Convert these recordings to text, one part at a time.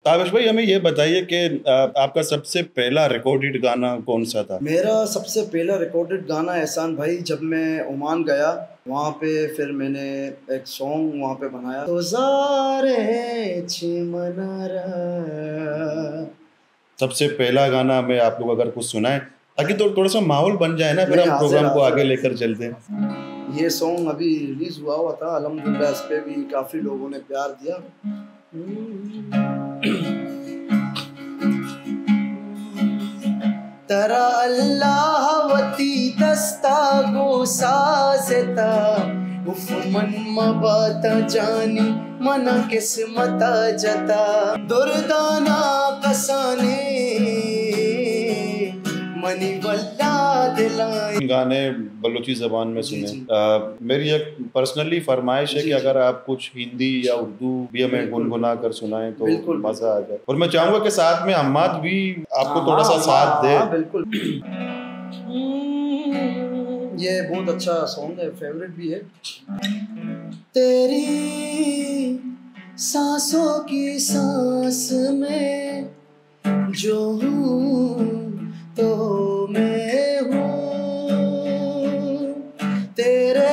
ताबिश भाई, हमें ये बताइए कि आपका सबसे पहला रिकॉर्डेड गाना कौन सा था? मेरा सबसे पहला रिकॉर्डेड गाना एहसान भाई, जब मैं ओमान गया वहाँ पे फिर मैंने एक सॉन्ग वहाँ पे बनाया, तो ज़ारे चिमनरा। सबसे पहला गाना में आप लोग अगर कुछ सुनाएं ताकि थोड़ा सा माहौल बन जाए ना, फिर नहीं, हम हाजिर प्रोग्राम को आगे हाजिर लेकर चलते हैं। ये सॉन्ग अभी रिलीज हुआ था, अल्हम्दुलिल्लाह इस पे भी काफ़ी लोगों ने प्यार दिया। तरा अल्लाह वती दस्ता गो साजता उफ मन मबाता जानी मना किस्मता जता दुर्दाना कसाने मनी वल्ला दिलाई। गाने बलूची ज़बान में सुने। मेरी एक पर्सनली फरमाइश है कि अगर आप कुछ हिंदी या उर्दू भी हमें गुनगुना कर सुनाएं तो मज़ा आ जाए, और मैं चाहूँगा कि साथ में हम्माद भी आपको थोड़ा सा साथ दे। बिल्कुल। ये बहुत अच्छा सॉन्ग है, फेवरेट भी है। तेरी सांसों की सांस में जो हूँ तो मैं हूँ, तेरे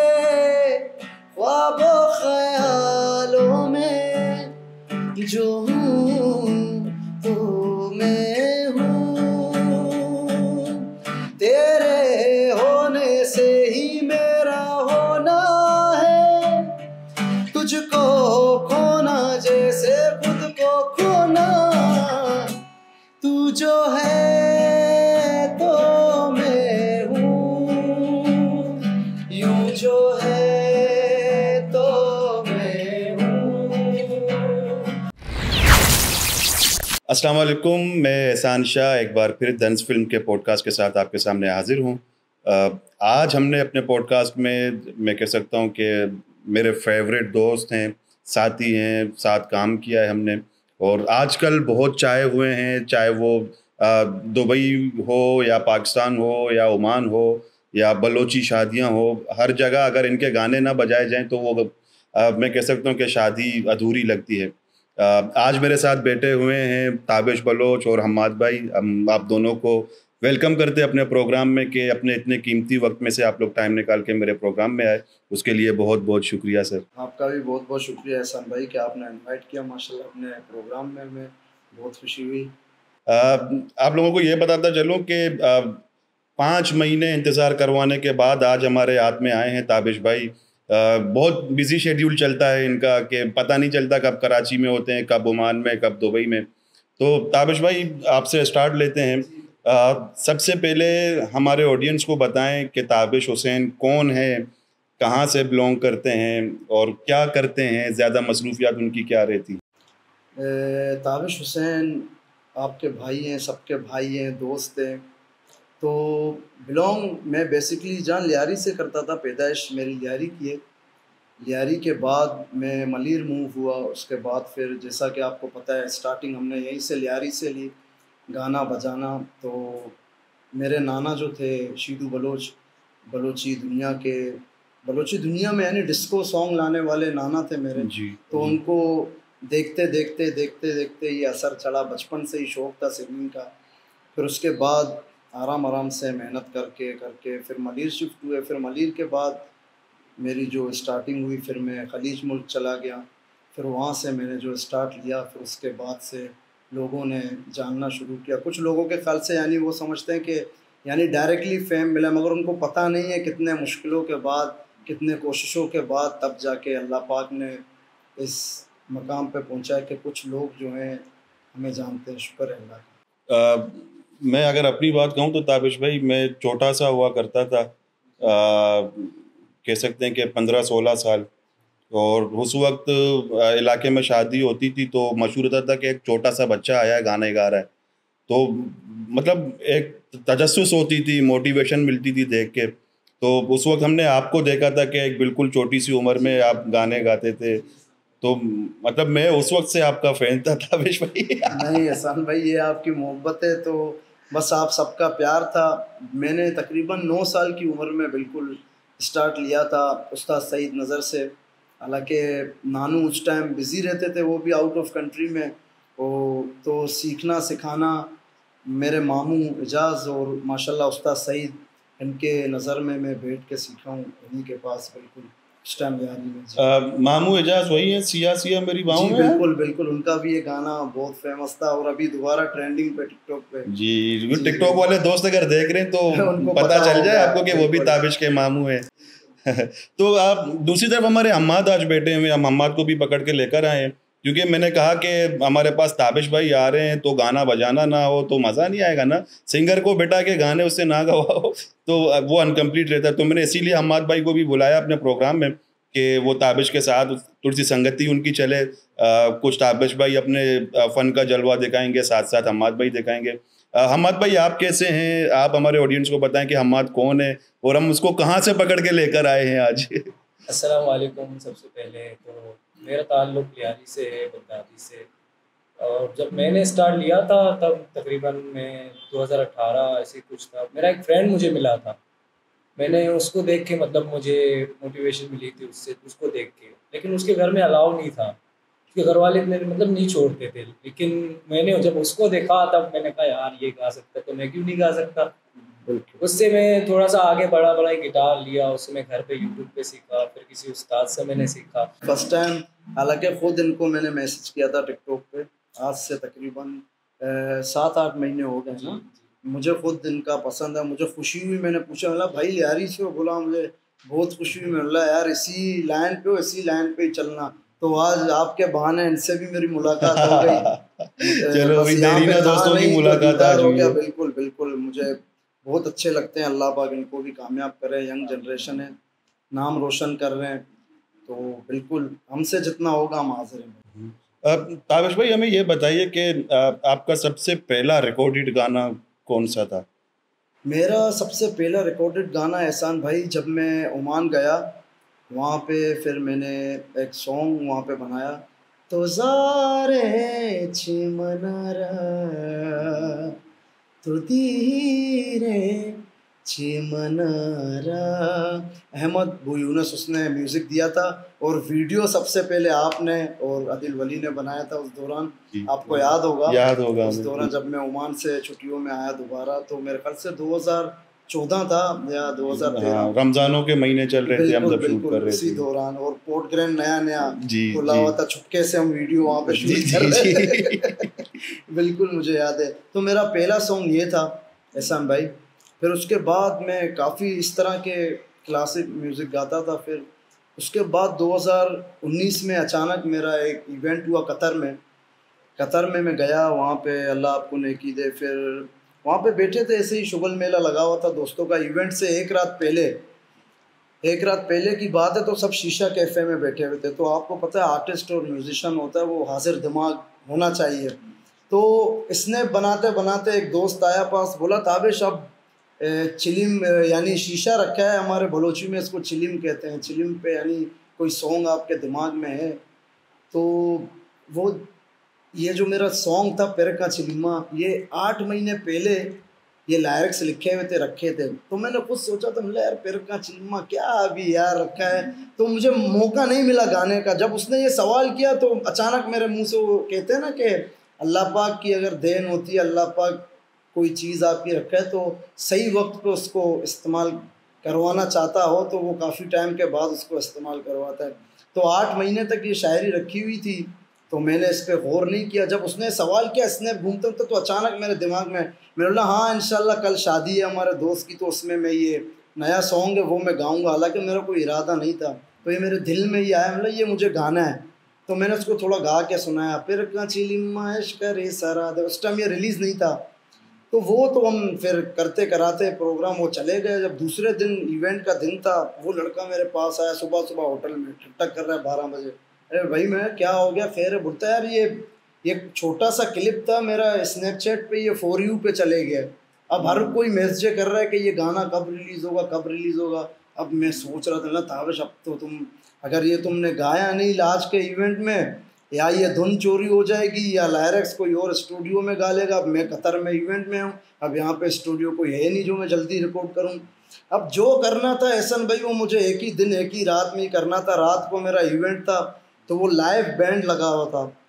ख्वाबों ख्यालों में जो हूँ तो मैं हूँ, तेरे होने से ही मेरा होना है, तुझको खोना जैसे खुद को खोना, तू जो है तो मैं हूँ, यूं जो है तो मैं हूँ। अस्सलाम वालेकुम, मैं एहसान शाह एक बार फिर दंस फिल्म के पॉडकास्ट के साथ आपके सामने हाजिर हूँ। आज हमने अपने पॉडकास्ट में, मैं कह सकता हूँ कि मेरे फेवरेट दोस्त हैं, साथी हैं, साथ काम किया है हमने, और आजकल बहुत चाहे हुए हैं, चाहे वो दुबई हो या पाकिस्तान हो या ओमान हो या बलोची शादियाँ हो, हर जगह अगर इनके गाने ना बजाए जाएं तो वो मैं कह सकता हूँ कि शादी अधूरी लगती है। आज मेरे साथ बैठे हुए हैं ताबिश बलोच और हम्माद भाई। हम आप दोनों को वेलकम करते हैं अपने प्रोग्राम में कि अपने इतने कीमती वक्त में से आप लोग टाइम निकाल के मेरे प्रोग्राम में आए, उसके लिए बहुत बहुत शुक्रिया सर। आपका भी बहुत बहुत शुक्रिया एहसान भाई कि आपने इनवाइट किया माशाल्लाह अपने प्रोग्राम में, हमें बहुत खुशी हुई। आप लोगों को ये बताता चलूँ कि 5 महीने इंतज़ार करवाने के बाद आज हमारे हाथ में आए हैं ताबिश भाई। बहुत बिजी शेड्यूल चलता है इनका कि पता नहीं चलता कब कराची में होते हैं, कब ओमान में, कब दुबई में। तो ताबिश भाई, आपसे स्टार्ट लेते हैं। सबसे पहले हमारे ऑडियंस को बताएं कि ताबिश हुसैन कौन है, कहाँ से बिलोंग करते हैं और क्या करते हैं, ज़्यादा मसरूफियात उनकी क्या रहती? ताबिश हुसैन आपके भाई हैं, सबके भाई हैं, दोस्त हैं। तो बिलोंग मैं बेसिकली जहाँ लियारी से करता था, पैदाइश मेरी लियारी की है। लियारी के बाद मैं मलीर मूव हुआ, उसके बाद फिर जैसा कि आपको पता है स्टार्टिंग हमने यहीं से लियारी से ली गाना बजाना। तो मेरे नाना जो थे शीदू बलोच, बलोची दुनिया में यानी डिस्को सॉन्ग लाने वाले नाना थे मेरे जी। तो उनको देखते देखते देखते देखते ये असर चढ़ा, बचपन से ही शौक़ था सिंगिंग का। फिर उसके बाद आराम आराम से मेहनत करके करके फिर मलीर शिफ्ट हुए। फिर मलीर के बाद मेरी जो स्टार्टिंग हुई, फिर मैं खलीज मुल्क चला गया, फिर वहाँ से मैंने जो स्टार्ट लिया। फिर उसके बाद से लोगों ने जानना शुरू किया। कुछ लोगों के ख्याल से यानी वो समझते हैं कि यानी डायरेक्टली फेम मिला, मगर उनको पता नहीं है कितने मुश्किलों के बाद, कितने कोशिशों के बाद तब जाके अल्लाह पाक ने इस मकाम पे पहुँचा है कि कुछ लोग जो हैं हमें जानते हैं। शुक्र है अल्लाह का। मैं अगर अपनी बात कहूँ तो ताबिश भाई, मैं छोटा सा हुआ करता था, कह सकते हैं कि 15-16 साल, और उस वक्त इलाके में शादी होती थी तो मशहूर होता था कि एक छोटा सा बच्चा आया है, गाने गा रहा है। तो मतलब एक तजस्सुस होती थी, मोटिवेशन मिलती थी देख के। तो उस वक्त हमने आपको देखा था कि एक बिल्कुल छोटी सी उम्र में आप गाने गाते थे, तो मतलब मैं उस वक्त से आपका फ़ैन था ताबिश भाई। नहीं एहसान भाई, ये आपकी मोहब्बत है तो बस आप सबका प्यार था। मैंने तकरीबन 9 साल की उम्र में बिल्कुल स्टार्ट लिया था उस्ताद सईद नज़र से। हालांकि नानू उस टाइम बिज़ी रहते थे, वो भी आउट ऑफ कंट्री में, तो सीखना सिखाना मेरे मामू एजाज़ और माशाल्लाह उस्ताद सईद, इनके नज़र में मैं बैठ के सीखा हूँ उन्हीं के पास, बिल्कुल उस टाइम यारी में जी। मामू एजाज वही है, सिया सिया मेरी बाहों जी में है? बिल्कुल बिल्कुल, उनका भी ये गाना बहुत फेमस था और अभी दोबारा ट्रेंडिंग पे टिकटॉक पे। जी जी टिकटॉक वाले दोस्त अगर देख रहे हैं तो उनको पता पता चल जाए होगा आपको कि वो भी बिल्कुल। ताबिश के मामू है। तो आप दूसरी तरफ हमारे हम्माद आज बैठे हुए, हम हम्माद को भी पकड़ के लेकर आए हैं, क्योंकि मैंने कहा कि हमारे पास ताबिश भाई आ रहे हैं तो गाना बजाना ना हो तो मज़ा नहीं आएगा ना, सिंगर को बिठा के गाने उससे ना गवाओ तो वो अनकम्प्लीट रहता है। तो मैंने इसीलिए हम्माद भाई को भी बुलाया अपने प्रोग्राम में कि वो ताबिश के साथ थोड़ी सी संगति उनकी चले। कुछ ताबिश भाई अपने फ़न का जलवा दिखाएंगे, साथ साथ हम्माद भाई दिखाएंगे। हम्माद भाई आप कैसे हैं? आप हमारे ऑडियंस को बताएं कि हम्माद कौन है और हम उसको कहाँ से पकड़ के लेकर आए हैं आज। अस्सलाम वालेकुम। सबसे पहले तो मेरा ताल्लुक़ लियारी से है, बगदादी से। और जब मैंने स्टार्ट लिया था तब तकरीबन मैं 2018 ऐसे कुछ था। मेरा एक फ्रेंड मुझे मिला था, मैंने उसको देख के मतलब मुझे मोटिवेशन मिली थी उससे, उसको देख के। लेकिन उसके घर में अलाउ नहीं था, उसके घर वाले इतने मतलब नहीं छोड़ते थे। लेकिन मैंने जब उसको देखा तब मैंने कहा यार ये गा सकता है तो मैं क्यों नहीं गा सकता। उससे मैं थोड़ा सा आगे बढ़ा बढ़ा गिटार लिया, उससे मैं घर पे यूट्यूब पे सीखा, फिर किसी उस्ताद से मैंने सीखा। फर्स्ट टाइम हालांकि खुद इनको मैंने मैसेज किया था टिकटॉक पे, आज से तकरीबन 7-8 महीने हो गए ना। मुझे खुद इनका पसंद है, मुझे खुशी हुई, मैंने पूछा बोला भाई यारी से हो, बोला मुझे बहुत खुशी हुई। मैं बोला यार इसी लाइन पे हो, इसी लाइन पे ही चलना। तो आज आपके बहाने इनसे भी मेरी मुलाकात हो गई। चलो बस अभी यहाँ देरी पे ना था दोस्तों की नहीं तो मुलाकात दीदार आज हो हुई गया। है। बिल्कुल बिल्कुल, मुझे बहुत अच्छे लगते हैं, अल्लाह पाक इनको भी कामयाब करे। यंग जनरेशन है, नाम रोशन कर रहे हैं, तो बिल्कुल हमसे जितना होगा हम हाजिर हैं। ताबिश भाई हमें ये बताइए कि आपका सबसे पहला रिकॉर्डेड गाना कौन सा था? मेरा सबसे पहला रिकॉर्डेड गाना एहसान भाई, जब मैं ओमान गया वहाँ पे फिर मैंने एक सॉन्ग वहाँ पे बनाया, तो ज़ारे चिमनारा तो धीरे चिमनारा। अहमद बू यूनुस उसने म्यूज़िक दिया था और वीडियो सबसे पहले आपने और आदिल वली ने बनाया था उस दौरान। जी, आपको याद होगा याद होगा उस हमें। दौरान जब मैं ओमान से छुट्टियों में आया दोबारा, तो मेरे ख्याल से 2014 था या 2013। हाँ, रमज़ानों के महीने चल रहे थे, हम बिल्कुल जब शूट बिल्कुल कर रहे उसी थे। दौरान, और पोर्ट ग्रैंड नया नया जी, खुला जी। हुआ था, चुपके से हम वीडियो वहाँ पे जी, शूट कर जी, रहे जी। थे। बिल्कुल मुझे याद है। तो मेरा पहला सॉन्ग ये था एहसान भाई। फिर उसके बाद मैं काफ़ी इस तरह के क्लासिक म्यूज़िक गाता था। फिर उसके बाद 2019 में अचानक मेरा एक इवेंट हुआ कतर में मैं गया, वहाँ पे अल्लाह आपको नेकी दे। फिर वहाँ पे बैठे थे, ऐसे ही शुगल मेला लगा हुआ था दोस्तों का। इवेंट से एक रात पहले की बात है, तो सब शीशा कैफ़े में बैठे हुए थे। तो आपको पता है आर्टिस्ट और म्यूजिशियन होता है वो हाजिर दिमाग होना चाहिए। तो स्नैप बनाते बनाते एक दोस्त आया पास, बोला ताबिश अब चिलिम यानी शीशा रखा है, हमारे बलोची में इसको चिलिम कहते हैं, चिलिम पे यानी कोई सॉन्ग आपके दिमाग में है। तो वो ये जो मेरा सॉन्ग था पेर का चिलिमा, ये 8 महीने पहले ये लिरिक्स लिखे हुए थे, रखे थे। तो मैंने खुद सोचा था, मतलब यार पेर का चिलिमा क्या अभी यार रखा है। तो मुझे मौका नहीं मिला गाने का। जब उसने ये सवाल किया तो अचानक मेरे मुंह से वो कहते हैं ना कि अल्लाह पाक की अगर देन होती है, अल्लाह पाक कोई चीज़ आपकी रखा है तो सही वक्त पे उसको इस्तेमाल करवाना चाहता हो तो वो काफ़ी टाइम के बाद उसको इस्तेमाल करवाता है। तो 8 महीने तक ये शायरी रखी हुई थी, तो मैंने इस पर गौर नहीं किया। जब उसने सवाल किया स्नैप घूमते होते, तो अचानक मेरे दिमाग में, मैंने बोला हाँ इंशाल्लाह कल शादी है हमारे दोस्त की, तो उसमें मैं ये नया सॉन्ग है वो मैं गाऊंगा। हालांकि मेरा कोई इरादा नहीं था, तो ये मेरे दिल में ही आया, मतलब ये मुझे गाना है। तो मैंने उसको थोड़ा गा के सुनाया, फिर चिलिमा इश्क रे सरा दे। उस टाइम ये रिलीज़ नहीं था। तो वो तो हम फिर करते कराते प्रोग्राम वो चले गए। जब दूसरे दिन इवेंट का दिन था, वो लड़का मेरे पास आया सुबह सुबह होटल में, ठक कर रहा है 12 बजे। अरे भाई मैं क्या हो गया, खैर है? बोलता यार ये छोटा सा क्लिप था मेरा स्नैपचैट पे, ये फॉर यू पे चले गया। अब हर कोई मैसेज कर रहा है कि ये गाना कब रिलीज़ होगा, कब रिलीज़ होगा। अब मैं सोच रहा था ना ताबिश, अब तो तुम अगर ये तुमने गाया नहीं आज के इवेंट में, या ये धुन चोरी हो जाएगी या लिरिक्स कोई और स्टूडियो में गा लेगा। अब मैं कतर में इवेंट में हूँ, अब यहाँ पे स्टूडियो कोई है नहीं जो मैं जल्दी रिकॉर्ड करूँ। अब जो करना था एहसान भाई वो मुझे एक ही दिन एक ही रात में ही करना था। रात को मेरा इवेंट था, तो वो लाइव बैंड लगा हुआ था,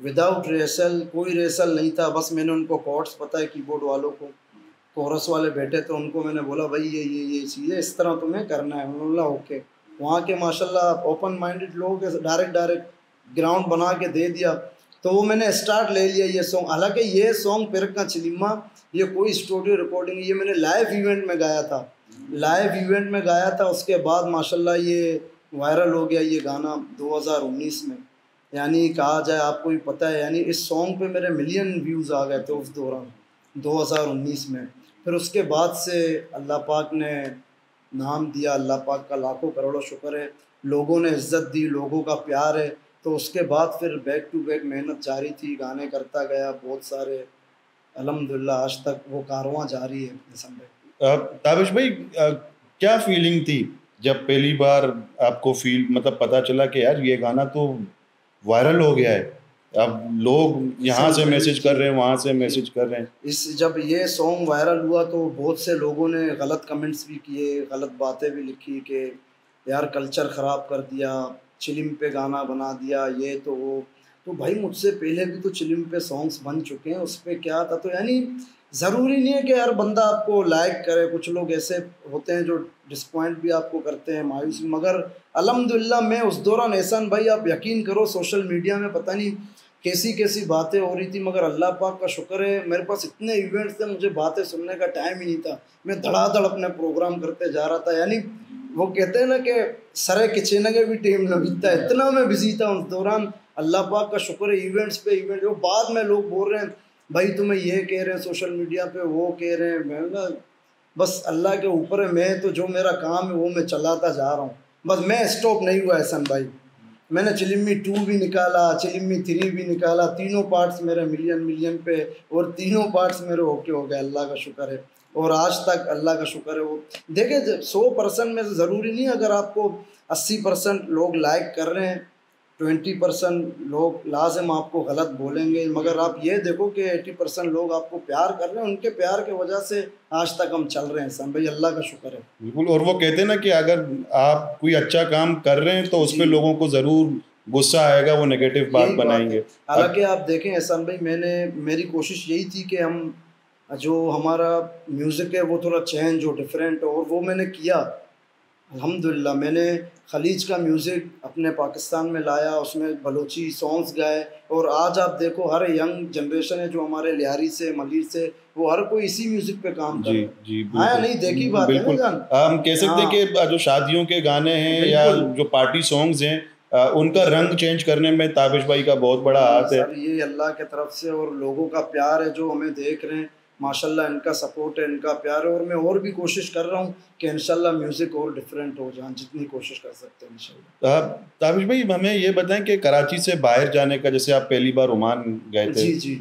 विदाउट रिहर्सल, कोई रिहर्सल नहीं था, बस मैंने उनको कॉर्ड्स पता है कीबोर्ड वालों को, कोरस वाले बैठे तो उनको मैंने बोला भाई ये चीज़ें इस तरह तुम्हें करना है, उन्होंने बोला ओके। वहाँ के माशाल्लाह ओपन माइंडेड लोग डायरेक्ट ग्राउंड बना के दे दिया, तो वो मैंने स्टार्ट ले लिया ये सॉन्ग। हालांकि ये सॉन्ग पिरका चिलिमा ये कोई स्टूडियो रिकॉर्डिंग, ये मैंने लाइव इवेंट में गाया था, लाइव इवेंट में गाया था। उसके बाद माशाल्लाह ये वायरल हो गया ये गाना 2019 में, यानी कहा जाए आपको भी पता है, यानी इस सॉन्ग पे मेरे मिलियन व्यूज़ आ गए थे उस दौरान 2019 में। फिर उसके बाद से अल्लाह पाक ने नाम दिया, अल्लाह पाक का लाखों करोड़ों शुक्र है, लोगों ने इज़्ज़त दी, लोगों का प्यार है। तो उसके बाद फिर बैक टू बैक मेहनत जारी थी, गाने करता गया बहुत सारे, अल्हम्दुलिल्लाह आज तक वो कारवां जारी है। ताबिश भाई, क्या फीलिंग थी जब पहली बार आपको मतलब पता चला कि यार ये गाना तो वायरल हो गया है, अब लोग यहाँ से मैसेज कर रहे हैं, वहाँ से मैसेज कर रहे हैं। जब ये सॉन्ग वायरल हुआ तो बहुत से लोगों ने गलत कमेंट्स भी किए, गलत बातें भी लिखी कि यार कल्चर ख़राब कर दिया, चिलिम पे गाना बना दिया, ये तो वो। तो भाई मुझसे पहले भी तो चिलिम पे सॉन्ग्स बन चुके हैं, उस पर क्या था। तो यानी ज़रूरी नहीं है कि यार बंदा आपको लाइक करे, कुछ लोग ऐसे होते हैं जो डिसपॉइंट भी आपको करते हैं, मायूस। मगर अल्हम्दुलिल्लाह मैं उस दौरान, एहसान भाई आप यकीन करो सोशल मीडिया में पता नहीं कैसी कैसी बातें हो रही थी, मगर अल्लाह पाक का शुक्र है मेरे पास इतने इवेंट्स थे, मुझे बातें सुनने का टाइम ही नहीं था, मैं धड़ाधड़ अपने प्रोग्राम करते जा रहा था। यानी वो कहते हैं ना कि सरे किचन के भी टाइम न बीतता, इतना मैं बिजी था उस दौरान। अल्लाह पाक का शुक्र है, इवेंट्स पे इवेंट। वो बाद में लोग बोल रहे हैं भाई तुम्हें ये कह रहे हैं सोशल मीडिया पे, वो कह रहे हैं, मैं बस अल्लाह के ऊपर है, मैं तो जो मेरा काम है वो मैं चलाता जा रहा हूँ, बस मैं स्टॉप नहीं हुआ एहसान भाई। मैंने चिलिमी 2 भी निकाला, चिलिमी 3 भी निकाला, तीनों पार्ट्स मेरे मिलियन पे, और तीनों पार्ट्स मेरे ओके हो गए, अल्लाह का शुक्र है। और आज तक अल्लाह का शुक्र है। वो देखें 100% में ज़रूरी नहीं, अगर आपको 80% लोग लाइक कर रहे हैं, 20% लोग लाजिम आपको गलत बोलेंगे, मगर आप ये देखो कि 80% लोग आपको प्यार कर रहे हैं, उनके प्यार की वजह से आज तक हम चल रहे हैं सन भाई, अल्लाह का शुक्र है। बिल्कुल। और वो कहते हैं ना कि अगर आप कोई अच्छा काम कर रहे हैं तो उस पर लोगों को ज़रूर गुस्सा आएगा, वो नेगेटिव बात बनाएंगे। हालांकि आप देखें एहसान भाई, मेरी कोशिश यही थी कि हम जो हमारा म्यूज़िक है वो थोड़ा चेंज हो, डिफरेंट, और वो मैंने किया अल्हम्दुलिल्लाह। मैंने खलीज का म्यूज़िक अपने पाकिस्तान में लाया, उसमें बलोची सॉन्ग्स गाए, और आज आप देखो हर यंग जनरेशन है जो हमारे लियारी से, मलिर से, वो हर कोई इसी म्यूज़िक पे काम कर रहा है। जी हाँ नहीं, देखी बात है ना जान। हम कह सकते हैं कि जो शादियों के गाने हैं या जो पार्टी सॉन्ग्स हैं, उनका रंग चेंज करने में ताबिश भाई का बहुत बड़ा हाथ है। ये अल्लाह के तरफ से और लोगों का प्यार है जो हमें देख रहे हैं, माशाल्लाह इनका सपोर्ट है, इनका प्यार है। और मैं और भी कोशिश कर रहा हूँ कि इंशाल्लाह म्यूज़िक और डिफरेंट हो जाए, जितनी कोशिश कर सकते हैं इंशाल्लाह। ताबिश भाई हमें ये बताएं कि कराची से बाहर जाने का, जैसे आप पहली बार ओमान गए थे, जी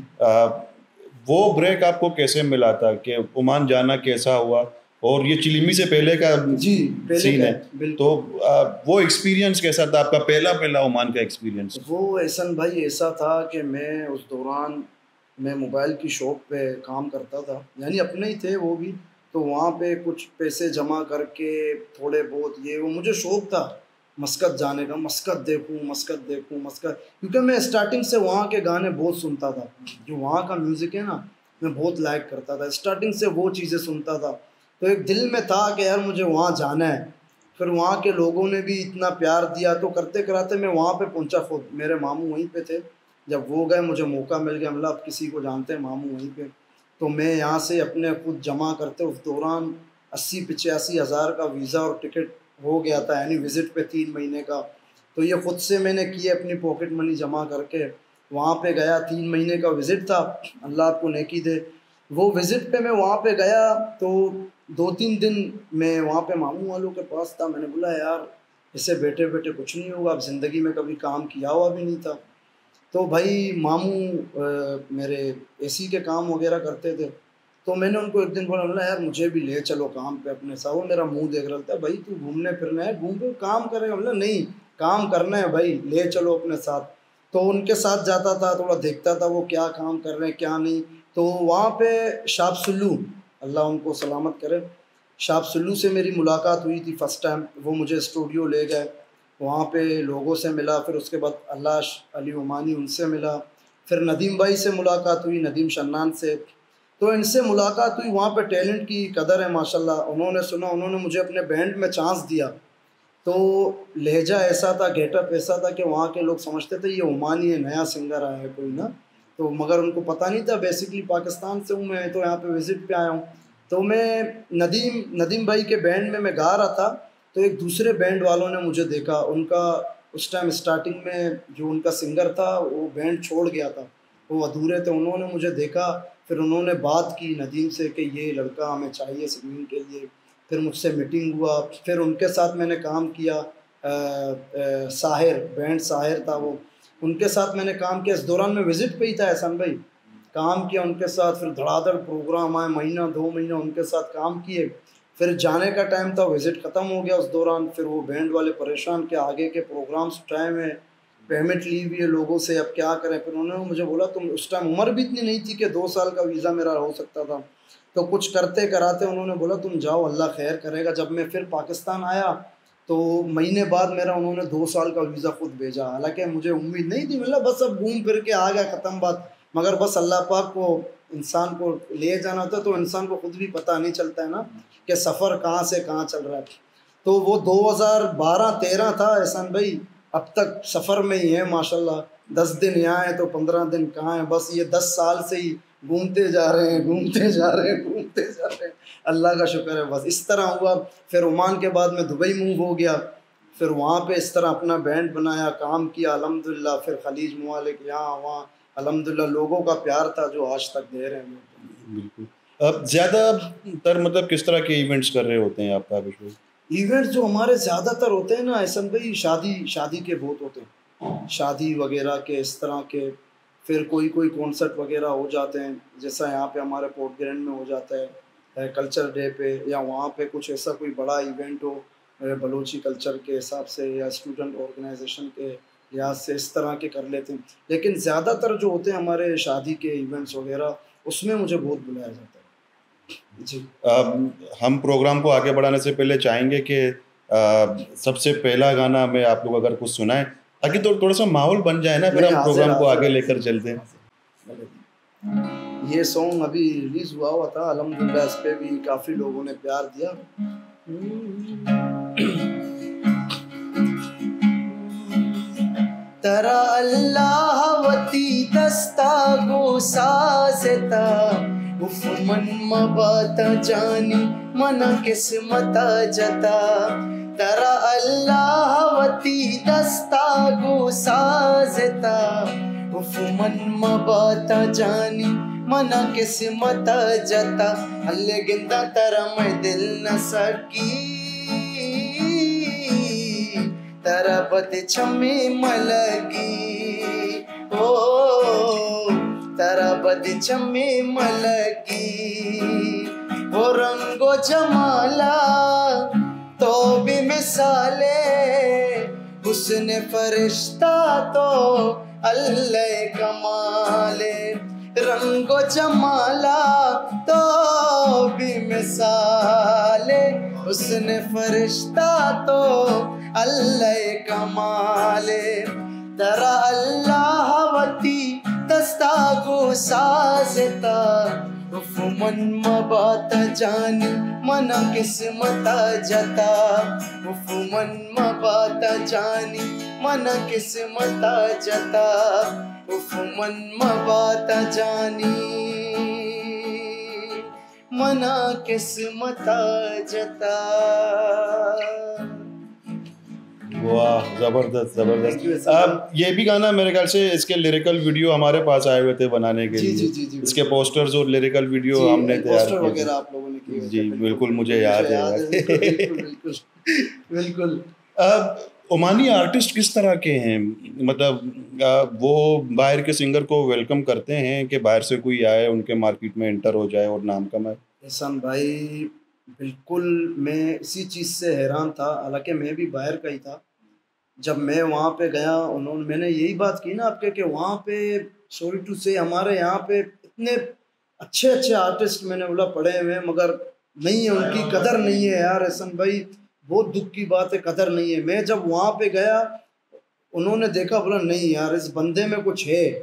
वो ब्रेक आपको कैसे मिला था, कि ओमान जाना कैसा हुआ, और ये चिलिमी से पहले का सीन है, तो वो एक्सपीरियंस कैसा था आपका, पहला ओमान का एक्सपीरियंस? वो एहसान भाई ऐसा था कि मैं उस दौरान मैं मोबाइल की शॉप पे काम करता था, यानी अपने ही थे वो भी। तो वहाँ पे कुछ पैसे जमा करके थोड़े बहुत ये वो, मुझे शौक़ था मस्कत जाने का, मस्कत देखूँ, क्योंकि मैं स्टार्टिंग से वहाँ के गाने बहुत सुनता था, जो वहाँ का म्यूज़िक है ना मैं बहुत लाइक करता था, स्टार्टिंग से वो चीज़ें सुनता था। तो एक दिल में था कि यार मुझे वहाँ जाना है। फिर वहाँ के लोगों ने भी इतना प्यार दिया, तो करते कराते मैं वहाँ पे पहुँचा खुद, मेरे मामू वहीं पे थे, जब वो गए मुझे मौका मिल गया, मतलब आप किसी को जानते हैं मामू वहीं पे, तो मैं यहाँ से अपने खुद जमा करते उस दौरान 80-85 हज़ार का वीज़ा और टिकट हो गया था, यानी विज़िट पे 3 महीने का। तो ये ख़ुद से मैंने किए, अपनी पॉकेट मनी जमा करके वहाँ पे गया, 3 महीने का विज़िट था, अल्लाह आपको नेकी दे। वो विज़िट पे मैं वहाँ पे गया तो 2-3 दिन मैं वहाँ पे मामू वालों के पास था। मैंने बोला यार इससे बैठे बैठे कुछ नहीं होगा, अब ज़िंदगी में कभी काम किया हुआ भी नहीं था। तो भाई मामू मेरे एसी के काम वगैरह करते थे, तो मैंने उनको एक दिन बोला यार मुझे भी ले चलो काम पे अपने साथ। वो मेरा मुंह देख रहा था, भाई तू घूमने फिरना है, घूम फिर काम करेगा? बोला नहीं, काम करना है भाई, ले चलो अपने साथ। तो उनके साथ जाता था, थोड़ा देखता था वो क्या काम कर रहे हैं क्या नहीं। तो वहाँ पे शाप सुल्लू, अल्लाह उनको सलामत करे, शाप सुल्लू से मेरी मुलाकात हुई थी फ़र्स्ट टाइम। वो मुझे स्टूडियो ले गए, वहाँ पे लोगों से मिला, फिर उसके बाद अल्लाह अली ओमानी उनसे मिला, फिर नदीम भाई से मुलाकात हुई, नदीम शन्नान से, तो इनसे मुलाकात हुई। वहाँ पे टैलेंट की कदर है माशाल्लाह। उन्होंने सुना, उन्होंने मुझे अपने बैंड में चांस दिया। तो लहजा ऐसा था, गेटअप ऐसा था कि वहाँ के लोग समझते थे ये ओमानी है, नया सिंगर आया है कोई ना, तो मगर उनको पता नहीं था बेसिकली पाकिस्तान से हूँ मैं, तो यहाँ पे विज़िट पे आया हूँ। तो मैं नदीम भाई के बैंड में मैं गा रहा था, तो एक दूसरे बैंड वालों ने मुझे देखा। उनका उस टाइम स्टार्टिंग में जो उनका सिंगर था वो बैंड छोड़ गया था, वो अधूरे थे। उन्होंने मुझे देखा, फिर उन्होंने बात की नदीम से कि ये लड़का हमें चाहिए सिंगिंग के लिए। फिर मुझसे मीटिंग हुआ, फिर उनके साथ मैंने काम किया। साहिर बैंड, साहिर था वो, उनके साथ मैंने काम किया। इस दौरान मैं विज़िट पे ही था एहसान भाई, काम किया उनके साथ। फिर धड़ाधड़ प्रोग्राम आए, महीना 2 महीना उनके साथ काम किए। फिर जाने का टाइम था, विज़िट ख़त्म हो गया उस दौरान। फिर वो बैंड वाले परेशान के आगे के प्रोग्राम्स उठाए में पेमेंट ली हुई है लोगों से, अब क्या करें। फिर उन्होंने मुझे बोला, तुम उस टाइम उम्र भी इतनी नहीं थी कि 2 साल का वीज़ा मेरा हो सकता था, तो कुछ करते कराते उन्होंने बोला तुम जाओ, अल्लाह खैर करेगा। जब मैं फिर पाकिस्तान आया तो महीने बाद मेरा उन्होंने 2 साल का वीज़ा खुद भेजा। हालांकि मुझे उम्मीद नहीं थी, मतलब बस अब घूम फिर के आ गया, ख़त्म बात। मगर बस अल्लाह पाक को इंसान को ले जाना होता है, तो इंसान को खुद भी पता नहीं चलता है ना कि सफ़र कहाँ से कहाँ चल रहा है। तो वो 2012-13 था एहसान भाई, अब तक सफ़र में ही है माशाल्लाह। 10 दिन यहाँ है तो 15 दिन कहाँ है, बस ये 10 साल से ही घूमते जा रहे हैं, घूमते जा रहे हैं, घूमते जा रहे हैं। अल्लाह का शुक्र है, बस इस तरह हुआ। फिर ओमान के बाद मैं दुबई मूव हो गया, फिर वहाँ पे इस तरह अपना बैंड बनाया, काम किया अल्हम्दुलिल्लाह। फिर खलीज ममालिक, यहाँ वहाँ, अल्हम्दुलिल्लाह लोगों का प्यार था जो आज तक दे रहे हैं। बिल्कुल। अब ज़्यादातर मतलब किस तरह के इवेंट्स कर रहे होते हैं आप काबिश? इवेंट्स जो हमारे ज़्यादातर होते हैं ना एहसन भाई, शादी के बहुत होते हैं, शादी वगैरह के इस तरह के। फिर कोई कॉन्सर्ट वगैरह हो जाते हैं, जैसा यहाँ पे हमारे पोर्ट ग्रैंड में हो जाता है कल्चर डे पे, या वहाँ पे कुछ ऐसा कोई बड़ा इवेंट हो बलोची कल्चर के हिसाब से या स्टूडेंट ऑर्गेनाइजेशन के लिहाज से, इस तरह के कर लेते हैं। लेकिन ज़्यादातर जो होते हैं हमारे शादी के इवेंट्स वगैरह, उसमें मुझे बहुत बुलाया जाता है जी। हम प्रोग्राम को आगे बढ़ाने से पहले चाहेंगे कि सबसे पहला गाना मैं आप लोग अगर कुछ सुनाएं, ताकि थोड़ा सा माहौल बन जाए ना, फिर हम प्रोग्राम को आगे लेकर चलते हैं। ये सॉन्ग अभी रिलीज हुआ था अल्हम्दुलिल्लाह, इस पे भी काफ़ी लोगों ने प्यार दिया। तरा अल्लाह वती दस्ता गो साजता, उफ मन मबात जानी मना किस्मत जता। तरा अल्लाह वती दस्ता गो साजता, उफ मन मबात जानी मना किस्मत जता। अल्ले गिंदा तरा मैं दिल न सकी, तरा बद छमे मलगी, ओ तरा बद छमे मलगी। वो रंगो जमाला तो भी मिसाले, हुस्न फरिश्ता तो अल्लाह कमाले। रंगो जमाला तो भी मिसाले, हुस्न फरिश्ता तो अल्लाह कमाले। तरा अल्लाह वती दस्ता गो साजता, उफ मन मबात जानी मना किस्मत जता। उफ मन मबात जानी मना किस्मत जता। उफ मन मबात जानी मना किस्मत जता। वाह, जबरदस्त जबरदस्त। अब ये भी गाना मेरे ख्याल से इसके लिरिकल वीडियो हमारे पास आए हुए थे बनाने के लिए। जी, इसके पोस्टर्स और लिरिकल वीडियो हमने तैयार किए वगैरह आप लोगों ने किए जी, बिल्कुल मुझे याद है। बिल्कुल बिल्कुल। अब ओमानी आर्टिस्ट किस तरह के हैं, मतलब वो बाहर के सिंगर को वेलकम करते हैं कि बाहर से कोई आए उनके मार्केट में एंटर हो जाए और नाम कमाए? एहसान भाई बिल्कुल, मैं इसी चीज़ से हैरान था, हालांकि मैं भी बाहर का ही था। जब मैं वहाँ पे गया, मैंने यही बात की ना आपके कि वहाँ पे सॉरी टू से हमारे यहाँ पे इतने अच्छे अच्छे आर्टिस्ट मैंने बोला पड़े हुए, मगर नहीं है, उनकी कदर नहीं है यार एहसान भाई, बहुत दुख की बात है, कदर नहीं है। मैं जब वहाँ पे गया, उन्होंने देखा, बोला नहीं यार इस बंदे में कुछ है,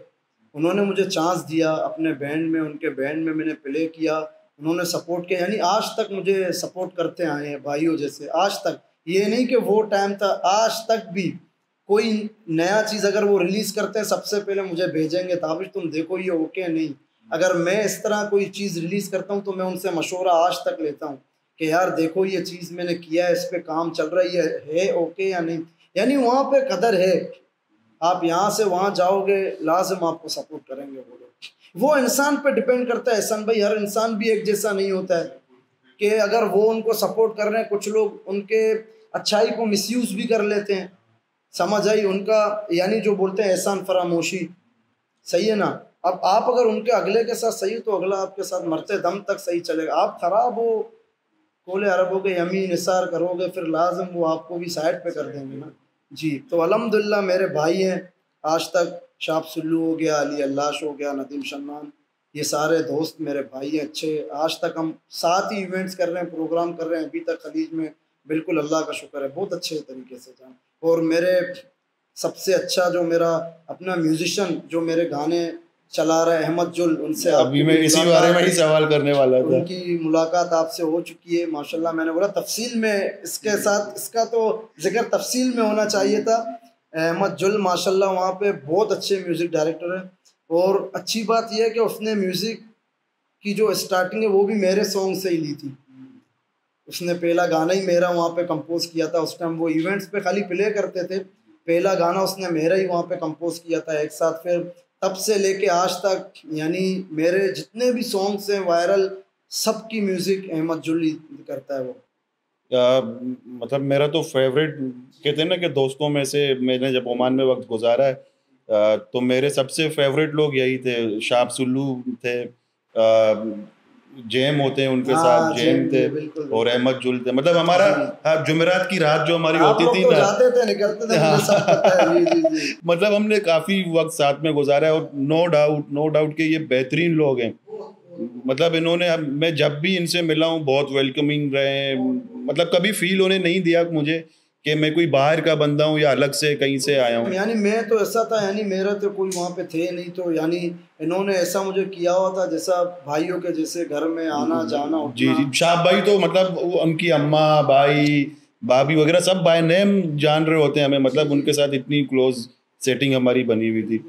उन्होंने मुझे चांस दिया अपने बैंड में, उनके बैंड में मैंने प्ले किया, उन्होंने सपोर्ट किया, यानी आज तक मुझे सपोर्ट करते आए हैं भाइयों जैसे। आज तक, ये नहीं कि वो टाइम था, आज तक भी कोई नया चीज़ अगर वो रिलीज़ करते हैं सबसे पहले मुझे भेजेंगे, ताबिश तुम देखो ये ओके नहीं। अगर मैं इस तरह कोई चीज़ रिलीज़ करता हूँ तो मैं उनसे मशवरा आज तक लेता हूँ कि यार देखो ये चीज़ मैंने किया है, इस पे काम चल रहा है ओके या नहीं। यानी वहाँ पे कदर है, आप यहाँ से वहाँ जाओगे लाजिम आपको सपोर्ट करेंगे वो लोग। वो इंसान पे डिपेंड करता है एहसान भाई, हर इंसान भी एक जैसा नहीं होता है कि अगर वो उनको सपोर्ट कर रहे हैं, कुछ लोग उनके अच्छाई को मिसयूज़ भी कर लेते हैं, समझ आई उनका, यानी जो बोलते हैं एहसान फरामोशी, सही है ना। अब आप अगर उनके अगले के साथ सही हो तो अगला आपके साथ मरते दम तक सही चलेगा। आप ख़राब हो, कोले अरबों के यमी निसार करोगे, फिर लाजम वो आपको भी साइड पे कर देंगे ना जी। तो अल्हम्दुलिल्लाह मेरे भाई हैं आज तक, शाब सुल्लू हो गया, अली अल्लाश हो गया, नदीम शन्नान, ये सारे दोस्त मेरे भाई हैं अच्छे। आज तक हम साथ ही इवेंट्स कर रहे हैं, प्रोग्राम कर रहे हैं अभी तक खलीज में, बिल्कुल अल्लाह का शुक्र है बहुत अच्छे तरीके से जान। और मेरे सबसे अच्छा जो मेरा अपना म्यूजिशियन जो मेरे गाने चला रहा है अहमद जुल, उनसे अभी मैं इसी बारे में ही सवाल करने वाला था। उनकी मुलाकात आपसे हो चुकी है माशाल्लाह। मैंने बोला तफसील में इसके साथ इसका तो जिक्र तफसील में होना चाहिए था। अहमद जुल माशाल्लाह वहाँ पे बहुत अच्छे म्यूज़िक डायरेक्टर हैं, और अच्छी बात यह है कि उसने म्यूज़िक की जो स्टार्टिंग है वो भी मेरे सॉन्ग से ही ली थी। उसने पहला गाना ही मेरा वहाँ पे कंपोज किया था। उस टाइम वो इवेंट्स पे खाली प्ले करते थे, पहला गाना उसने मेरा ही वहाँ पे कंपोज किया था एक साथ। फिर तब से लेके आज तक यानी मेरे जितने भी सॉन्ग्स हैं वायरल, सब की म्यूज़िक अहमद जुल ही करता है वो। मतलब मेरा तो फेवरेट, कहते हैं ना कि दोस्तों में से मैंने जब ओमान में वक्त गुजारा है तो मेरे सबसे फेवरेट लोग यही थे। शाब सुल्लू थे, जेम होते हैं उनके साथ, जेम थे, और अहमद जुल थे। मतलब हमारा जुमेरात की रात जो हमारी होती थी तो ना, जाते थे निकलते थे, मुझे सब पता है। जी, जी, जी। मतलब हमने काफी वक्त साथ में गुजारा है, और नो डाउट कि ये बेहतरीन लोग हैं। मतलब इन्होंने, मैं जब भी इनसे मिला हूँ बहुत वेलकमिंग रहे हैं। मतलब कभी फील होने नहीं दिया मुझे कि मैं कोई बाहर का बंदा हूँ या अलग से कहीं से आया हूँ। यानी मैं तो ऐसा था, यानी मेरा तो कोई वहाँ पे थे नहीं, तो यानी इन्होंने ऐसा मुझे किया हुआ था जैसा भाइयों के जैसे घर में आना जाना। जी जी, शाह भाई तो मतलब उनकी अम्मा, भाई, भाभी वगैरह सब बाय नेम जान रहे होते हैं हमें। मतलब उनके साथ इतनी क्लोज सेटिंग हमारी बनी हुई थी।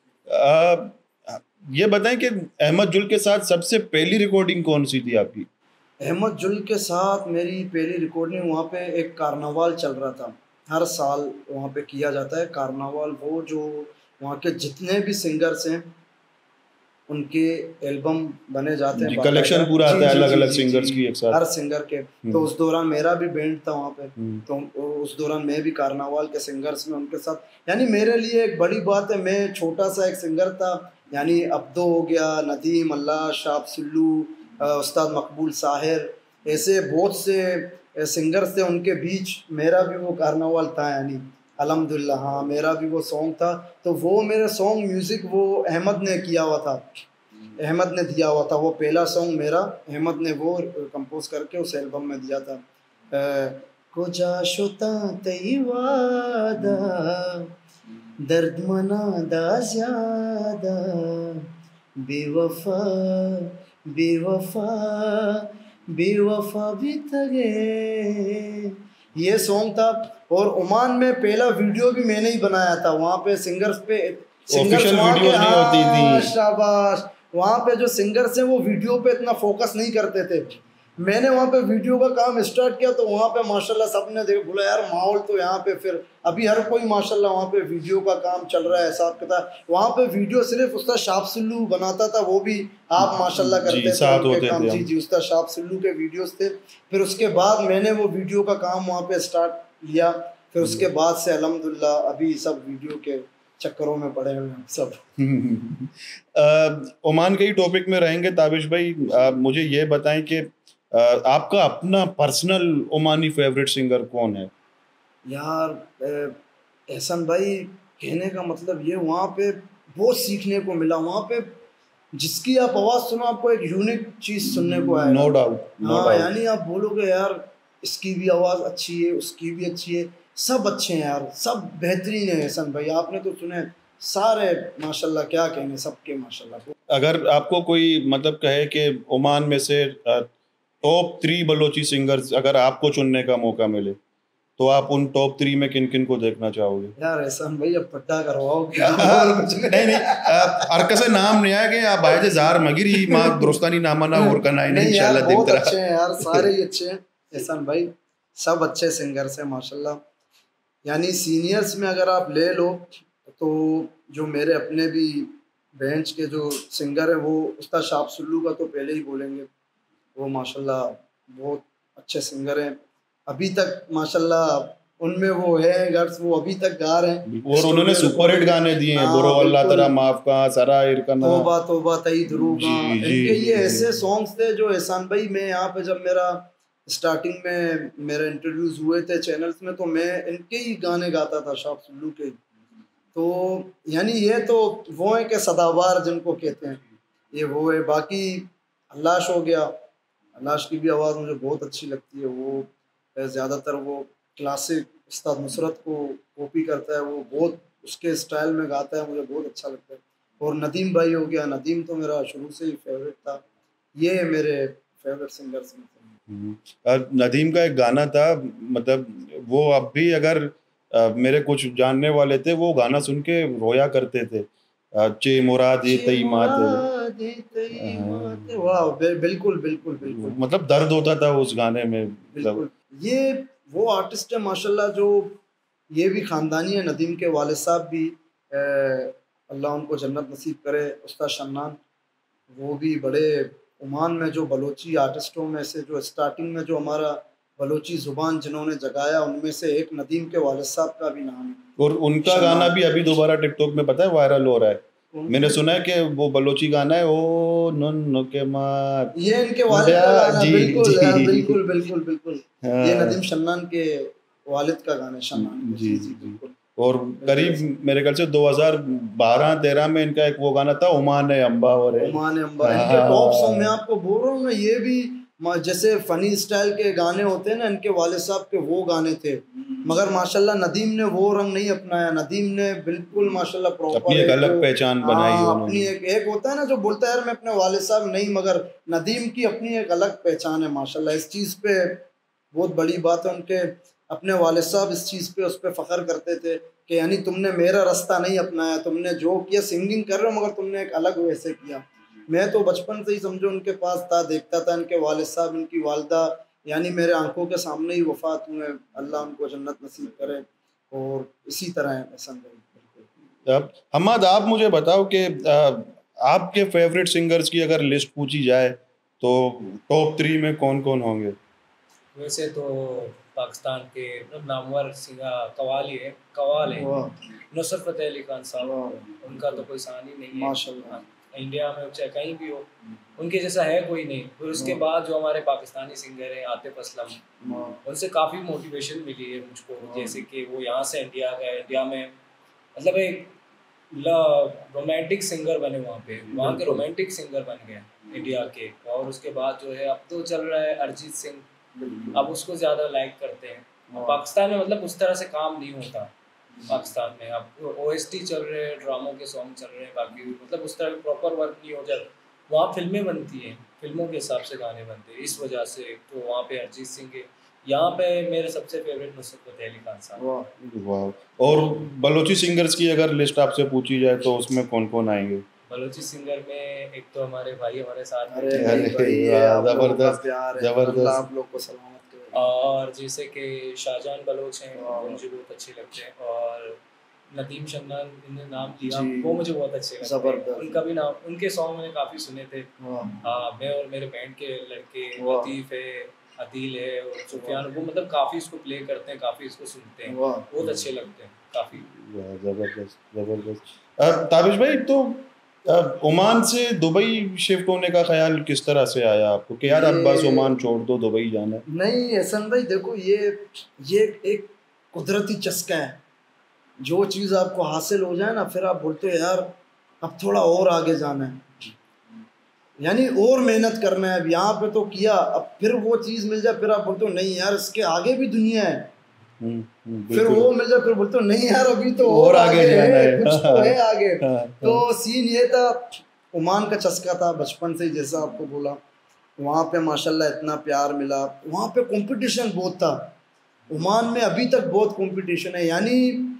ये बताएं कि अहमद जुल के साथ सबसे पहली रिकॉर्डिंग कौन सी थी आपकी? अहमद जुल के साथ मेरी पहली रिकॉर्डिंग वहाँ पे एक कार्नावाल चल रहा था, हर साल वहाँ पे किया जाता है कार्नावाल। वो जो वहाँ के जितने भी सिंगर्स हैं उनके एल्बम बने जाते हैं, कलेक्शन पूरा आता है अलग अलग सिंगर्स की एक साथ, हर सिंगर के। तो उस दौरान मेरा भी बैंड था वहाँ पे, तो उस दौरान मैं भी कार्नावाल के सिंगर्स में उनके साथ, यानी मेरे लिए एक बड़ी बात है। मैं छोटा सा एक सिंगर था, यानी अब्दो हो गया, नदीम, अल्लाह, शाब सुल्लू, उस्ताद मकबूल साहिर, ऐसे बहुत से सिंगर्स थे, उनके बीच मेरा भी वो कार्नावाल था। यानी अल्हम्दुलिल्लाह हाँ, मेरा भी वो सॉन्ग था। तो वो मेरा सॉन्ग म्यूज़िक वो अहमद ने किया हुआ था, अहमद ने दिया हुआ था। वो पहला सॉन्ग मेरा अहमद ने वो कंपोज करके उस एल्बम में दिया था। कुजा शुता तई वादा दर्द मनादा ज़्यादा बेवफा बेवफा बेवफा भी तगे, ये सॉन्ग था। और ओमान में पहला वीडियो भी मैंने ही बनाया था। वहाँ पे सिंगर्स ऑफिशियल वीडियोस नहीं होती थी। शाबाश, वहाँ पे जो सिंगर्स हैं वो वीडियो पे इतना फोकस नहीं करते थे। मैंने वहाँ पे वीडियो का काम स्टार्ट किया तो वहाँ पे माशाल्लाह सबने देखा, बोला यार माहौल तो यहाँ पे, फिर अभी हर कोई माशाल्लाह वहाँ पे वीडियो का काम चल रहा है साथ के साथ। वहाँ पे वीडियो सिर्फ उस्ताद शाब सुल्लू बनाता था, वो भी आप माशाल्लाह करते थे साथ होते काम। थे। जी जी, उस्ताद शाब सुल्लू के वीडियोस थे। फिर उसके बाद मैंने वो वीडियो का काम वहाँ पे स्टार्ट लिया। फिर उसके बाद से अल्हम्दुलिल्लाह अभी सब वीडियो के चक्करों में पड़े हुए हैं सब। ओमान के ही टॉपिक में रहेंगे ताबिश भाई, मुझे ये बताएं कि आपका अपना पर्सनल ओमानी फेवरेट सिंगर कौन है? यार एहसान भाई, कहने का मतलब ये, वहाँ पे बहुत सीखने को मिला। वहाँ पे जिसकी आप आवाज़ सुनो आपको एक यूनिक चीज़ सुनने को आएगा। नो डाउट, हाँ, यानी आप बोलोगे यार इसकी भी आवाज़ अच्छी है, उसकी भी अच्छी है, सब अच्छे हैं यार, सब बेहतरीन है। एहसान भाई आपने तो सुने सारे माशाल्लाह, क्या कहेंगे, सबके माशाल्लाह। अगर आपको कोई मतलब कहे कि ओमान में से टॉप 3 बलोची सिंगर्स अगर आपको चुनने का मौका मिले, तो आप उन टॉप 3 में किन-किन को देखना चाहोगे? यार एहसान भाई, अब पट्टा करवाओगे और कुछ नहीं अरकसे नाम नहीं आया कि आप भाई जार मगिरी मां दुरुस्तानी नामा ना और कनाई नहीं यार, इंशाल्लाह बहुत देखते अच्छे हैं यार, सारे ही अच्छे हैं एहसान भाई, सब अच्छे सिंगर्स हैं माशाल्लाह। यानी सीनियर्स में अगर आप ले लो तो जो मेरे अपने भी बेंच के जो सिंगर हैं, वो उस्ताद शाह सुल्लू का तो पहले ही बोलेंगे, वो माशाल्लाह बहुत अच्छे सिंगर हैं। अभी तक माशाल्लाह उनमें वो है गर्स, वो अभी तक गा रहे हैं और उन्होंने सुपर हिट गाने दिए हैं, बुरो अल्लाह तेरा माफ का, सरा इरकना, तौबा तौबा तई दुरूगा, जी जी इनके ये जी ऐसे सॉन्ग्स थे जो एहसान भाई, मैं यहाँ पे जब मेरा स्टार्टिंग में मेरे इंटरव्यूज हुए थे चैनल्स में, तो मैं इनके ही गाने गाता था, शाह सुल्लू के। तो यानी ये तो वो है कि सदाबहार जिनको कहते हैं, ये वो है। बाकी अल्लाश हो गया, अल्लाश की भी आवाज़ मुझे बहुत अच्छी लगती है। वो ज़्यादातर वो क्लासिक उस्ताद नुसरत को कॉपी करता है, वो बहुत उसके स्टाइल में गाता है, मुझे बहुत अच्छा लगता है। और नदीम भाई हो गया, नदीम तो मेरा शुरू से ही फेवरेट था। ये मेरे फेवरेट सिंगर्स में थे। और नदीम का एक गाना था, मतलब वो अब भी अगर मेरे कुछ जानने वाले थे वो गाना सुन के रोया करते थे, चे मुराद तई मात, वाह, बिल्कुल बिल्कुल बिल्कुल मतलब दर्द होता था उस गाने में। बिल्कुल। ये वो आर्टिस्ट है माशाल्लाह, जो ये भी ख़ानदानी है, नदीम के वालिद साहब भी, अल्लाह उनको जन्नत नसीब करे, उस्ताद शन्नान। वो भी बड़े ओमान में जो बलोची आर्टिस्टों में से जो स्टार्टिंग में जो हमारा बलोची ज़ुबान जिन्होंने जगाया, उनमें से एक नदीम के वालिद साहब का भी नाम है। और उनका गाना भी अभी दोबारा टिकटॉक में पता है वायरल हो रहा है। मैंने सुना है कि वो बलोची गाना है, ओ नुन्नु के मात, ये इनके वालिद का गाना, जी बिल्कुल यार, जी बिल्कुल बिल्कुल बिल्कुल। हाँ, ये नदीम शन्नान के वालिद का गाना है, शन्नान के। जी जी जी बिल्कुल। और करीब मेरे ख्याल से 2012-13 में इनका एक वो गाना था, ओमान अम्बा और ओमान अम्बा, इनके टॉप सॉन्ग मैं आपको बोल रहा हूँ ना, ये भी जैसे फनी स्टाइल के गाने होते हैं ना, इनके वालिद साहब के वो गाने थे। मगर माशाल्लाह नदीम ने वो रंग नहीं अपनाया, नदीम ने बिल्कुल माशाल्लाह प्रॉपर अपनी एक अलग पहचान बनाई है अपनी उन्होंने। एक होता है ना जो बोलता है यार मैं अपने वालिद साहब नहीं, मगर नदीम की अपनी एक अलग पहचान है माशाल्लाह। इस चीज़ पे बहुत बड़ी बात है, उनके अपने वालिद साहब इस चीज़ पे उस पर फ़ख्र करते थे कि यानी तुमने मेरा रास्ता नहीं अपनाया, तुमने जो किया सिंगिंग कर रहे हो मगर तुमने एक अलग वैसे किया। मैं तो बचपन से ही समझो उनके पास था, देखता था। इनके वालिद साहब, इनकी वालदा यानी मेरे आंखों के सामने ही वफ़ात हुए, अल्लाह उनको जन्नत नसीब करे। और इसी तरह है पसंद है। अब हम्मद, आप मुझे बताओ कि आपके फेवरेट सिंगर्स की अगर लिस्ट पूछी जाए तो टॉप 3 में कौन कौन होंगे? वैसे तो पाकिस्तान के मतलब नामवर सिंगर कवाल है नुसरत फतेह अली खान साहब, उनका तो कोई शान ही नहीं है माशाल्लाह। इंडिया में, चाहे कहीं भी हो, उनके जैसा है कोई नहीं। फिर उसके बाद जो हमारे पाकिस्तानी सिंगर हैं आतिफ असलम, उनसे काफ़ी मोटिवेशन मिली है मुझको। जैसे कि वो यहाँ से इंडिया गए, इंडिया में मतलब एक रोमांटिक सिंगर बने, वहाँ के रोमांटिक सिंगर बन गए इंडिया के। और उसके बाद जो है अब तो चल रहा है अरिजीत सिंह, अब उसको ज़्यादा लाइक करते हैं। पाकिस्तान में मतलब उस तरह से काम नहीं होता पाकिस्तान में। अब OST चल रहे हैं, ड्रामों के सॉन्ग चल रहे हैं, बाकी मतलब उस तरह प्रॉपर वर्क नहीं हो जाता। वहाँ फिल्में बनती हैं, फिल्मों के हिसाब से गाने बनते हैं, इस वजह से तो वहाँ पे अरिजीत सिंह के। यहाँ पे मेरे सबसे फेवरेट नुसरत फतेह अली खान साहब। वाह। और बलोची सिंगर्स की अगर लिस्ट आपसे पूछी जाए तो उसमें कौन कौन आएंगे? बलोची सिंगर में एक तो हमारे साथ अरे जबरदस्त जबरदस्त। आप लोग को सलामत करे। और जैसे कि शाहजहान बलोच हैं, वो मुझे बहुत अच्छे लगते हैं। और नदीम शन्नान, इन्हें नाम लिया, वो मुझे बहुत अच्छे लगते हैं। उनका भी नाम, उनके सॉन्ग मैंने काफ़ी सुने थे। मैं और मेरे बैंड के लड़के लतीफ़ है, अदील है और सुफियान, वो मतलब काफ़ी इसको प्ले करते हैं, काफ़ी इसको सुनते हैं, बहुत अच्छे लगते हैं काफ़ी। जबरदस्त जबरदस्त। ताबिश भाई, तो ओमान से दुबई शिफ्ट होने का ख्याल किस तरह से आया आपको कि यार अब बस ओमान छोड़ दो, दुबई जाना है? नहीं एहसान भाई, देखो ये एक कुदरती चस्का है। जो चीज़ आपको हासिल हो जाए ना, फिर आप बोलते हो यार अब थोड़ा और आगे जाना है, यानी और मेहनत करना है। अब यहाँ पे तो किया, अब फिर वो चीज़ मिल जाए, फिर आप बोलते हो नहीं यार इसके आगे भी दुनिया है। फिर वो मिल जाए, फिर बोलते नहीं यार अभी तो और आगे जाना है, कुछ तो है आगे। हाँ, तो सीन ये था, ओमान का चस्का था बचपन से ही, जैसा आपको बोला। वहाँ पे माशाल्लाह इतना प्यार मिला, वहाँ पे कंपटीशन बहुत था। ओमान में अभी तक बहुत कंपटीशन है, यानी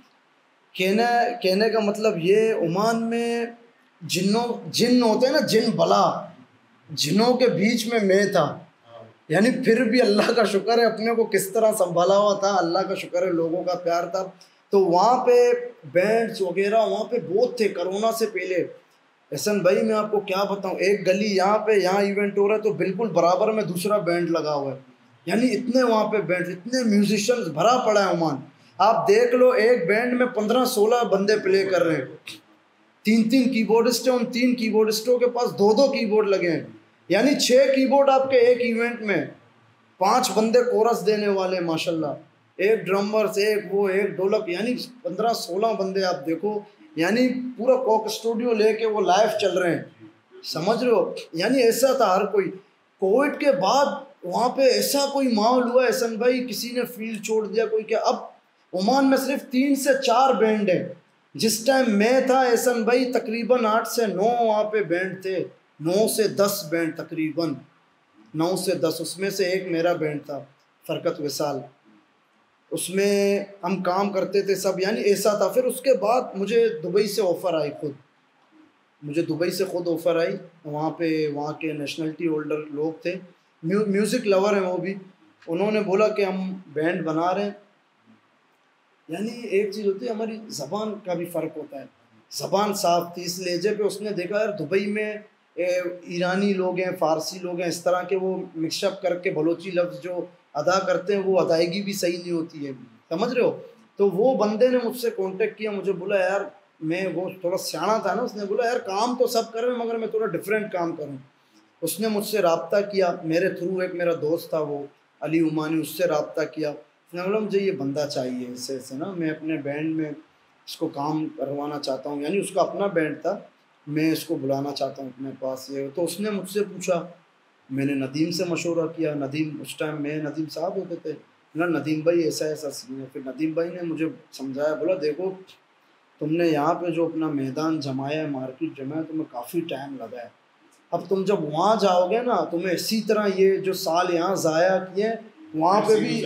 कहने का मतलब ये, ओमान में जिन होते हैं ना, जिन बला, जिनों के बीच में मैं था। यानी फिर भी अल्लाह का शुक्र है अपने को किस तरह संभाला हुआ था, अल्लाह का शुक्र है, लोगों का प्यार था। तो वहाँ पे बैंड्स वगैरह वहाँ पे बहुत थे कोरोना से पहले। एहसन भाई मैं आपको क्या बताऊँ, एक गली यहाँ पे, यहाँ इवेंट हो रहा है तो बिल्कुल बराबर में दूसरा बैंड लगा हुआ है। यानी इतने वहाँ पे बैंड, इतने म्यूजिशियंस, भरा पड़ा है ओमान। आप देख लो एक बैंड में 15-16 बंदे प्ले कर रहे हैं, 3-3 कीबोर्डिस्ट हैं, उन 3 कीबोर्डिस्टों के पास 2-2 कीबोर्ड लगे हैं। यानी 6 कीबोर्ड आपके एक इवेंट में, 5 बंदे कोरस देने वाले माशाल्लाह, एक ड्रमर से एक वो, एक ढोलक, यानी 15-16 बंदे आप देखो। यानी पूरा कोक स्टूडियो लेके वो लाइव चल रहे हैं, समझ रहे हो। यानी ऐसा था हर कोई। कोविड के बाद वहाँ पे ऐसा कोई माहौल हुआ एहसन भाई, किसी ने फील्ड छोड़ दिया कोई क्या। अब ओमान में सिर्फ 3 से 4 बैंड हैं। जिस टाइम मैं था एहसन भाई तकरीबन 8 से 9 वहाँ पे बैंड थे, 9 से 10 बैंड तकरीबन, 9 से 10। उसमें से एक मेरा बैंड था फ़रकत विसाल, उसमें हम काम करते थे सब, यानी ऐसा था। फिर उसके बाद मुझे दुबई से ऑफ़र आई, मुझे दुबई से ख़ुद ऑफ़र आई। वहाँ पे वहाँ के नेशनलिटी होल्डर लोग थे, म्यूज़िक लवर हैं वो भी। उन्होंने बोला कि हम बैंड बना रहे हैं। यानी एक चीज़ होती है, हमारी ज़बान का भी फ़र्क होता है। ज़बान साफ थी, इस लहजे पे उसने देखा यार दुबई में ईरानी लोग हैं, फ़ारसी लोग हैं, इस तरह के वो मिक्सअप करके बलोची लफ्ज़ जो अदा करते हैं वो अदायगी भी सही नहीं होती है, समझ रहे हो। तो वो बंदे ने मुझसे कांटेक्ट किया, मुझे बोला यार, मैं वो थोड़ा सियाना था ना, उसने बोला यार काम तो सब कर रहे हैं मगर मैं थोड़ा डिफरेंट काम करूँ। उसने मुझसे रब्ता किया, मेरे थ्रू एक मेरा दोस्त था वो अली उमानी, उससे रब्ता किया। उसने बोला मुझे ये बंदा चाहिए ऐसे ऐसे ना, मैं अपने बैंड में इसको काम करवाना चाहता हूँ। यानी उसका अपना बैंड था, मैं इसको बुलाना चाहता हूँ अपने पास। ये तो उसने मुझसे पूछा, मैंने नदीम से मशवरा किया। नदीम, उस टाइम में नदीम साहब होते थे ना, नदीम भाई ऐसा ऐसा सीन है। फिर नदीम भाई ने मुझे समझाया, बोला देखो तुमने यहाँ पे जो अपना मैदान जमाया है, मार्केट जमाया है, तुम्हें काफ़ी टाइम लगा है। अब तुम जब वहाँ जाओगे ना, तुम्हें इसी तरह ये जो साल यहाँ ज़ाया किए वहाँ पे भी,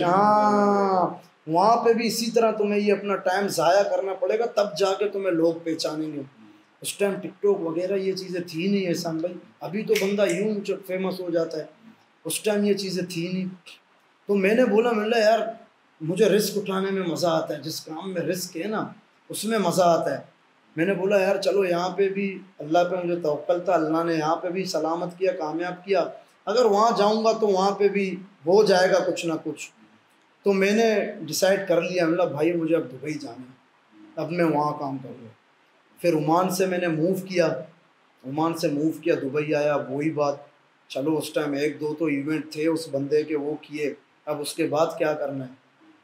हाँ वहाँ पे भी इसी तरह तुम्हें ये अपना टाइम ज़ाया करना पड़ेगा, तब जाके तुम्हें लोग पहचानेंगे। उस टाइम टिकटॉक वगैरह ये चीज़ें थी नहीं एहसान भाई, अभी तो बंदा यूं फेमस हो जाता है, उस टाइम ये चीज़ें थी नहीं। तो मैंने बोला यार मुझे रिस्क उठाने में मज़ा आता है, जिस काम में रिस्क है ना उसमें मज़ा आता है। मैंने बोला यार चलो यहाँ पे भी अल्लाह पे मुझे तवक्कल था, अल्लाह ने यहाँ पे भी सलामत किया, कामयाब किया। अगर वहाँ जाऊँगा तो वहाँ पे भी हो जाएगा कुछ ना कुछ। तो मैंने डिसाइड कर लिया, मतलब भाई मुझे अब दुबई जाना है, अब मैं वहाँ काम करूँगा। फिर ओमान से मैंने मूव किया, ओमान से मूव किया, दुबई आया। वही बात, चलो उस टाइम 1-2 तो इवेंट थे उस बंदे के, वो किए। अब उसके बाद क्या करना है।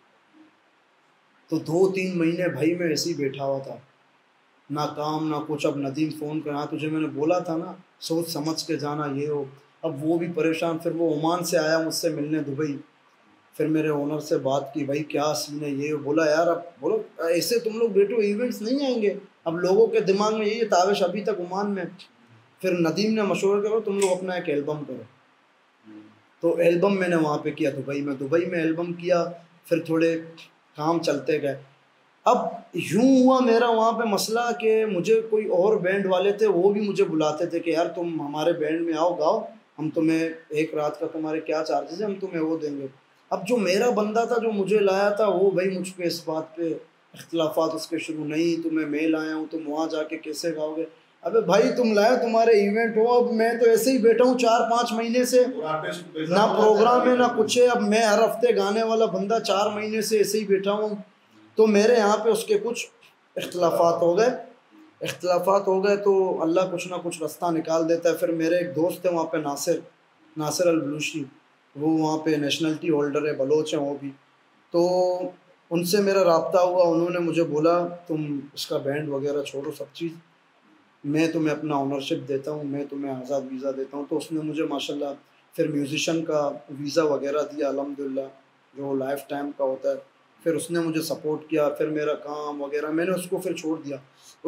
तो 2-3 महीने भाई मैं ऐसे ही बैठा हुआ था, ना काम ना कुछ। अब नदीम फ़ोन कर, हाँ तुझे मैंने बोला था ना सोच समझ के जाना, ये हो। अब वो भी परेशान। फिर वो ओमान से आया मुझसे मिलने दुबई। फिर मेरे ओनर से बात की, भाई क्या सीन है ये। बोला यार अब बोलो ऐसे तुम लोग बैठो, इवेंट्स नहीं आएंगे। अब लोगों के दिमाग में यही ताविश अभी तक ओमान में। फिर नदीम ने मशवरा करो तुम लोग अपना एक एल्बम करो। तो एल्बम मैंने वहाँ पे किया दुबई में एल्बम किया। फिर थोड़े काम चलते गए। अब यूँ हुआ मेरा वहाँ पे मसला कि मुझे कोई और बैंड वाले थे, वो भी मुझे बुलाते थे कि यार तुम हमारे बैंड में आओ, गाओ, हम तुम्हें एक रात का तुम्हारे क्या चार्जेस है हम तुम्हें वो देंगे। अब जो मेरा बंदा था जो मुझे लाया था, वो भाई मुझ पे इस बात पे इख्तलाफात उसके शुरू, नहीं तुम्हें मैं लाया हूँ, तुम वहाँ जाके कैसे गाओगे। अबे भाई तुम लाए, तुम्हारे इवेंट हो, अब मैं तो ऐसे ही बैठा हूँ 4-5 महीने से, ना प्रोग्राम है ना कुछ है। अब मैं हर हफ्ते गाने वाला बंदा 4 महीने से ऐसे ही बैठा हूँ। तो मेरे यहाँ पे उसके कुछ इख्तलाफात हो गए तो अल्लाह कुछ ना कुछ रास्ता निकाल देता है। फिर मेरे एक दोस्त है वहाँ पे, नासिर अल बलूची, वो वहाँ पे नेशनलिटी होल्डर है, बलोच हैं वो भी। तो उनसे मेरा रब्ता हुआ, उन्होंने मुझे बोला तुम इसका बैंड वगैरह छोड़ो सब चीज़, मैं तुम्हें अपना ओनरशिप देता हूँ, मैं तुम्हें आज़ाद वीज़ा देता हूँ। तो उसने मुझे माशाल्लाह फिर म्यूज़िशन का वीज़ा वगैरह दिया अल्हम्दुलिल्लाह, जो लाइफ टाइम का होता है। फिर उसने मुझे सपोर्ट किया, फिर मेरा काम वगैरह मैंने उसको फिर छोड़ दिया,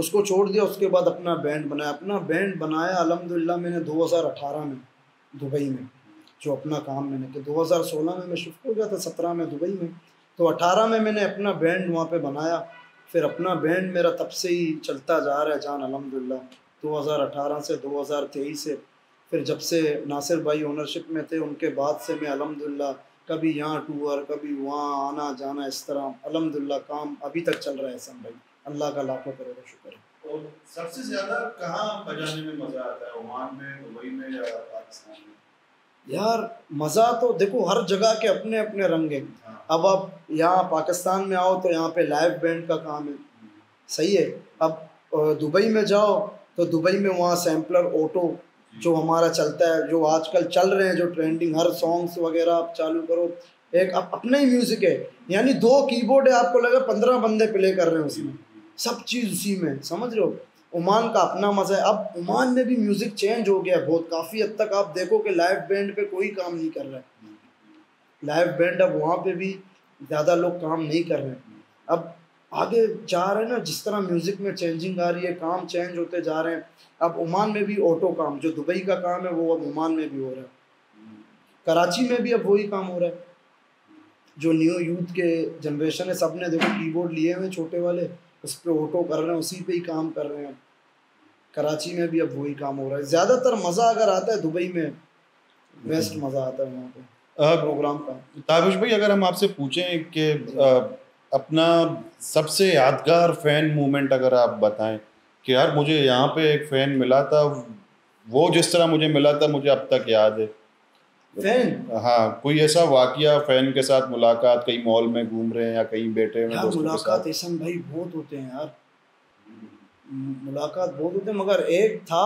उसके बाद अपना बैंड बनाया अल्हम्दुलिल्लाह। मैंने 2018 में दुबई में जो अपना काम मैंने किया, 2016 में मैं शिफ्ट हो गया था, 17 में दुबई में, तो 18 में मैंने अपना बैंड वहाँ पे बनाया। फिर अपना बैंड मेरा तब से ही चलता जा रहा है जान अल्हम्दुलिल्लाह, 2018 से 2023 से। फिर जब से नासिर भाई ओनरशिप में थे उनके बाद से मैं अल्हम्दुलिल्लाह कभी यहाँ टूर कभी वहाँ आना जाना, इस तरह अल्हम्दुलिल्लाह काम अभी तक चल रहा है एहसान भाई, अल्लाह का लाखों करोड़ों शुक्र है। और सबसे ज़्यादा कहाँ बजाने में मज़ा आता है, ओमान में, दुबई में या पाकिस्तान में? यार मज़ा तो देखो हर जगह के अपने अपने रंग हैं। हाँ। अब आप यहाँ पाकिस्तान में आओ तो यहाँ पे लाइव बैंड का काम है, सही है। अब दुबई में जाओ तो दुबई में वहाँ सैम्पलर ऑटो जो हमारा चलता है, जो आजकल चल रहे हैं, जो ट्रेंडिंग हर सॉन्ग्स वगैरह आप चालू करो, एक अपना ही म्यूज़िक है, यानी 2 कीबोर्ड है, आपको लगा 15 बंदे प्ले कर रहे हैं उसमें, सब चीज़ उसी में, समझ रहे हो। ओमान का अपना मज़ा है। अब ओमान में भी म्यूज़िक चेंज हो गया बहुत, काफ़ी हद तक आप देखो कि लाइव बैंड पे कोई काम नहीं कर रहा है, लाइव बैंड अब वहाँ पे भी ज़्यादा लोग काम नहीं कर रहे हैं। अब आगे जा रहे हैं ना, जिस तरह म्यूज़िक में चेंजिंग आ रही है, काम चेंज होते जा रहे हैं। अब ओमान में भी ऑटो काम, जो दुबई का काम है वो अब ओमान में भी हो रहा है, कराची में भी अब वही काम हो रहा है। जो न्यू यूथ के जनरेशन है, सब ने देखो कीबोर्ड लिए हुए छोटे वाले, उस पर ऑटो कर रहे हैं, उसी पे ही काम कर रहे हैं। कराची में भी अब वही काम हो रहा है। ज़्यादातर मज़ा अगर आता है दुबई में, बेस्ट मज़ा आता है वहाँ पे प्रोग्राम का। ताबिश भाई, अगर हम आपसे पूछें कि अपना सबसे यादगार फ़ैन मोमेंट अगर आप बताएं कि यार मुझे यहाँ पे एक फ़ैन मिला था, वो जिस तरह मुझे मिला था मुझे अब तक याद है। फैन, हाँ, कोई ऐसा वाकया फ़ैन के साथ मुलाकात, कहीं मॉल में घूम रहे हैं या कहीं बैठे हुए यार दोस्तों के मुलाकात साथ? एहसन भाई बहुत होते हैं यार, मुलाकात बहुत होते हैं, मगर एक था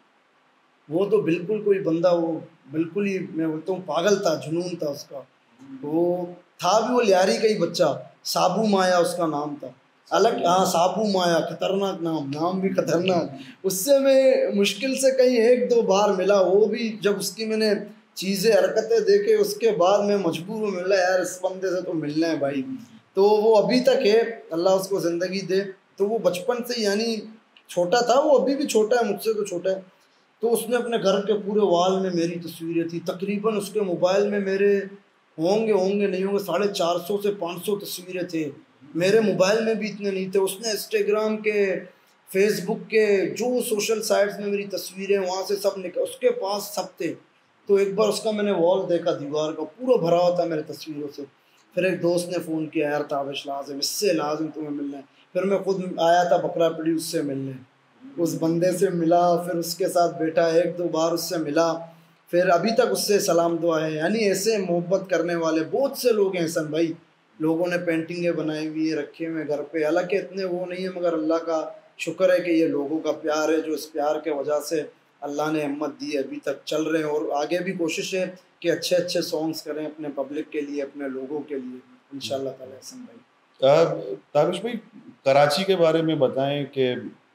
वो तो बिल्कुल कोई बंदा, वो बिल्कुल ही मैं बोलता हूँ पागल था, जुनून था उसका। वो था भी वो लियारी का ही बच्चा, साबू माया उसका नाम था। अलग, हाँ साबू माया, खतरनाक नाम भी खतरनाक। उससे मैं मुश्किल से कहीं 1-2 बार मिला, वो भी जब उसकी मैंने चीज़ें हरकतें देखे उसके बाद मैं मजबूर हूँ, मिला यार इस बंदे से तो मिलना है भाई। तो वो अभी तक है, अल्लाह उसको ज़िंदगी दे। तो वो बचपन से यानी छोटा था, वो अभी भी छोटा है, मुझसे तो छोटा है। तो उसने अपने घर के पूरे वॉल में मेरी तस्वीरें थी, तकरीबन उसके मोबाइल में मेरे होंगे नहीं होंगे 450 से 500 तस्वीरें थे। मेरे मोबाइल में भी इतने नहीं थे। उसने इंस्टाग्राम के, फेसबुक के, जो सोशल साइट्स में मेरी तस्वीरें वहाँ से सब निकल, उसके पास सब थे। तो एक बार उसका मैंने वॉल देखा, दीवार का पूरा भरा हुआ था मेरे तस्वीरों से। फिर एक दोस्त ने फ़ोन किया, यार ताबिश लाज़िम, इससे लाज़िम तुम्हें मिलना है। फिर मैं खुद आया था बकरा पड़ी उससे मिलने, उस बंदे से मिला, फिर उसके साथ बैठा, 1-2 बार उससे मिला, फिर अभी तक उससे सलाम दुआ है। यानी ऐसे मोहब्बत करने वाले बहुत से लोग हैं एहसन भाई। लोगों ने पेंटिंगें बनाई हुई है, रखे हुए घर पे, हालांकि इतने वो नहीं है, मगर अल्लाह का शुक्र है कि ये लोगों का प्यार है, जो इस प्यार के वजह से अल्लाह ने हिम्मत दी है, अभी तक चल रहे हैं। और आगे भी कोशिश है कि अच्छे अच्छे सॉन्ग्स करें अपने पब्लिक के लिए, अपने लोगों के लिए, इंशाल्लाह ताला एहसन भाई। ताबिश भाई, कराची के बारे में बताएं कि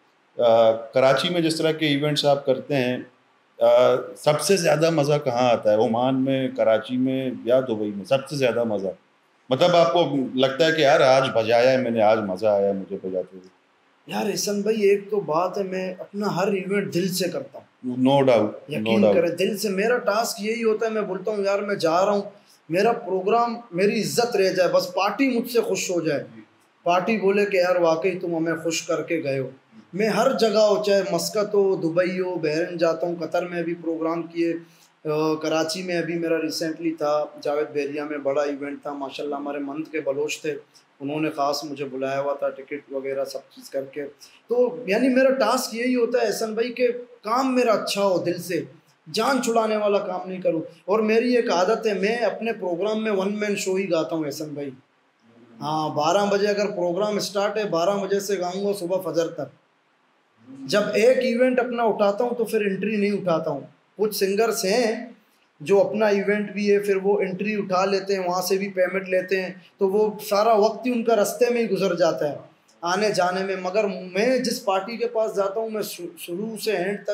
कराची में जिस तरह के इवेंट्स आप करते हैं, सबसे ज़्यादा मज़ा कहाँ आता है? ओमान में, कराची में या दुबई में? सबसे ज़्यादा मज़ा मतलब आपको लगता है कि यार आज बजाया है मैंने, आज मज़ा आया मुझे बजाते हुए? यार एहसन भाई एक तो बात है, मैं अपना हर इवेंट दिल से करता हूँ, नो डाउट, नो यकीन डाउट। करें दिल से। मेरा टास्क यही होता है, मैं बोलता हूँ यार मैं जा रहा हूँ, मेरा प्रोग्राम मेरी इज्जत रह जाए, बस पार्टी मुझसे खुश हो जाए, पार्टी बोले कि यार वाकई तुम हमें खुश करके गए हो। मैं हर जगह हो, चाहे मस्कत हो, दुबई हो, बहरीन जाता हूँ, कतर में भी प्रोग्राम किए, कराची में अभी मेरा रिसेंटली था, जावेद बहरिया में बड़ा इवेंट था माशाल्लाह, हमारे मंथ के बलोच थे, उन्होंने ख़ास मुझे बुलाया हुआ था, टिकट वगैरह सब चीज़ करके। तो यानी मेरा टास्क यही होता है एहसन भाई कि काम मेरा अच्छा हो, दिल से, जान छुड़ाने वाला काम नहीं करूँ। और मेरी एक आदत है, मैं अपने प्रोग्राम में 1 मैन शो ही गाता हूँ एहसन भाई। हाँ 12 बजे अगर प्रोग्राम स्टार्ट है, 12 बजे से गाऊंगा सुबह फजर तक। जब एक इवेंट अपना उठाता हूँ तो फिर एंट्री नहीं उठाता हूँ। कुछ सिंगर्स हैं जो अपना इवेंट भी है, फिर वो एंट्री उठा लेते हैं, वहाँ से भी पेमेंट लेते हैं, तो वो सारा वक्त ही उनका रास्ते में ही गुजर जाता है आने जाने में। मगर मैं जिस पार्टी के पास जाता हूँ, मैं शुरू से एंड तक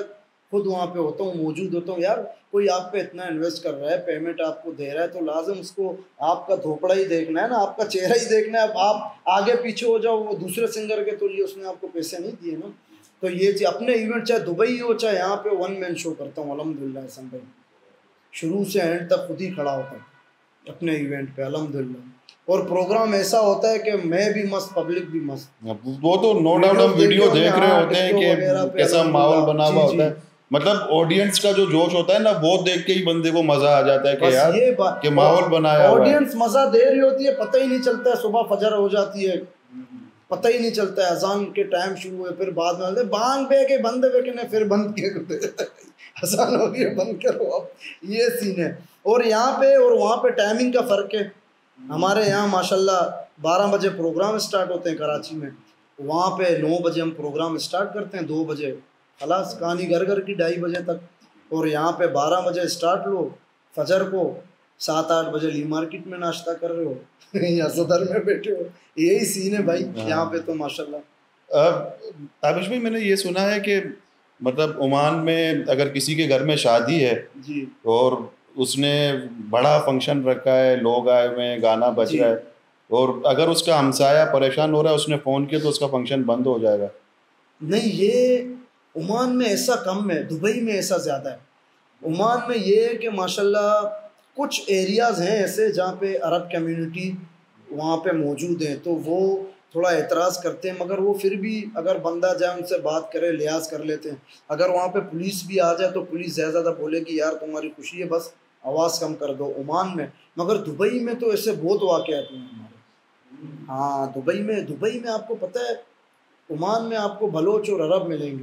खुद वहाँ पे होता हूँ, मौजूद होता हूँ। यार कोई आप पे इतना इन्वेस्ट कर रहा है, पेमेंट आपको दे रहा है, तो लाजम उसको आपका धोपड़ा ही देखना है ना, आपका चेहरा ही देखना है। अब आप आगे पीछे हो जाओ वो दूसरे सिंगर के, तो ये उसने आपको पैसे नहीं दिए ना। तो ये चीज़ अपने इवेंट चाहे दुबई हो चाहे यहाँ पे, वन मैन शो करता हूँ अल्हम्दुलिल्लाह हसन भाई, शुरू से एंड तक खुद ही खड़ा होता हूँ अपने इवेंट पे अल्हम्दुलिल्लाह। और प्रोग्राम ऐसा होता है कि मैं भी मस्त, पब्लिक भी मस्त। वो तो नो डाउट हम वीडियो देख रहे होते हैं कि कैसा माहौल बना हुआ होता है, मतलब ऑडियंस का जो जोश होता है ना, वो देख के ही बंदे को मजा आ जाता है कि यार ये कि माहौल बनाया हुआ है। ऑडियंस मजा दे रही होती है, पता ही नहीं चलता है, सुबह फजर हो जाती है, पता ही नहीं चलता है, अजान के टाइम शुरू हुए, फिर बाद में बांग बे के बंद बे के फिर बंद किए अजान हो गई बंद करो, अब ये सीन है। और यहाँ पे और वहाँ पे टाइमिंग का फ़र्क है। हमारे यहाँ माशाल्लाह 12 बजे प्रोग्राम स्टार्ट होते हैं कराची में, वहाँ पे 9 बजे हम प्रोग्राम स्टार्ट करते हैं, 2 बजे खलास कहानी घर घर की 2:30 बजे तक। और यहाँ पे 12 बजे स्टार्ट लो, फजर को 7-8 बजे ली मार्केट में नाश्ता कर रहे हो या सदर में बैठे हो, यही सीन है भाई यहाँ पे तो माशाल्लाह। ताबिश भाई मैंने ये सुना है कि मतलब ओमान में अगर किसी के घर में शादी है जी, और उसने बड़ा फंक्शन रखा है, लोग आए हुए हैं, गाना बज रहा है, और अगर उसका हमसाया परेशान हो रहा है, उसने फ़ोन किया तो उसका फंक्शन बंद हो जाएगा। नहीं ये ओमान में ऐसा कम है, दुबई में ऐसा ज़्यादा है। ओमान में ये है कि माशाल्लाह कुछ एरियाज़ हैं ऐसे जहाँ पे अरब कम्युनिटी वहाँ पे मौजूद हैं, तो वो थोड़ा एतराज़ करते हैं, मगर वो फिर भी अगर बंदा जाए उनसे बात करे, लिहाज कर लेते हैं। अगर वहाँ पे पुलिस भी आ जाए तो पुलिस ज़्यादा बोलेगी यार तुम्हारी खुशी है बस आवाज़ कम कर दो, ओमान में। मगर दुबई में तो ऐसे बहुत वाक़यात हुए हैं हमारे। हाँ दुबई में आपको पता है, ओमान में आपको बलोच और अरब मिलेंगे,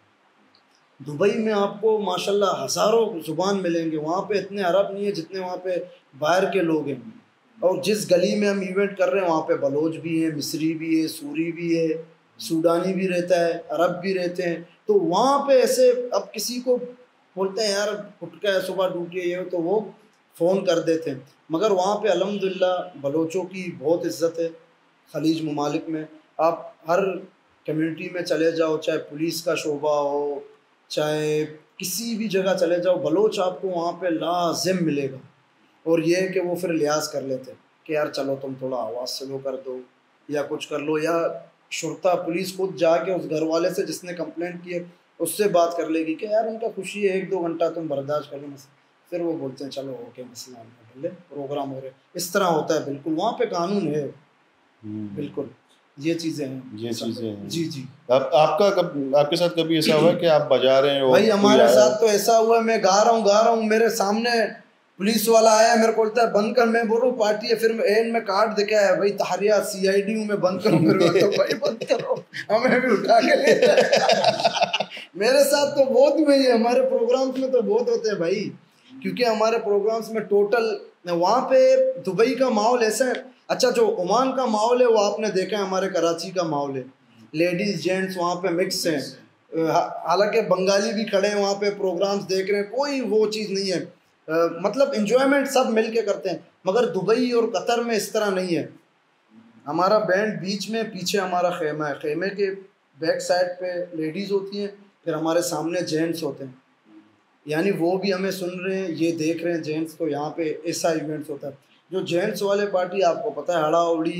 दुबई में आपको माशाल्लाह हज़ारों ज़ुबान मिलेंगे। वहाँ पे इतने अरब नहीं है जितने वहाँ पे बाहर के लोग हैं। और जिस गली में हम इवेंट कर रहे हैं वहाँ पे बलोच भी है, मिस्री भी है, सूरी भी है, सूडानी भी रहता है, अरब भी रहते हैं। तो वहाँ पे ऐसे अब किसी को बोलते हैं यार फुटका है, सुबह ड्यूटी है, ये तो वो फ़ोन कर देते हैं। मगर वहाँ पे अल्हम्दुलिल्लाह बलोचों की बहुत इज़्ज़त है। खलीज ममालिक में आप हर कम्युनिटी में चले जाओ, चाहे पुलिस का शोबा हो, चाहे किसी भी जगह चले जाओ, बलोच आपको वहाँ पे लाजिम मिलेगा। और ये है कि वो फिर लिहाज कर लेते हैं कि यार चलो तुम थोड़ा आवाज़ स्लो कर दो या कुछ कर लो, या शुर्ता पुलिस खुद जाके उस घर वाले से जिसने कंप्लेंट की है उससे बात कर लेगी कि यार उनका खुशी है 1-2 घंटा तुम बर्दाश्त कर लो, फिर वो बोलते हैं चलो ओके मसला हल है, प्रोग्राम हो रहे। इस तरह होता है, बिल्कुल वहाँ पे कानून है, बिल्कुल ये चीज़ें हैं, ये चीज़ें हैं। जी जी। अब आपके साथ कभी ऐसा हुआ कि आप बजा रहे हो? भाई हमारे साथ तो ऐसा हुआ, मैं गा रहा हूँ, मेरे सामने पुलिस वाला आया, मेरे को बोलता है बंद कर, मैं बोलूँ पार्टी है, फिर एंड में कार्ड दिखाया भाई तहरिया CID हूँ मैं, बंद करूँ, फिर तो भाई बंद करो, हमें भी उठा के ले मेरे साथ तो बहुत हुई है, हमारे प्रोग्राम्स में तो बहुत होते हैं भाई, क्योंकि हमारे प्रोग्राम्स में टोटल वहाँ पे दुबई का माहौल ऐसा है। अच्छा जो ओमान का माहौल है वो आपने देखा है, हमारे कराची का माहौल है, लेडीज़ जेंट्स वहाँ पे मिक्स हैं, हालांकि बंगाली भी खड़े हैं वहाँ पे प्रोग्राम्स देख रहे हैं, कोई वो चीज़ नहीं है, मतलब इन्जॉयमेंट सब मिल के करते हैं। मगर दुबई और कतर में इस तरह नहीं है। हमारा बैंड बीच में, पीछे हमारा खेमा है, खेमे के बैक साइड पे लेडीज़ होती हैं, फिर हमारे सामने जेंट्स होते हैं, यानी वो भी हमें सुन रहे हैं, ये देख रहे हैं जेंट्स, तो यहाँ पे ऐसा इवेंट्स होता है। जो जेंट्स वाले पार्टी आपको पता है हड़ा उड़ी,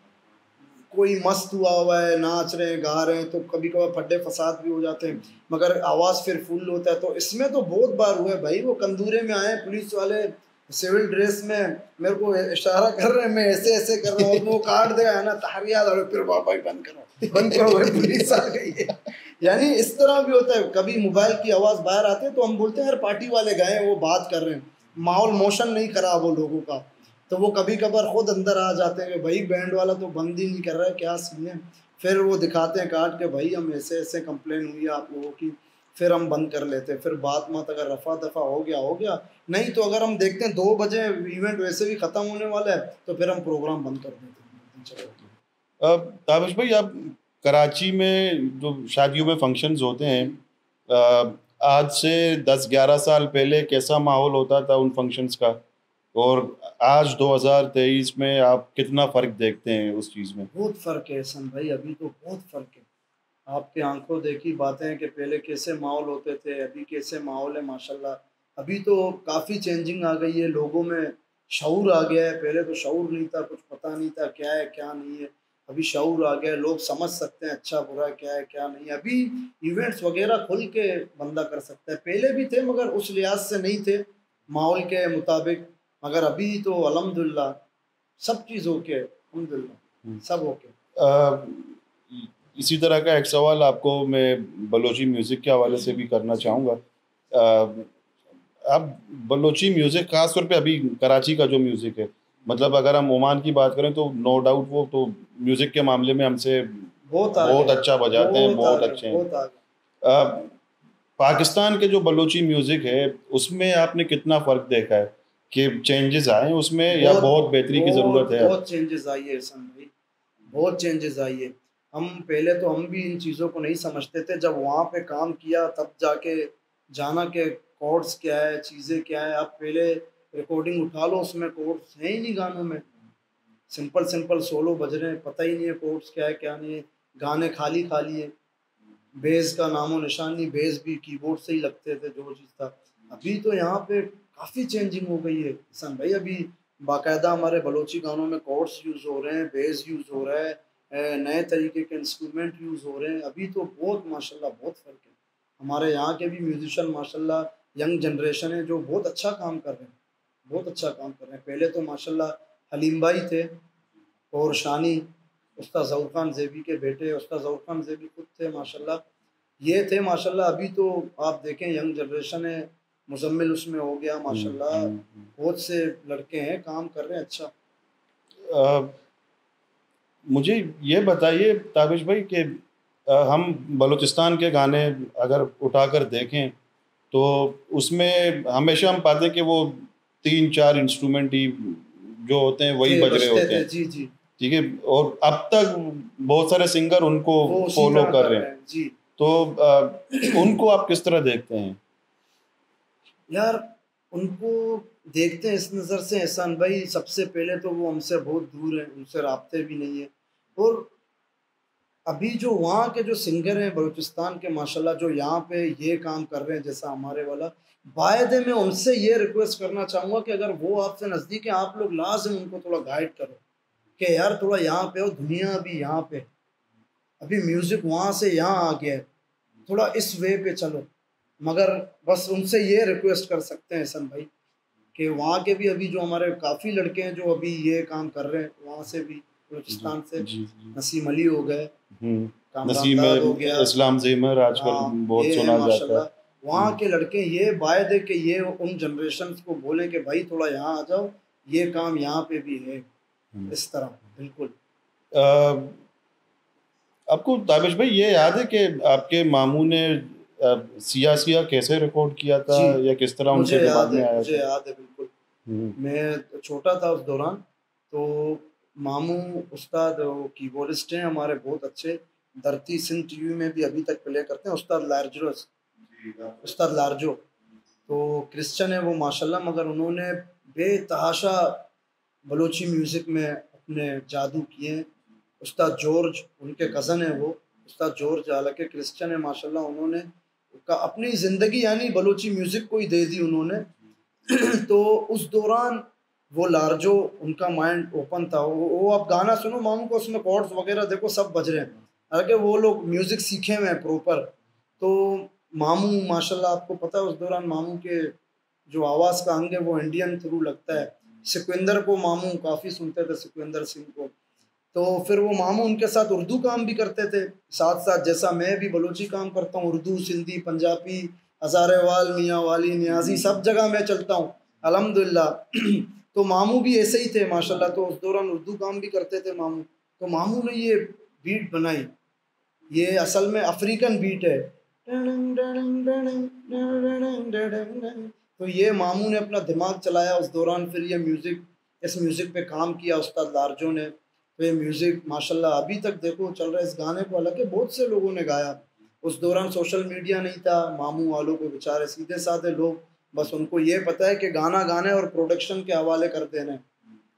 कोई मस्त हुआ है, नाच रहे हैं गा रहे हैं, तो कभी कभार फड्डे फसाद भी हो जाते हैं, मगर आवाज़ फिर फुल होता है। तो इसमें तो बहुत बार हुआ है भाई, वो कंदूरे में आए पुलिस वाले सिविल ड्रेस में, मेरे को इशारा कर रहे हैं, मैं ऐसे ऐसे कर रहा हूँ, वो कार्ड दे ना तहरिया, फिर बाबा बंद करो भाई पुलिस आ गई है। यानी इस तरह भी होता है, कभी मोबाइल की आवाज़ बाहर आती है तो हम बोलते हैं यार पार्टी वाले गए वो बात कर रहे हैं, माहौल मोशन नहीं खराब हो लोगों का, तो वो कभी कभार खुद अंदर आ जाते हैं कि भाई बैंड वाला तो बंद ही नहीं कर रहा है, क्या सीन है। फिर वो दिखाते हैं कार्ड के भाई हम ऐसे ऐसे कंप्लेन हुई है आप लोगों की, फिर हम बंद कर लेते हैं। फिर बात मत अगर रफा दफा हो गया, नहीं तो अगर हम देखते हैं 2 बजे इवेंट वैसे भी ख़त्म होने वाला है तो फिर हम प्रोग्राम बंद कर देते हैं। अब ताबिश भाई आप कराची में जो शादियों में फंक्शंस होते हैं, आज से 10-11 साल पहले कैसा माहौल होता था उन फंक्शंस का, और आज 2023 में आप कितना फ़र्क देखते हैं उस चीज़ में? बहुत फ़र्क है एहसान भाई, अभी तो बहुत फ़र्क है। आपके आंखों देखी बातें हैं कि पहले कैसे माहौल होते थे, अभी कैसे माहौल है माशाल्लाह। अभी तो काफ़ी चेंजिंग आ गई है, लोगों में शऊर आ गया है। पहले तो शऊर नहीं था, कुछ पता नहीं था क्या है क्या नहीं है। अभी शऊर आ गया है, लोग समझ सकते हैं अच्छा बुरा क्या है क्या नहीं है। अभी इवेंट्स वगैरह खुल के बंदा कर सकता है, पहले भी थे मगर उस लिहाज से नहीं थे माहौल के मुताबिक। मगर अभी तो अल्हम्दुलिल्लाह सब चीज़ ओके है, अल्हम्दुलिल्लाह सब ओके। अ, इसी तरह का एक सवाल आपको मैं बलोची म्यूज़िक के हवाले से भी करना चाहूँगा। अब बलोची म्यूज़िक ख़ास तौर पे अभी कराची का जो म्यूज़िक है, मतलब अगर हम ओमान की बात करें तो नो डाउट वो तो म्यूज़िक के मामले में हमसे बहुत आगे बहुत है, अच्छा बजाते हैं, बहुत बहुत आगे, अच्छे हैं। बहुत आगे। अ, पाकिस्तान के जो बलोची म्यूज़िक है, उसमें आपने कितना फ़र्क देखा है कि चेंजेस आए हैं उसमें या बहुत बहुत बेहतरी की ज़रूरत है अब? बहुत चेंजेस आई है एहसान भाई, बहुत चेंजेस आई है। हम पहले तो हम भी इन चीज़ों को नहीं समझते थे, जब वहाँ पे काम किया तब जाके जाना कि कॉर्ड्स क्या है, चीज़ें क्या है। आप पहले रिकॉर्डिंग उठा लो, उसमें कॉर्ड्स हैं ही नहीं गानों में, सिंपल सिंपल सोलो बज रहे हैं, पता ही नहीं है कॉर्ड्स क्या है क्या नहीं है। गाने खाली खाली है, बेस का नामो निशान नहीं, बेस भी कीबोर्ड से ही लगते थे जो चीज़ था। अभी तो यहाँ पे काफ़ी चेंजिंग हो गई है हसन भाई। अभी बाकायदा हमारे बलोची गानों में कॉर्ड्स यूज़ हो रहे हैं, बेस यूज़ हो रहा है, नए तरीके के इंस्ट्रूमेंट यूज़ हो रहे हैं। अभी तो बहुत माशाल्लाह बहुत फ़र्क है। हमारे यहाँ के भी म्यूजिशियन माशाल्लाह यंग जनरेशन है जो बहुत अच्छा काम कर रहे हैं, बहुत अच्छा काम कर रहे हैं। पहले तो माशाल्लाह हलीम भाई थे और शानी, उस्ताद ज़फ़र खान ज़ेबी के बेटे उस्ताद ज़फ़र खान ज़ेबी खुद थे माशाल्लाह। ये थे माशाल्लाह। अभी तो आप देखें यंग जनरेशन है, मुज़म्मिल उसमें हो गया माशाल्लाह, बहुत से लड़के हैं काम कर रहे हैं अच्छा। अ, मुझे ये बताइए ताबिश भाई कि हम बलूचिस्तान के गाने अगर उठाकर देखें तो उसमें हमेशा हम पाते हैं कि वो 3-4 इंस्ट्रूमेंट ही जो होते हैं वही थे बज रहे बजते होते थे, हैं, जी, जी। ठीक है? और अब तक बहुत सारे सिंगर उनको वो उसी फ़ॉलो तरह कर कर रहे रहे हैं। हैं, जी। तो उनको आप किस तरह देखते हैं? यार उनको देखते हैं इस नज़र से एहसान भाई, सबसे पहले तो वो हमसे बहुत दूर हैं, उनसे राब्ते भी नहीं है। और अभी जो वहाँ के जो सिंगर हैं बलूचिस्तान के माशाल्लाह जो यहाँ पे ये काम कर रहे हैं जैसा हमारे वाला, वायदे में उनसे ये रिक्वेस्ट करना चाहूँगा कि अगर वो आपसे नज़दीक है, आप लोग लाज़िम उनको थोड़ा गाइड करो कि यार थोड़ा यहाँ पे हो, दुनिया अभी यहाँ पे है। अभी म्यूज़िक वहाँ से यहाँ आ गया है, थोड़ा इस वे पे चलो। मगर बस उनसे ये रिक्वेस्ट कर सकते हैं एहसन भाई कि वहाँ के भी अभी जो हमारे काफ़ी लड़के हैं जो अभी ये काम कर रहे हैं, वहाँ से भी जी, बलूचिस्तान से जी, जी। नसीम अली हो गए, हुँ, कामरान नसीम दाद हो गया। इस्लाम ज़ेमर आजकल हाँ, बहुत ये है सुना जाता है। माशाल्लाह। वहाँ हुँ, के लड़के ये वायद है कि ये उन जनरेशन्स को बोलें कि भाई थोड़ा यहाँ आ जाओ, ये काम यहाँ पे भी है, हुँ। इस तरह, बिल्कुल। अ, आपको ताबिश भाई ये याद है कि आपके मामू ने सिया सिया कैसे रिकॉर्ड किया था जी, या किस तरह उनके दिमाग में आया मुझे था? याद है बिल्कुल। हुँ, मैं छोटा था उस दौरान, तो मामू उस्ताद वो कीबोर्डिस्ट हैं हमारे बहुत अच्छे, धरती सिंह टीवी में भी अभी तक प्ले करते हैं, उस्ताद लारजो। तो क्रिश्चियन है वो माशाल्लाह, मगर उन्होंने बेतहाशा बलोची म्यूज़िक में अपने जादू किए हैं। उस्ताद जॉर्ज उनके कज़न हैं वो, उस्ताद जॉर्ज हालाँकि क्रिश्चियन है माशाल्लाह, उन्होंने का अपनी ज़िंदगी यानी बलोची म्यूज़िक को ही दे दी उन्होंने। तो उस दौरान वो लारजो उनका माइंड ओपन था, वो आप गाना सुनो मामू को, उसमें कॉर्ड्स वगैरह देखो सब बज रहे हैं, हालाँकि वो लोग म्यूज़िक सीखे हुए हैं प्रॉपर। तो मामू माशाल्लाह आपको पता है उस दौरान मामू के जो आवाज़ का अंग है वो इंडियन थ्रू लगता है। सुखविंदर को मामू काफ़ी सुनते थे, सुखविंदर सिंह को। तो फिर वो मामू उनके साथ उर्दू काम भी करते थे, साथ-साथ जैसा मैं भी बलोची काम करता हूँ, उर्दू, सिंधी, पंजाबी, हज़ारेवाल, मियाँ वाली, नियाज़ी सब जगह मैं चलता हूँ, अल्हम्दुलिल्लाह। तो मामू भी ऐसे ही थे माशाल्लाह, तो उस दौरान उर्दू काम भी करते थे मामू। तो मामू ने ये बीट बनाई, ये असल में अफ्रीकन बीट है। तो ये मामू ने अपना दिमाग चलाया उस दौरान, फिर ये म्यूज़िक इस म्यूज़िक पे काम किया उस्ताद लारजो ने। तो ये म्यूज़िक माशाल्लाह अभी तक देखो चल रहा है इस गाने को, हालाँकि बहुत से लोगों ने गाया। उस दौरान सोशल मीडिया नहीं था, मामू वालों को बेचारे सीधे-साधे लोग, बस उनको ये पता है कि गाना गाना है और प्रोडक्शन के हवाले कर देना है।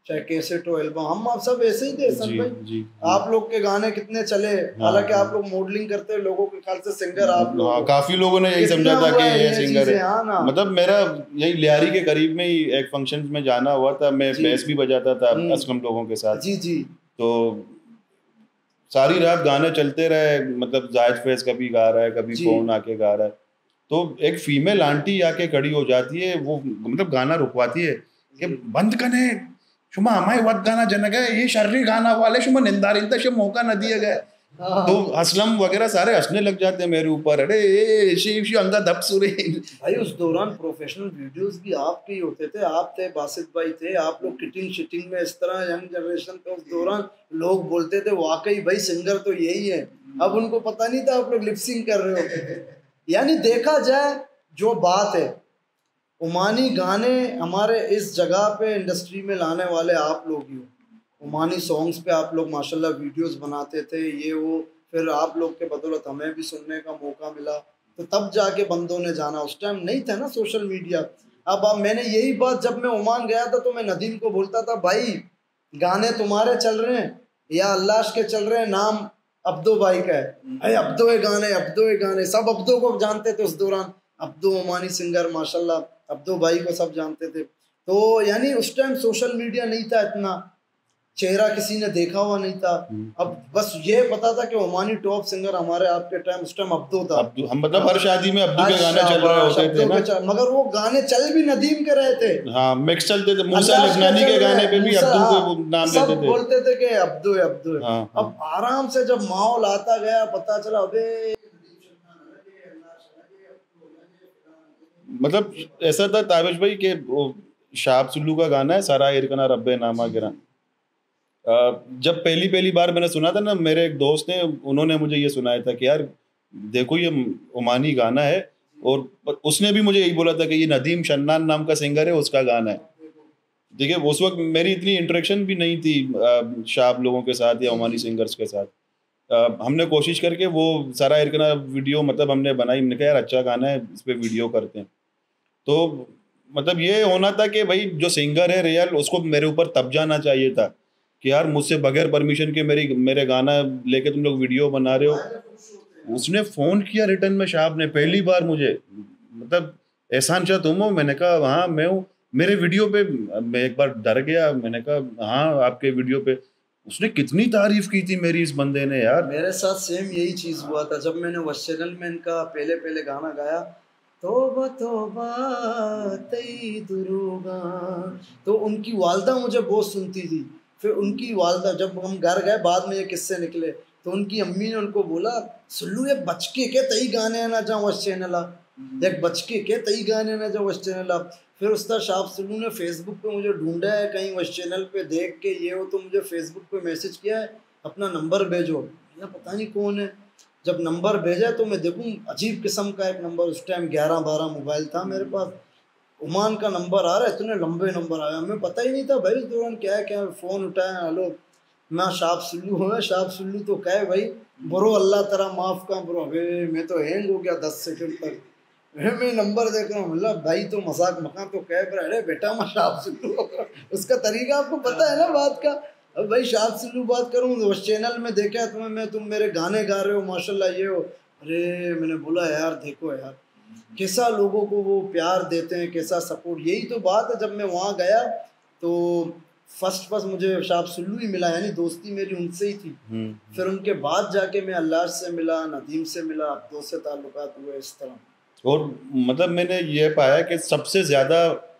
चाहे कैसेट हो, एल्बम, हम आप सब ऐसे ही थे जी सन भाई। जी आप लोग के गाने कितने चले, हालांकि आप लोग मॉडलिंग करते हैं, लोगों के ख्याल से सिंगर आप लोग हाँ, हो। काफी लोगों ने यही कितना समझा था हुआ कि है ये ये सिंगर चीजें, है। हाँ ना। मतलब मेरा यही लियारी के करीब में ही एक फंक्शन में जाना हुआ था, मैं जी। बेस भी बजाता था हम्म। असलम लोगों के साथ। जी जी। तो सारी रात गाने चलते रहे, मतलब जाहिद फैज कभी गा रहा है, कभी जी कौन आके गा रहा है। तो एक फीमेल आंटी आके खड़ी हो जाती है, वो मतलब गाना रुकवाती है कि जी। बंद कने, शुमा हमारे वक्त गाना जन गए, ये शर्री गाना वाले शुमा निंदारिंदा शे मौका न दिया गया। तो हाँ असलम वगैरह सारे हंसने लग जाते हैं मेरे ऊपर, अरे ये शिव शिव अंगा दब सुरे। भाई, उस दौरान प्रोफेशनल वीडियोस भी आपके ही होते थे, आप थे, बासित भाई थे, आप लोग किटिंग शिटिंग में इस तरह, यंग जनरेशन के उस दौरान लोग बोलते थे वाकई भाई सिंगर तो यही है। अब उनको पता नहीं था आप लोग लिपसिंग कर रहे हो। यानी देखा जाए जो बात है, ओमानी गाने हमारे इस जगह पे इंडस्ट्री में लाने वाले आप लोग ही हो। ओमानी सॉन्ग्स पे आप लोग माशाल्लाह वीडियोस बनाते थे, ये वो, फिर आप लोग के बदौलत हमें भी सुनने का मौका मिला, तो तब जाके बंदों ने जाना। उस टाइम नहीं था ना सोशल मीडिया। अब मैंने यही बात, जब मैं ओमान गया था तो मैं नदीम को बोलता था, भाई गाने तुम्हारे चल रहे हैं या अल्लाह के चल रहे हैं, नाम अब्दो भाई का है, अरे अब्दो है गाने, अब्दो है गाने, सब अब्दो को जानते थे उस दौरान। अब्दो ओमानी सिंगर माशाल्लाह, अब्दो भाई को सब जानते थे। तो यानी उस टाइम सोशल मीडिया नहीं था इतना, चेहरा किसी ने देखा हुआ नहीं था। अब बस ये पता था कि ओमानी टॉप सिंगर हमारे आपके टाइम, उस टाइम अब्दो था। अब्दू, हम मतलब हर शादी में अब्दू के गाने चल रहे होते थे ना। मगर वो गाने चल भी नदीम के रहे थे। हाँ, मिक्स चलते थे, मूसा अल्लाह लबनानी के गाने पे भी अब्दू हाँ, को नाम सब लेते थे। बोलते थे कि अब्दू है, अब्दू है। हाँ हाँ। अब आराम से जब माहौल आता गया, पता चला अबे मतलब ऐसा था ताबिश भाई कि वो शाब सुल्लू का गाना है सारा इरकना रब्बे नामा गिरा। जब पहली पहली बार मैंने सुना था ना, मेरे एक दोस्त ने, उन्होंने मुझे ये सुनाया था कि यार देखो ये ओमानी गाना है, और उसने भी मुझे यही बोला था कि ये नदीम शन्नान नाम का सिंगर है, उसका गाना है। देखिए उस वक्त मेरी इतनी इंटरेक्शन भी नहीं थी शाब लोगों के साथ या ओमानी सिंगर्स के साथ। हमने कोशिश करके वो सारा इरकना वीडियो मतलब हमने बनाई, हमने कहा यार अच्छा गाना है, इस पर वीडियो करते हैं। तो मतलब ये होना था कि भाई जो सिंगर है रियल, उसको मेरे ऊपर तब जाना चाहिए था कि यार मुझसे बगैर परमिशन के मेरे गाना लेके तुम लोग वीडियो बना रहे हो। उसने फ़ोन किया रिटर्न में, शाब ने पहली बार मुझे, मतलब एहसान शाह तुम हो? मैंने कहा हाँ मैं हूँ। मेरे वीडियो पे मैं एक बार डर गया, मैंने कहा हाँ आपके वीडियो पे। उसने कितनी तारीफ की थी मेरी इस बंदे ने यार। मेरे साथ सेम यही चीज़ हुआ था जब मैंने वश चैनल में इनका पहले पहले गाना गाया, तोबा तोबा तई दुरूगा, तो उनकी वालदा मुझे बहुत सुनती थी। फिर उनकी वालदा, जब हम घर गए बाद में ये किस्से निकले, तो उनकी अम्मी ने उनको बोला, सुल्लू एक बचके के तई गाने ना जा वश चैनल, एक बचके के तई गाने ना जा वश चैनल। फिर उस्ताद शाह सुल्लू ने फेसबुक पे मुझे ढूंढा है, कहीं वश चैनल पे देख के ये हो, तो मुझे फेसबुक पे मैसेज किया है, अपना नंबर भेजो। या पता नहीं कौन है। जब नंबर भेजा तो मैं देखूं अजीब किस्म का एक नंबर, उस टाइम 11-12 मोबाइल था मेरे पास, ओमान का नंबर आ रहा है, इतने लंबे नंबर आया, हमें पता ही नहीं था भाई उस दौरान क्या है क्या। फ़ोन उठाया, हेलो मैं शाब सुल्लू हूँ। शाब सुल्लू तो कहे भाई ब्रो अल्लाह तेरा माफ़ का ब्रो, अबे मैं तो हैंग हो गया 10 सेकंड तक। मैं नंबर देख रहा हूँ, मतलब भाई तो मजाक मकान तो कह पर, अरे बेटा मैं शाब सुल्लू उसका तरीका आपको पता है ना बात का। अब भाई शाब सुल्लू बात करूँ, उस चैनल में देखा है तुम्हें, मैं तुम मेरे गाने गा रहे हो माशाल्लाह ये हो। अरे मैंने बोला यार देखो यार कैसा लोगों को वो प्यार देते हैं, कैसा सपोर्ट। यही तो बात है, जब मैं वहाँ गया तो फर्स्ट मुझे शाब सुल्लू ही मिला, यानी दोस्ती मेरी उनसे ही थी। फिर उनके बाद जाके मैं अल्लाह से मिला, नदीम से मिला, अब्दो से ताल्लुकात हुए इस तरह। और मतलब मैंने ये पाया कि सबसे ज्यादा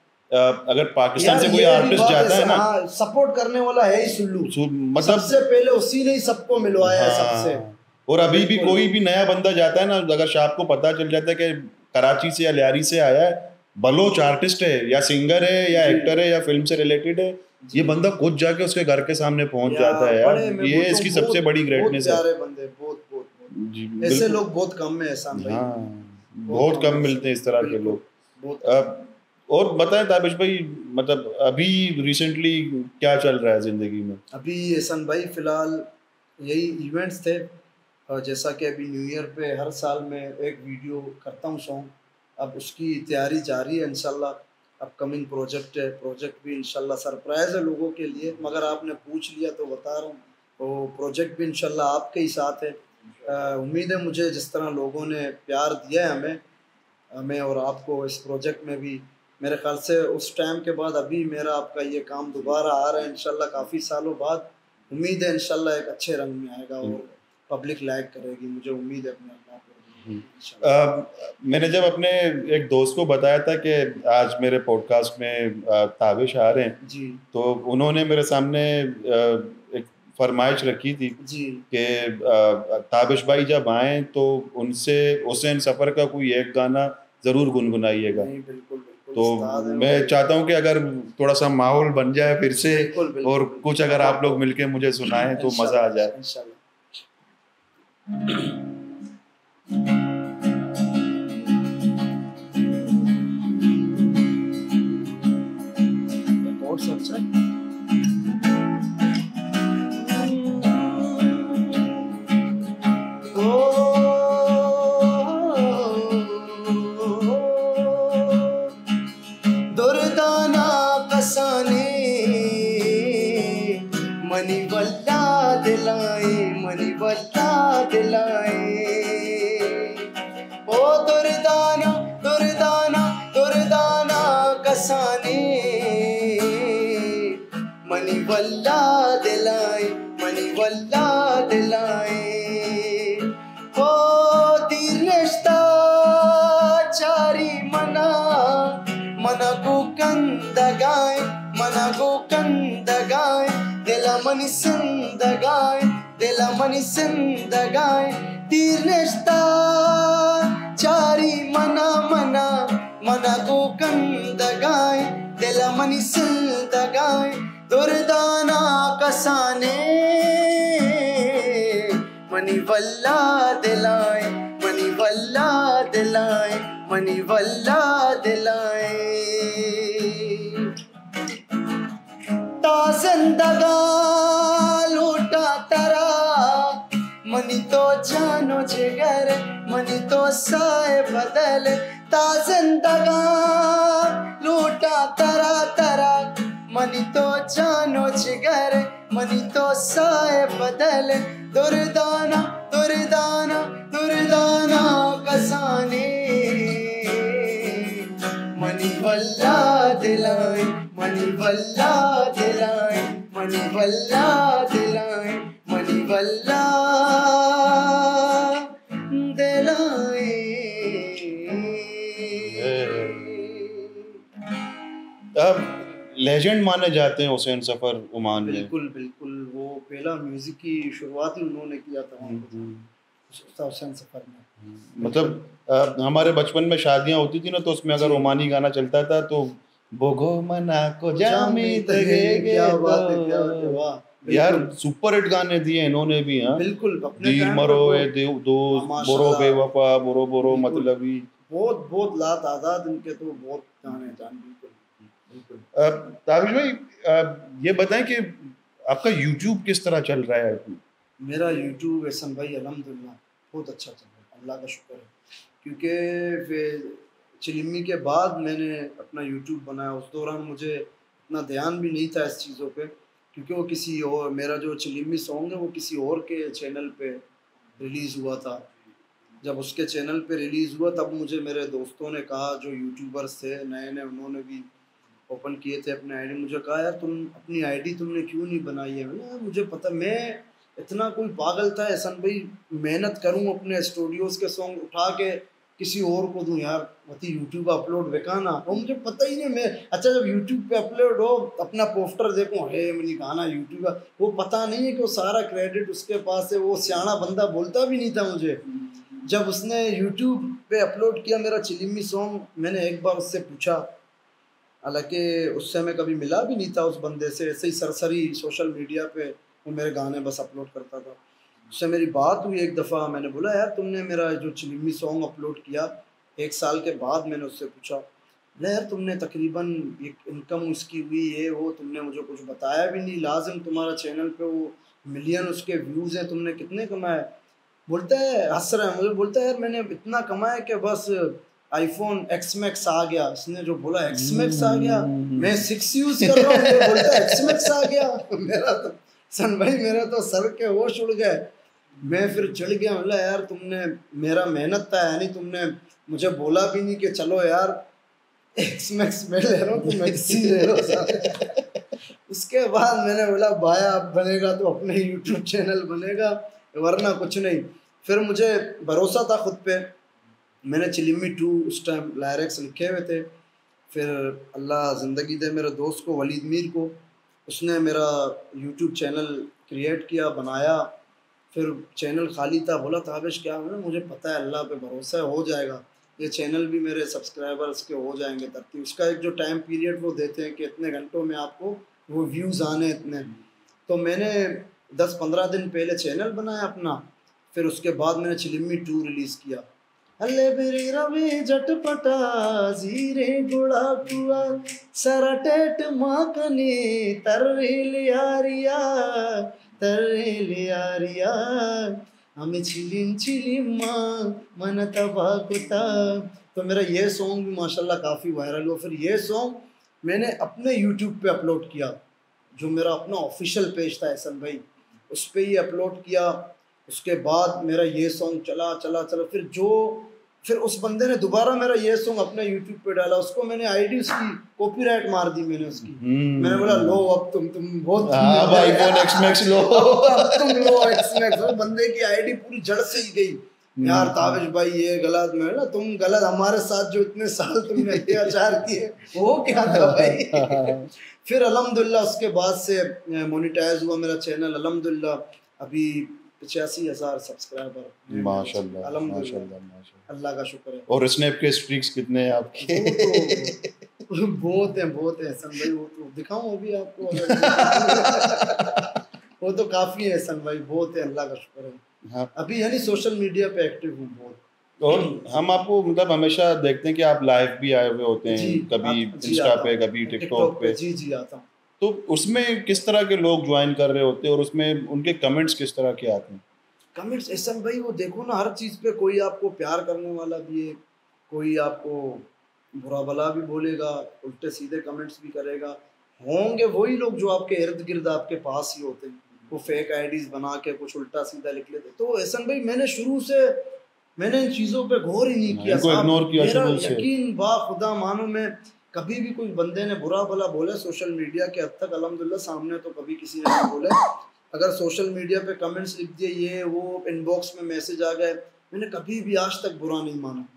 अगर पाकिस्तान से कोई ये भी आर्टिस्ट बात जाता है ना, हाँ, सपोर्ट करने वाला है ही सुल्लू। मतलब सबसे पहले उसी ने ही सबको मिलवाया है सबसे। हाँ। और अभी भी बिल्कुल। कोई भी नया बंदा जाता है ना, अगर शाह को पता चल जाता है कि कराची से या लियारी से आया है, बलोच आर्टिस्ट है या सिंगर है या जी। एक्टर है या फिल्म से रिलेटेड है, ये बंदा खुद जाके उसके घर के सामने पहुंच या जाता है यार। बड़े मैं ये बोलता हूँ इसकी बहुत सबसे बड़ी बहुत ग्रेटनेस है। प्यारे बंदे, बहुत बहुत बहुत जी ऐसे बिल्कुल। लोग बहुत कम है एहसान भाई, हाँ, बहुत कम है मिलते हैं इस तरह के बिल्कुल, लोग। बहुत अब और बताएं ताबिश भाई, मतलब अभी रिसेंटली क्या चल रहा है जिंदगी में? अभी एहसान भाई फिलहाल यही इवेंट्स थे, और जैसा कि अभी न्यू ईयर पे हर साल मैं एक वीडियो करता हूँ सॉन्ग, अब उसकी तैयारी जारी है इंशाल्लाह। अपकमिंग प्रोजेक्ट है, प्रोजेक्ट भी इंशाल्लाह सरप्राइज़ है लोगों के लिए, मगर आपने पूछ लिया तो बता रहा हूँ। तो प्रोजेक्ट भी इंशाल्लाह आपके ही साथ है। उम्मीद है मुझे जिस तरह लोगों ने प्यार दिया है हमें और आपको इस प्रोजेक्ट में भी, मेरे ख्याल से उस टाइम के बाद अभी मेरा आपका ये काम दोबारा आ रहा है इंशाल्लाह काफ़ी सालों बाद। उम्मीद है इंशाल्लाह एक अच्छे रंग में आएगा और पब्लिक लाइक करेगी, मुझे उम्मीद है अपने अल्लाह पर इंशाल्लाह। मैंने जब अपने एक दोस्त को बताया था कि आज मेरे पॉडकास्ट में ताबिश आ रहे हैं, जी तो उन्होंने मेरे सामने एक फरमाइश रखी थी जी कि ताबिश भाई जब आएँ तो उनसे हुसैन सफ़र का कोई एक गाना ज़रूर गुनगुनाइएगा। नहीं, बिल्कुल बिल्कुल तो उस्ताद है मैं चाहता हूँ कि अगर थोड़ा सा माहौल बन जाए फिर से, बिल्कुल बिल्कुल और बिल्कुल। कुछ अगर आप लोग मिलके मुझे सुनाएं तो मज़ा आ जाए। इंशाल्लाह। और सब अच्छा दुर्दाना कसाने मनी वल्ला दिलाए, मनी वल्ला दिलाए। ओ दुर्दाना दुर्दाना दुर्दाना कसाने मनी वल्ला दिलाए, मनी वल्ला दिलाए। ओ दीर्घता चारी मना మనకు కందగాయ్, మనకు కందగాయ్, దిలమని సందగాయ్, దిలమని సందగాయ్। తీర్నేస్తా చారి మన మన మనకు కందగాయ్, దిలమని సందగాయ్। దుర్దానా కసానే మని వల్లా దిలాయ్, మని వల్లా దిలాయ్, मनी वल्ला दिलाए। ताज़िंदगा लूटा तरा मनी तो जानो जिगर, मनी तो साए बदल। ताज़िंदगा लूटा तरा तरा मनी तो जानो जिगर, मनी तो साए बदल। दुर्दाना दुर्दाना दुर्दाना कसाने मनी वल्ला दिलाए, मनी वल्ला दिलाए, मनी वल्ला दिलाए, मनी वल्ला दिलाए। अब लेजेंड माने जाते हैं हुसैन सफ़र ओमान में। बिल्कुल बिल्कुल, वो पहला म्यूजिक की शुरुआत ही उन्होंने किया था वहाँ पे, हुसैन सफ़र में। मतलब हमारे बचपन में शादियां होती थी ना, तो उसमें अगर जी। ओमानी गाना चलता था तो बोगो मना को जामी तगेगे, क्या बात है, क्या बात है, वाह। यार बिल्कुल सुपर हिट गाने दिए इन्होंने भी। हाँ, बिल्कुल अपने दीर टाइम मरो पे ए दोस्त, बोरो माशाल्लाह बेवफा, बोरो बोरो बिल्कुल। मतलबी, बहुत बहुत लातादाद इनके तो बहुत गाने जान। बिल्कुल बिल्कुल। ताबिश भाई ये बताएं कि आपका यूट्यूब किस तरह चल रहा है? मेरा यूट्यूब एहसन भाई अल्हम्दुलिल्लाह बहुत अच्छा चल रहा है, अल्लाह का शुक्र है। क्योंकि फिर चिलिमी के बाद मैंने अपना यूट्यूब बनाया, उस दौरान मुझे इतना ध्यान भी नहीं था इस चीज़ों पे, क्योंकि वो किसी और, मेरा जो चिलिमी सॉन्ग है वो किसी और के चैनल पे रिलीज़ हुआ था। जब उसके चैनल पे रिलीज़ हुआ तब मुझे मेरे दोस्तों ने कहा, जो यूट्यूबर्स थे नए नए, उन्होंने भी ओपन किए थे अपने आईडी, मुझे कहा यार तुम अपनी आईडी तुमने क्यों नहीं बनाई है। मैंने यार मुझे पता, मैं इतना कोई पागल था एहसन भाई, मेहनत करूं अपने स्टूडियोज़ के सॉन्ग उठा के किसी और को दूं यार, वती यूट्यूब अपलोड बेकाना, और मुझे पता ही नहीं। मैं अच्छा जब यूट्यूब पे अपलोड हो अपना पोस्टर देखूं, अरे मैंने गाना यूट्यूब, वो पता नहीं है कि वो सारा क्रेडिट उसके पास है। वो सियाना बंदा बोलता भी नहीं था मुझे। जब उसने यूट्यूब पे अपलोड किया मेरा चिलिमी सॉन्ग, मैंने एक बार उससे पूछा, हालांकि उससे मैं कभी मिला भी नहीं था उस बंदे से, ऐसे ही सरसरी सोशल मीडिया पे वो मेरे गाने बस अपलोड करता था। उससे मेरी बात हुई एक दफ़ा, मैंने बोला यार तुमने मेरा जो चिलिमी सॉन्ग अपलोड किया 1 साल के बाद, मैंने उससे पूछा, बोला यार तुमने तकरीबन इनकम उसकी हुई है वो, तुमने मुझे कुछ बताया भी नहीं। लाजिम तुम्हारा चैनल पे वो मिलियन उसके व्यूज़ हैं, तुमने कितने कमाए? बोलता है, हंस रहा है मुझे, बोलता है यार मैंने इतना कमाया कि बस आईफोन एक्स मैक्स आ गया, इसने जो बोला एक्स मैक्स आ गया, मैं 6 यूज कर रहा हूँ, ये बोलता एक्स मैक्स आ गया। मेरा तो सन भाई मेरा तो सर के होश उड़ गए। मैं फिर चढ़ गया, बोला यार तुमने मेरा मेहनत था, यानी तुमने मुझे बोला भी नहीं कि चलो यार एक्स मैक्स मैं ले रहा हूँ तुम एक्स ही ले लो सारे। उसके बाद मैंने बोला भाई आप बनेगा तो अपने यूट्यूब चैनल बनेगा, वरना कुछ नहीं। फिर मुझे भरोसा था खुद पे, मैंने चिलिमी 2 उस टाइम लायरेक्स लिखे हुए थे। फिर अल्लाह ज़िंदगी दे मेरे दोस्त को, वलीद मीर को, उसने मेरा यूट्यूब चैनल क्रिएट किया, बनाया। फिर चैनल खाली था, बोला ताबिश क्या है, मुझे पता है अल्लाह पे भरोसा है, हो जाएगा, ये चैनल भी मेरे सब्सक्राइबर्स के हो जाएंगे तरतीब। उसका एक जो टाइम पीरियड वो देते हैं कि इतने घंटों में आपको वो व्यूज़ आने इतने। तो मैंने 10-15 दिन पहले चैनल बनाया अपना, फिर उसके बाद मैंने चिलिमी 2 रिलीज़ किया। अल्ले बेरी रवि झटपटा जीरे गुड़ा कुआ सरटेट माकनी तररी लियारिया हमें चिलिम माँ मन तबाकुता। तो मेरा ये सॉन्ग भी माशाल्लाह काफ़ी वायरल हुआ। फिर ये सॉन्ग मैंने अपने यूट्यूब पे अपलोड किया, जो मेरा अपना ऑफिशियल पेज था एहसन भाई, उस पर ही अपलोड किया। उसके बाद मेरा ये सॉन्ग चला चला चला, फिर उस बंदे ने दोबारा मेरा ये सॉन्ग अपने यूट्यूब पे डाला, उसको मैंने आईडी उसकी कॉपीराइट मार दी मैंने उसकी। मैंने बोला लो अब तुम बहुत आईफोन एक्स मैक्स लो, अब तुम लो एक्स मैक्स। वो बंदे की आईडी पूरी जड़ से ही गई। यार ताबिश भाई ये गलत, मैं ना तुम गलत, हमारे साथ जो इतने साल तुमने अत्याचार किए वो क्या था भाई। फिर अल्हम्दुलिल्लाह उसके बाद से मोनेटाइज हुआ मेरा चैनल, अल्हम्दुलिल्लाह अभी 85,000 सब्सक्राइबर माशाल्लाह माशाल्लाह, अल्लाह का शुक्र है। और स्नैप के स्ट्रीक्स कितने हैं आपके? बहुत है सन भाई, वो तो दिखाऊं वो भी आपको वो तो काफ़ी है सन भाई, बहुत है, अल्लाह का शुक्र है। हाँ। अभी यानी सोशल मीडिया पे एक्टिव हूँ बहुत। और हम आपको मतलब हमेशा देखते हैं कि आप लाइव भी आए हुए होते हैं, कभी इंस्टा पे कभी टिकटॉक पे। जी आता हूँ। तो उसमें किस तरह के लोग ज्वाइन कर रहे होते हैं और उसमें उनके कमेंट्स किस तरह के आते हैं? कमेंट्स एहसन भाई वो देखो ना, हर चीज़ पे कोई आपको प्यार करने वाला भी है, कोई आपको बुरा भला भी बोलेगा, उल्टे सीधे कमेंट्स भी करेगा। होंगे वही लोग जो आपके इर्द गिर्द आपके पास ही होते हैं, वो फेक आईडीज बना के कुछ उल्टा सीधा लिख लेते। तो एहसन भाई मैंने शुरू से इन चीज़ों पे गौर ही नहीं किया, इग्नोर किया मेरा यकीन बा खुदा मानो, मैं कभी भी कोई बंदे ने बुरा भला बोले सोशल मीडिया के हद तक अल्हम्दुलिल्लाह सामने तो कभी किसी ने नहीं बोले। अगर सोशल मीडिया पे कमेंट्स लिख दिए, ये वो इनबॉक्स में मैसेज आ गए, मैंने कभी भी आज तक बुरा नहीं माना।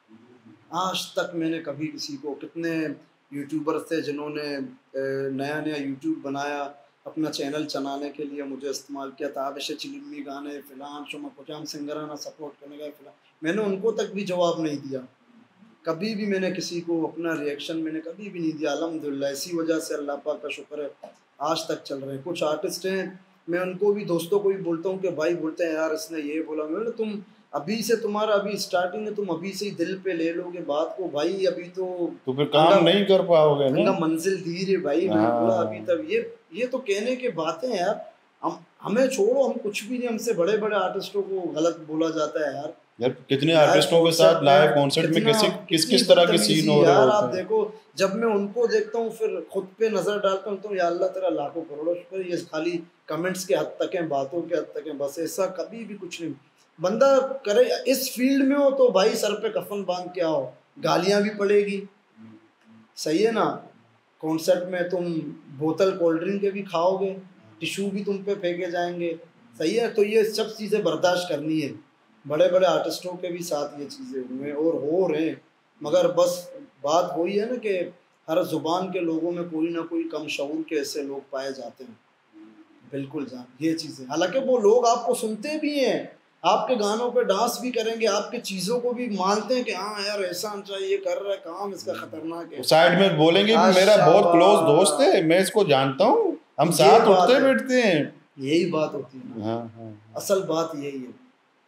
आज तक मैंने कभी किसी को, कितने यूट्यूबर्स थे जिन्होंने नया यूट्यूब बनाया अपना चैनल चलाने के लिए, मुझे इस्तेमाल किया था, आबिश चिलिमी गाने फिलान शुमा कुछ हम सिंगराना सपोर्ट करने गए फिलान, मैंने उनको तक भी जवाब नहीं दिया। कभी भी मैंने किसी को अपना रिएक्शन मैंने कभी भी नहीं दिया। अल्हम्दुलिल्लाह इसी वजह से अल्लाह पाक का शुक्र है आज तक चल रहे हैं। कुछ आर्टिस्ट हैं, मैं उनको भी, दोस्तों को भी बोलता हूँ कि भाई, बोलते हैं यार इसने ये बोला, मैं तुम अभी से, तुम्हारा अभी स्टार्टिंग में, तुम अभी से ही दिल पे ले लोगे बात को भाई, अभी तो फिर काम नहीं कर पाओगे ना, मंजिल धीरे है भाई। मैंने बोला अभी तक ये तो कहने के बातें हैं यार, हमें छोड़ो, हम कुछ भी नहीं, हमसे बड़े बड़े आर्टिस्टों को गलत बोला जाता है यार। कितने आर्टिस्टों के साथ लाइव कॉन्सर्ट में किस तरह के सीन हो रहे होते हैं। आप देखो, जब मैं उनको देखता हूँ फिर खुद पे नजर डालता हूँ तो या अल्लाह तेरा लाखों करोड़ों शुक्र, ये खाली कमेंट्स के हद तक हैं, बातों के हद तक हैं, बस ऐसा कभी भी कुछ नहीं। बंदा करे इस फील्ड में हो तो भाई सर पे कफन बांध के आओ, गालियाँ भी पड़ेगी, सही है ना। कॉन्सर्ट में तुम बोतल कोल्ड ड्रिंक के भी खाओगे, टिश्यू भी तुम पे फेंके जाएंगे, सही है। तो ये सब चीज़ें बर्दाश्त करनी है। बड़े बड़े आर्टिस्टों के भी साथ ये चीज़ें हुए और हो रहे हैं, मगर बस बात वही है ना कि हर ज़ुबान के लोगों में कोई ना कोई कम शऊर के ऐसे लोग पाए जाते हैं। बिल्कुल जान ये चीज़ें, हालांकि वो लोग आपको सुनते भी हैं, आपके गानों पे डांस भी करेंगे, आपके चीज़ों को भी मानते हैं कि हाँ यार ऐसा चाहिए, ये कर रहा है काम, इसका खतरनाक है। साइड में बोलेंगे मेरा बहुत क्लोज दोस्त है, मैं इसको जानता हूँ, हम साथ उठते बैठते हैं। यही बात होती है ना। हाँ। असल बात यही है।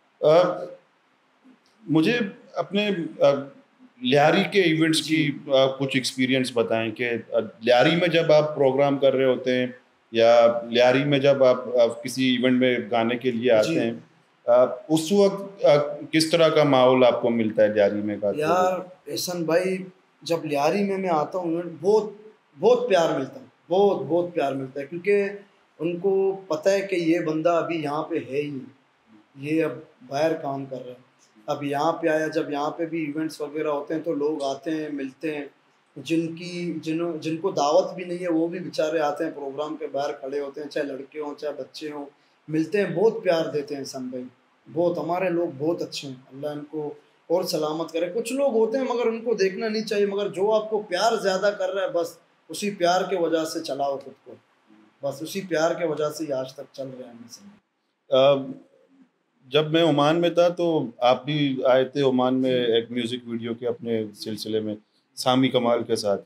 मुझे अपने लियारी के इवेंट्स की कुछ एक्सपीरियंस बताएं कि लियारी में जब आप प्रोग्राम कर रहे होते हैं या लियारी में जब आप किसी इवेंट में गाने के लिए आते हैं, उस वक्त किस तरह का माहौल आपको मिलता है लियारी में गाते हुए? यार एहसन भाई, जब लियारी में मैं आता हूँ ना, बहुत बहुत प्यार मिलता है, बहुत बहुत प्यार मिलता है, क्योंकि उनको पता है कि ये बंदा अभी यहाँ पे है ही नहीं, ये अब बाहर काम कर रहा है, अब यहाँ पे आया। जब यहाँ पे भी इवेंट्स वगैरह होते हैं तो लोग आते हैं, मिलते हैं। जिनको दावत भी नहीं है वो भी बेचारे आते हैं, प्रोग्राम के बाहर खड़े होते हैं, चाहे लड़के हों चाहे बच्चे हों, मिलते हैं, बहुत प्यार देते हैं सन भाई। बहुत हमारे लोग बहुत अच्छे हैं, अल्लाह इनको और सलामत करे। कुछ लोग होते हैं मगर उनको देखना नहीं चाहिए, मगर जो आपको प्यार ज़्यादा कर रहा है बस उसी प्यार के वजह से चलाओ खुद को, बस उसी प्यार के वजह से ही आज तक चल रहे हैं सन। अ, जब मैं ओमान में था तो आप भी आए थे ओमान में एक म्यूजिक वीडियो के अपने सिलसिले में सामी कमाल के साथ।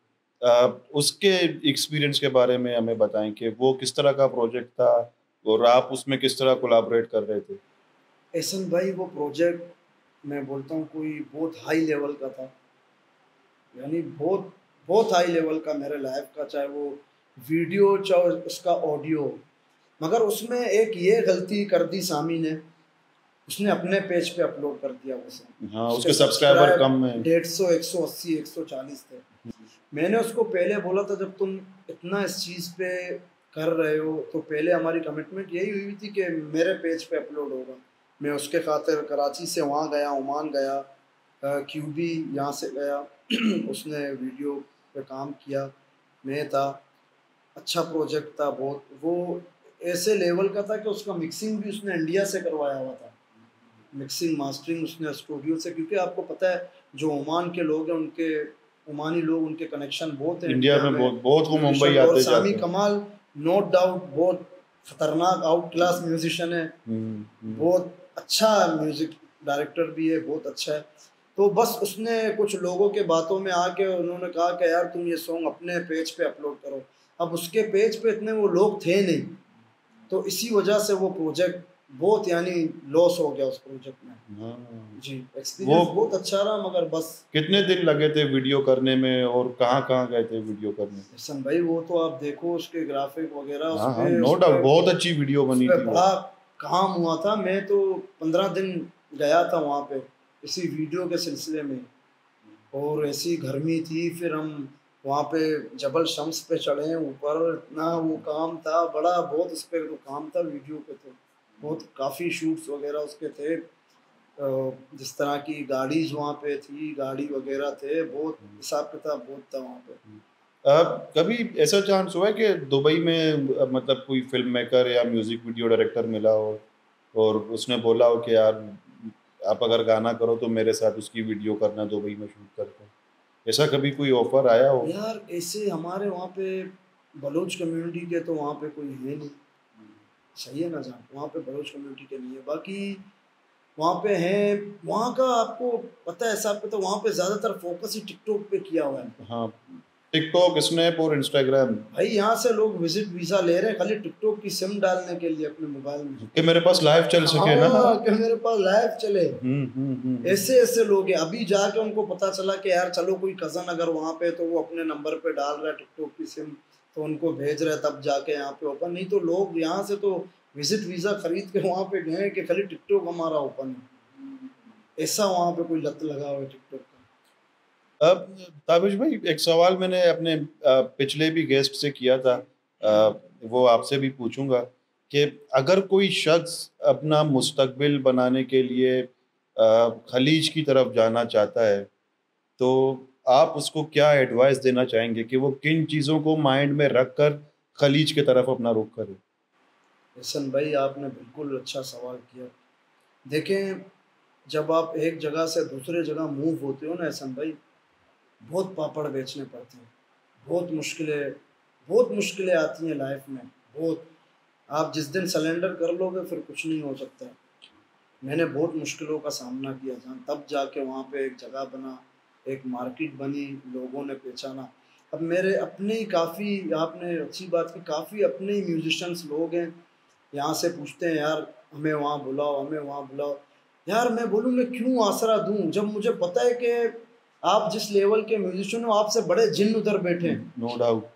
उसके एक्सपीरियंस के बारे में हमें बताएं कि वो किस तरह का प्रोजेक्ट था और आप उसमें किस तरह कोलैबोरेट कर रहे थे? एहसन भाई वो प्रोजेक्ट मैं बोलता हूँ कोई बहुत हाई लेवल का था, यानी बहुत बहुत हाई लेवल का मेरे लाइफ का, चाहे वो वीडियो चाहे उसका ऑडियो। मगर उसमें एक ये गलती कर दी सामी ने, उसने अपने पेज पे अपलोड कर दिया उसे। हाँ, उसके सब्सक्राइबर कम है। 150, 180, 140 थे। मैंने उसको पहले बोला था जब तुम इतना इस चीज़ पे कर रहे हो तो पहले हमारी कमिटमेंट यही हुई थी कि मेरे पेज पे अपलोड होगा। मैं उसके खातिर कराची से वहाँ गया, ओमान गया, क्यूबी यहाँ से गया उसने वीडियो पे काम किया, मैं था, अच्छा प्रोजेक्ट था बहुत। वो ऐसे लेवल का था कि उसका मिक्सिंग भी उसने इंडिया से करवाया हुआ था, मिक्सिंग मास्टरिंग उसने स्टूडियो से, क्योंकि आपको पता है जो ओमान के लोग हैं उनके, ओमानी लोग, उनके कनेक्शन बहुत हैं इंडिया में बहुत बहुत वो मुंबई और आते सामी जाते। कमाल नो डाउट बहुत खतरनाक आउट क्लास म्यूजिशियन है, बहुत अच्छा म्यूजिक डायरेक्टर भी है, बहुत अच्छा है। तो बस उसने कुछ लोगों के बातों में आके उन्होंने कहा कि यार तुम ये सॉन्ग अपने पेज पे अपलोड करो। अब उसके पेज पे इतने वो लोग थे नहीं, तो इसी वजह से वो प्रोजेक्ट बहुत यानी लॉस हो गया उस प्रोजेक्ट में। हाँ। जी, एक्सपीरियंस बहुत अच्छा रहा, मगर बस कितने दिन लगे थे वीडियो करने में और कहाँ गए थे वीडियो करने? हसन भाई वो तो आप देखो उसके ग्राफिक वगैरह, हाँ हाँ, नो डाउट बहुत अच्छी वीडियो उस बनी पे थी वो। बड़ा काम हुआ था। मैं तो 15 दिन गया था वहाँ पे इसी वीडियो के सिलसिले में, और ऐसी गर्मी थी, फिर हम वहाँ पे जबल शम्स पे चढ़े ऊपर, इतना वो काम था बड़ा बहुत, उस पर तो काम था वीडियो पे, तो बहुत काफ़ी शूट्स वगैरह उसके थे। जिस तरह की गाड़ीज वहाँ पे थी, गाड़ी वगैरह थे, बहुत हिसाब किताब बहुत था वहाँ पे। कभी ऐसा चांस हुआ है कि दुबई में मतलब कोई फिल्म मेकर या म्यूजिक वीडियो डायरेक्टर मिला हो और उसने बोला हो कि यार आप अगर गाना करो तो मेरे साथ उसकी वीडियो करना दुबई में शूट करके, ऐसा कभी कोई ऑफर आया हो? यार ऐसे हमारे वहाँ पे बलूच कम्युनिटी के तो वहाँ पे कोई है नहीं, सही है ना जान, वहाँ पे बलूच कम्युनिटी के नहीं है, बाकी वहाँ पे हैं। वहाँ का आपको पता है साहब, तो वहाँ पे ज़्यादातर फोकस ही टिकटॉक पे किया हुआ है। हाँ, टिकटॉक, स्नैप और इंस्टाग्राम। भाई यहाँ से लोग विजिट वीज़ा ले रहे हैं खाली टिकटॉक की सिम डालने के लिए अपने मोबाइल में, कि मेरे पास लाइव चल सके ना। हाँ कि मेरे पास लाइव चले। हम्म। ऐसे ऐसे लोग हैं। अभी जाके उनको पता चला कि यार चलो कोई कज़न अगर वहाँ पे, तो वो अपने नंबर पे डाल रहा है टिकटॉक की सिम, तो उनको भेज रहा है, तब जाके यहाँ पे ओपन। नहीं तो लोग यहाँ से तो विजिट वीज़ा खरीद के वहाँ पे गए कि खाली टिकटॉक हमारा ओपन है, ऐसा वहाँ पे कोई लत लगा हुआ है टिकटॉक का। अब ताबिश भाई, एक सवाल मैंने अपने पिछले भी गेस्ट से किया था, वो आपसे भी पूछूंगा कि अगर कोई शख्स अपना मुस्तकबिल बनाने के लिए खलीज की तरफ जाना चाहता है तो आप उसको क्या एडवाइस देना चाहेंगे कि वो किन चीज़ों को माइंड में रख कर खलीज की तरफ अपना रुख करे? हसन भाई आपने बिल्कुल अच्छा सवाल किया। देखें, जब आप एक जगह से दूसरे जगह मूव होते हो ना हसन भाई, बहुत पापड़ बेचने पड़ते हैं, बहुत मुश्किलें आती हैं लाइफ में, बहुत। आप जिस दिन सरेंडर कर लोगे फिर कुछ नहीं हो सकता। मैंने बहुत मुश्किलों का सामना किया जान, तब जाके वहाँ पे एक जगह बना, एक मार्केट बनी, लोगों ने पहचाना। अब मेरे अपने ही काफ़ी, आपने अच्छी बात की, काफ़ी अपने ही म्यूजिशंस लोग हैं, यहाँ से पूछते हैं यार हमें वहाँ बुलाओ, हमें वहाँ बुलाओ। यार मैं बोलूँ मैं क्यों आसरा दूँ, जब मुझे पता है कि आप जिस लेवल के म्यूजिशियन हो आपसे बड़े जिन उधर बैठे हैं। No doubt.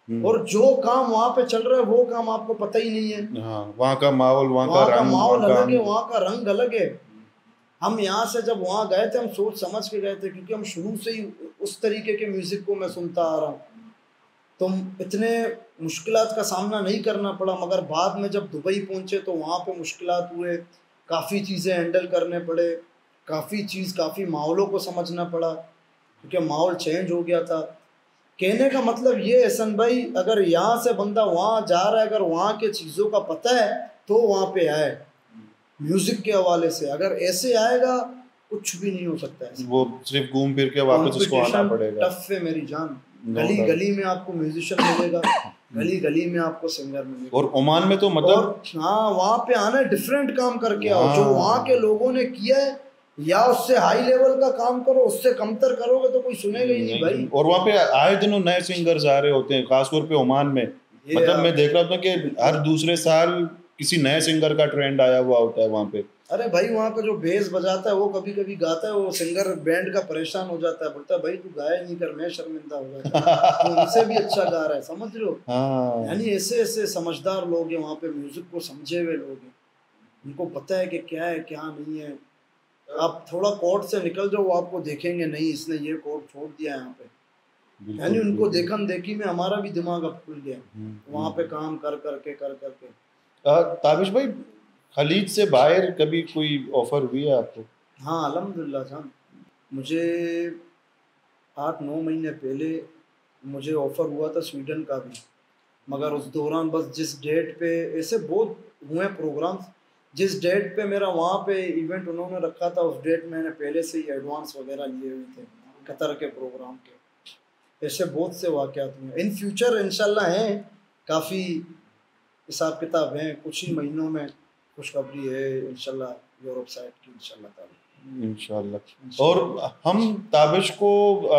और जो काम वहाँ पे चल रहा है वो काम आपको पता ही नहीं है। हाँ, वहाँ का माहौल, वहाँ का रंग, माहौल वहाँ का अलग है, वहाँ का रंग अलग है। हम यहाँ से जब वहाँ गए थे, हम सोच समझ के गए थे, क्योंकि हम शुरू से ही उस तरीके के म्यूजिक को मैं सुनता आ रहा हूँ, तो इतने मुश्किलात का सामना नहीं करना पड़ा। मगर बाद में जब दुबई पहुँचे तो वहाँ पे मुश्किलात हुए, काफ़ी चीज़ें हैंडल करने पड़े, काफ़ी माहौलों को समझना पड़ा, क्योंकि माहौल चेंज हो गया था। कहने का मतलब ये एहसन भाई, अगर यहाँ से बंदा वहाँ जा रहा है, अगर वहाँ के चीज़ों का पता है तो वहाँ पे आए म्यूज़िक के हवाले से। अगर ऐसे आएगा कुछ भी नहीं हो सकता है, वो सिर्फ घूम फिर के वापस उसको आना पड़ेगा। टफ है मेरी जान। गली गली में आपको म्यूजिशियन मिलेगा, गली गली में आपको सिंगर मिलेगा। और ओमान में तो मतलब हाँ, वहाँ पे आना डिफरेंट काम करके आओ, जो वहाँ के लोगों ने किया है, या उससे हाई लेवल का काम करो, उससे कमतर करोगे तो कोई सुनेगा ही नहीं भाई। और वहाँ पे आए दिनों नए सिंगर्स आ रहे होते हैं, खासतौर पे ओमान में। मतलब मैं देख रहा था कि हर दूसरे साल किसी नए सिंगर का ट्रेंड आया हुआ होता है वहाँ पे। अरे भाई, वहाँ पे जो बेस बजाता है वो कभी कभी गाता है, वो सिंगर बैंड का परेशान हो जाता है, बोलता है भाई तू गाया नहीं कर, मैं शर्मिंदा हो जाता हूँ, तो उनसे भी अच्छा गा रहा है, समझ रहे हो। हाँ। यानी ऐसे ऐसे समझदार लोग हैं वहाँ पे, म्यूजिक को समझे हुए लोग हैं, उनको पता है कि क्या है क्या नहीं है। आप थोड़ा कोर्ट से निकल जाओ, वो आपको देखेंगे नहीं इसने ये कोर्ट छोड़ दिया यहाँ पे। यानी उनको देखम देखी में हमारा भी दिमाग अब खुल गया वहाँ पे काम कर करके। ताबिश भाई, खलीज से बाहर कभी कोई ऑफर हुई है आपको? हाँ अल्हम्दुलिल्लाह जान, मुझे 8-9 महीने पहले मुझे ऑफ़र हुआ था स्वीडन का भी। मगर उस दौरान बस जिस डेट पे, ऐसे बहुत हुए प्रोग्राम्स, जिस डेट पे मेरा वहाँ पे इवेंट उन्होंने रखा था, उस डेट मैंने पहले से ही एडवांस वगैरह लिए हुए थे कतर के प्रोग्राम के। ऐसे बहुत से वाक़यात हुए, इन फ्यूचर इंशाल्लाह हैं, काफ़ी हिसाब किताब हैं, कुछ ही महीनों में खुशखबरी है इंशाल्लाह यूरोप साइड की, इंशाल्लाह ताला। इंशाल्लाह। और हम ताबिश को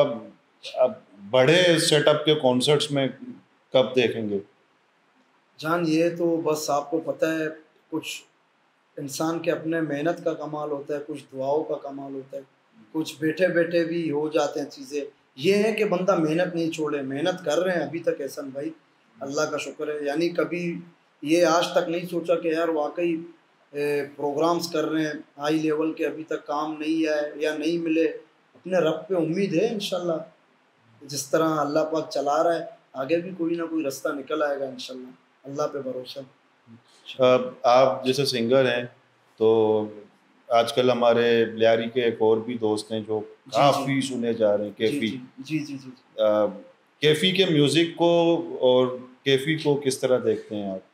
अब बड़े सेटअप के कॉन्सर्ट्स में कब देखेंगे? जान, ये तो बस आपको पता है, कुछ इंसान के अपने मेहनत का कमाल होता है, कुछ दुआओं का कमाल होता है, कुछ बैठे बैठे भी हो जाते हैं चीज़ें। ये है कि बंदा मेहनत नहीं छोड़े, मेहनत कर रहे हैं अभी तक एहसन भाई, अल्लाह का शुक्र है। यानी कभी ये आज तक नहीं सोचा कि यार वाकई प्रोग्राम्स कर रहे हैं हाई लेवल के, अभी तक काम नहीं आए या नहीं मिले। अपने रब पे उम्मीद है इंशाल्लाह, जिस तरह अल्लाह पाक चला रहा है, आगे भी कोई ना कोई रास्ता निकल आएगा इंशाल्लाह, अल्लाह पे भरोसा। आप जैसे सिंगर हैं, तो आजकल हमारे लियारी के एक और भी दोस्त हैं जो काफ़ी सुने जा रहे हैं, कैफ़ी। जी जी जी। कैफ़ी के म्यूज़िक को और कैफ़ी को किस तरह देखते हैं आप?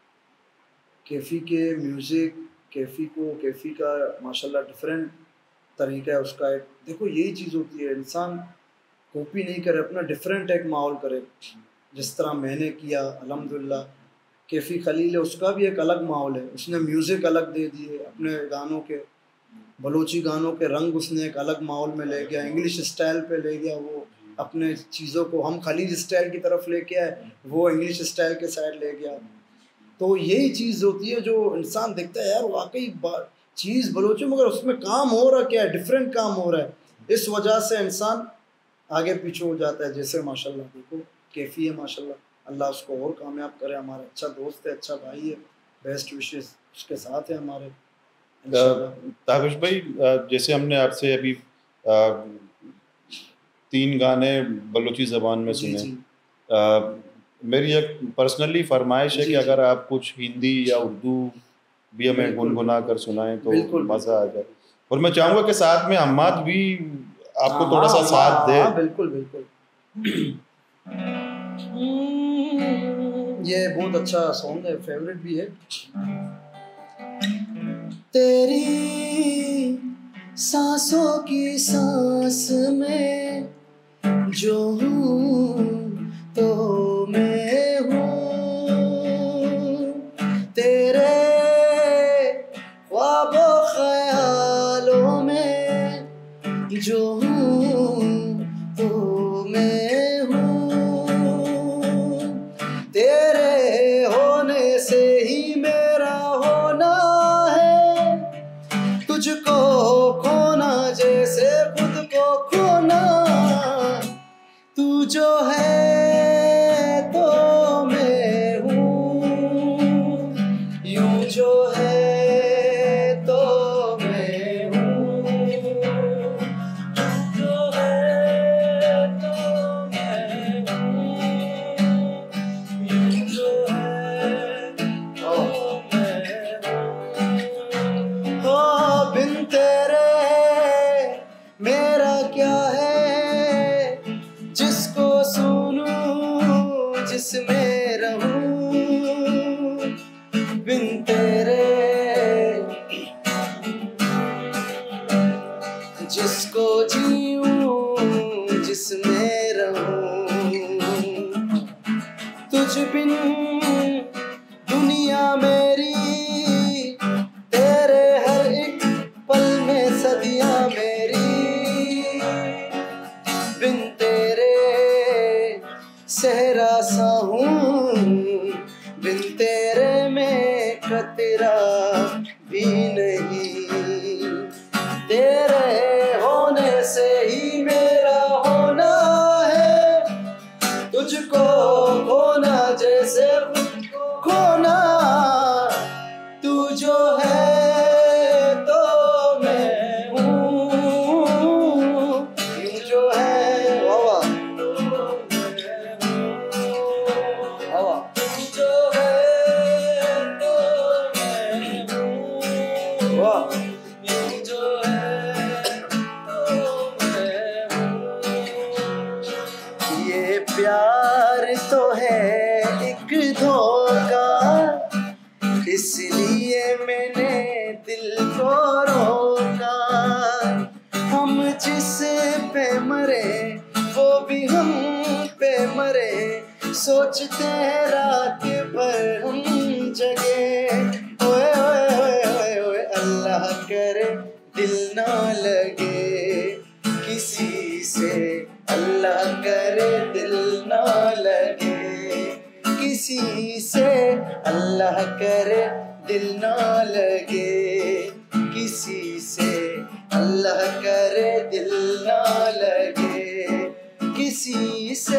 कैफ़ी के म्यूज़िक, कैफ़ी का माशाल्लाह डिफरेंट तरीका है उसका। एक देखो यही चीज़ होती है, इंसान कॉपी नहीं करे, अपना डिफरेंट एक माहौल करे। जिस तरह मैंने किया अल्हम्दुलिल्लाह, कैफ़ी खलील है, उसका भी एक अलग माहौल है, उसने म्यूज़िक अलग दे दिए अपने गानों के, बलोची गानों के रंग उसने एक अलग माहौल में ले गया, इंग्लिश स्टाइल पे ले गया वो अपने चीज़ों को। हम खलीज स्टाइल की तरफ लेके आए, वो इंग्लिश स्टाइल के साइड ले गया। तो यही चीज़ होती है जो इंसान देखता है, यार वाकई चीज़ बलोची, मगर उसमें काम हो रहा क्या है, डिफरेंट काम हो रहा है। इस वजह से इंसान आगे पीछे हो जाता है। जैसे माशाल्लाह देखो कैफ़ी है माशाल्लाह, अल्लाह उसको और कामयाब करे, हमारा अच्छा दोस्त है, अच्छा भाई है, बेस्ट विशेस उसके साथ है हमारे। ताबिश भाई, जैसे हमने आपसे अभी 3 गाने बलूची ज़बान में सुने, मेरी एक पर्सनली फरमाइश है कि अगर आप कुछ हिंदी या उर्दू भी हमें गुनगुना कर सुनाएं तो मज़ा आ जाए। और मैं चाहूँगा कि साथ में हम्माद भी आपको थोड़ा सा साथ दे। बिल्कुल बिल्कुल। ये बहुत अच्छा सॉन्ग है, फेवरेट भी है। तेरी सांसों की सांस में जो हूँ तो मैं हूँ, तेरे ख्वाबों ख्यालों में जो हूँ तो मैं हूँ, तेरे होने से ही मेरा होना है, तुझको खोना जैसे खुद को खोना, तू जो है जिसमें रहूं बिन तेरे, जिसको जीऊं जिसमें रहूं, तुझ बिन दुनिया मेरी, तेरे हर एक पल में सदियां मेरी, बिन तेरे सहरा सा हूँ, बिन तेरे में कतरा भी नहीं, तेरे होने से ही मेरा होना है, तुझको खोना जैसे खोना, तू जो है तो मैं हूँ, तू जो है वाह वाह, तू जो है तो मैं हूँ, वाह, तू जो है तो मैं हूँ। ये प्यार तो है एक धोखा, इसलिए मैंने दिल को रोका, हम जिस पे मरे वो भी हम पे मरे, सोचते हैं रात भर हम जगे, ओए ओए ओए ओए ओए, अल्लाह करे दिल ना लगे किसी से, अल्लाह करे दिल ना लगे किसी से, अल्लाह करे दिल ना लगे किसी से, अल्लाह करे दिल ना लगे किसी से।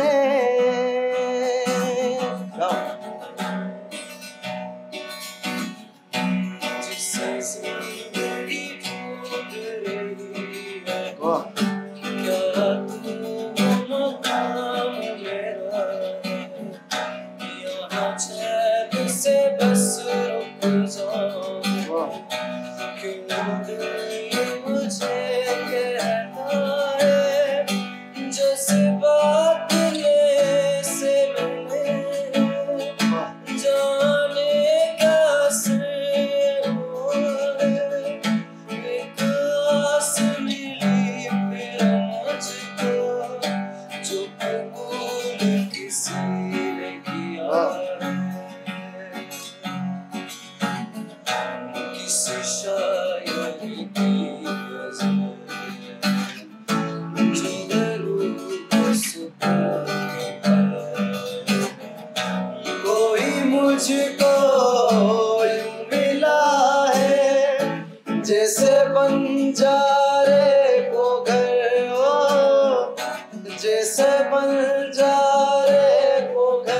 मुझको यूं मिला है जैसे बंजारे को घर हो, जैसे बंजारे को घर।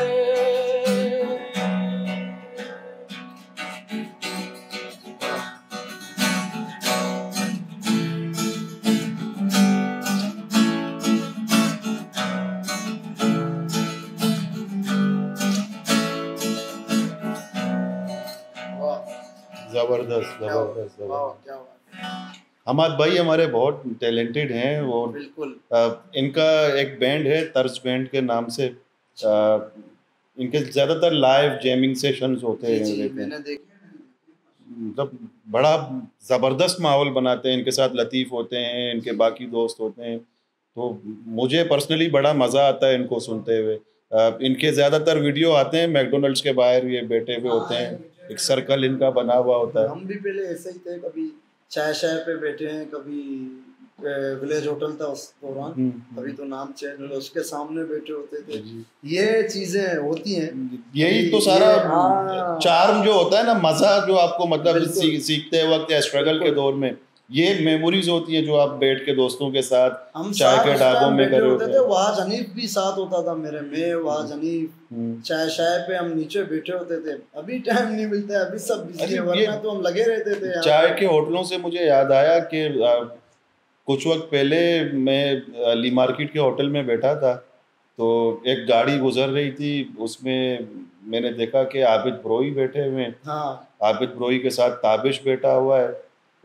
जबरदस्त जबरदस्त जबरदस्त। हमाद भाई हमारे बहुत टैलेंटेड हैं और बिल्कुल इनका एक बैंड है तर्ज बैंड के नाम से, इनके ज़्यादातर लाइव जैमिंग सेशंस होते हैं, मैंने देखा, मतलब बड़ा ज़बरदस्त माहौल बनाते हैं। इनके साथ लतीफ़ होते हैं, इनके बाकी दोस्त होते हैं, तो मुझे पर्सनली बड़ा मज़ा आता है इनको सुनते हुए। इनके ज़्यादातर वीडियो आते हैं मैकडोनल्ड्स के बाहर ये बैठे हुए होते हैं, एक सर्कल इनका बना हुआ होता है। हम भी पहले ऐसे ही थे, कभी चाय पे बैठे हैं, कभी विलेज होटल था उस दौरान, अभी तो नाम चेंज हुआ, उसके सामने बैठे होते थे। ये चीजें होती हैं, यही तो सारा चार्म जो होता है ना, मजा जो आपको मतलब सीखते वक्त या स्ट्रगल के दौर में ये मेमोरीज होती हैं जो आप बैठ के दोस्तों के साथ हम चाय के ढाबों में कर होते थे। वाज हनीफ भी साथ होता था मेरे, मैं वाज हनीफ चाय पे हम नीचे बैठे होते थे। अभी टाइम नहीं मिलता है, अभी सब बिजी है, वरना तो हम लगे रहते थे। चाय के होटलों से मुझे याद आया कि कुछ वक्त पहले मैं ली मार्केट के होटल में बैठा था, तो एक गाड़ी गुजर रही थी, उसमें मैंने देखा कि आबिद ब्रोई बैठे हुए हैं। हाँ। आबिद ब्रोई के साथ ताबिश बैठा हुआ है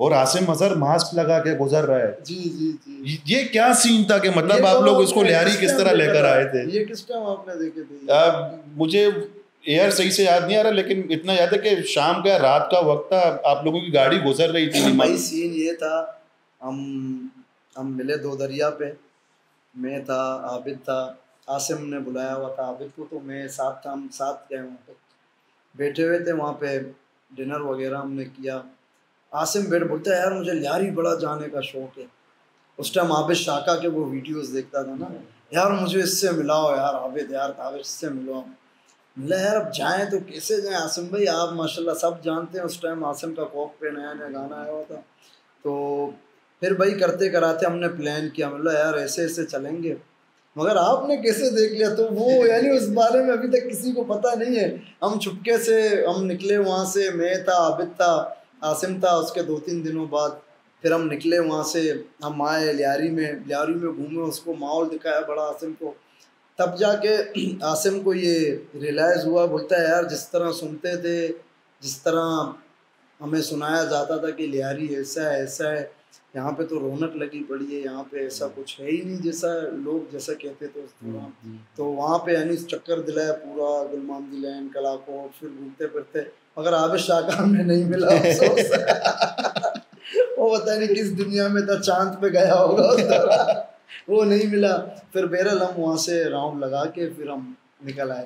और आसिम अजहर मास्क लगा के गुजर रहा है। जी जी जी, ये क्या सीन था कि मतलब आप लोग इसको लियारी किस तरह लेकर आए थे? ये किस टाइम आपने देखे थे? मुझे एयर सही से याद नहीं आ रहा, लेकिन इतना याद है कि शाम का रात का वक्त था, आप लोगों की गाड़ी गुजर रही थी। भाई सीन ये था, हम मिले दो दरिया पे, मैं था, आबिद था, आसिम ने बुलाया हुआ था आबिद को, तो मैं साथ था, हम साथ गए वहाँ पे, बैठे हुए थे वहाँ पे, डिनर वगैरह हमने किया। आसिम बैठ बोलता है यार मुझे लियारी बड़ा जाने का शौक है। उस टाइम आबिद शाका के वो वीडियोस देखता था ना, यार मुझे इससे मिलाओ यार आबिद, यार आबिद इससे मिलो। मिला यार अब जाएं तो कैसे जाएं आसिम भाई, आप माशाल्लाह सब जानते हैं उस टाइम आसिम का कॉक पे नया नया गाना आया हुआ था। तो फिर भाई करते कराते हमने प्लान किया, मतलब यार ऐसे ऐसे चलेंगे, मगर आपने कैसे देख लिया? तो वो यानी उस बारे में अभी तक किसी को पता नहीं है। हम चुपके से हम निकले वहाँ से, मैं था, आबिद था, आसिम था। उसके 2-3 दिनों बाद फिर हम निकले वहाँ से, हम आए लियारी में घूमे, उसको माहौल दिखाया बड़ा आसिम को। तब जाके आसिम को ये रियलाइज़ हुआ, बोलता है यार जिस तरह सुनते थे, जिस तरह हमें सुनाया जाता था कि लियारी ऐसा है, यहाँ पे तो रौनक लगी पड़ी है, यहाँ पे ऐसा कुछ है ही नहीं जैसा लोग जैसा कहते थे उस दौरान। तो वहाँ पे यानी चक्कर दिलाया पूरा गुलमामदी लैन, कलाको, फिर घूमते फिरते, मगर आबिद शाका में नहीं मिला अफसोस। वो पता नहीं किस दुनिया में था, चांद पे गया होगा उस दौरान, वो नहीं मिला। फिर बहरहाल हम वहाँ से राउंड लगा के फिर हम निकल आए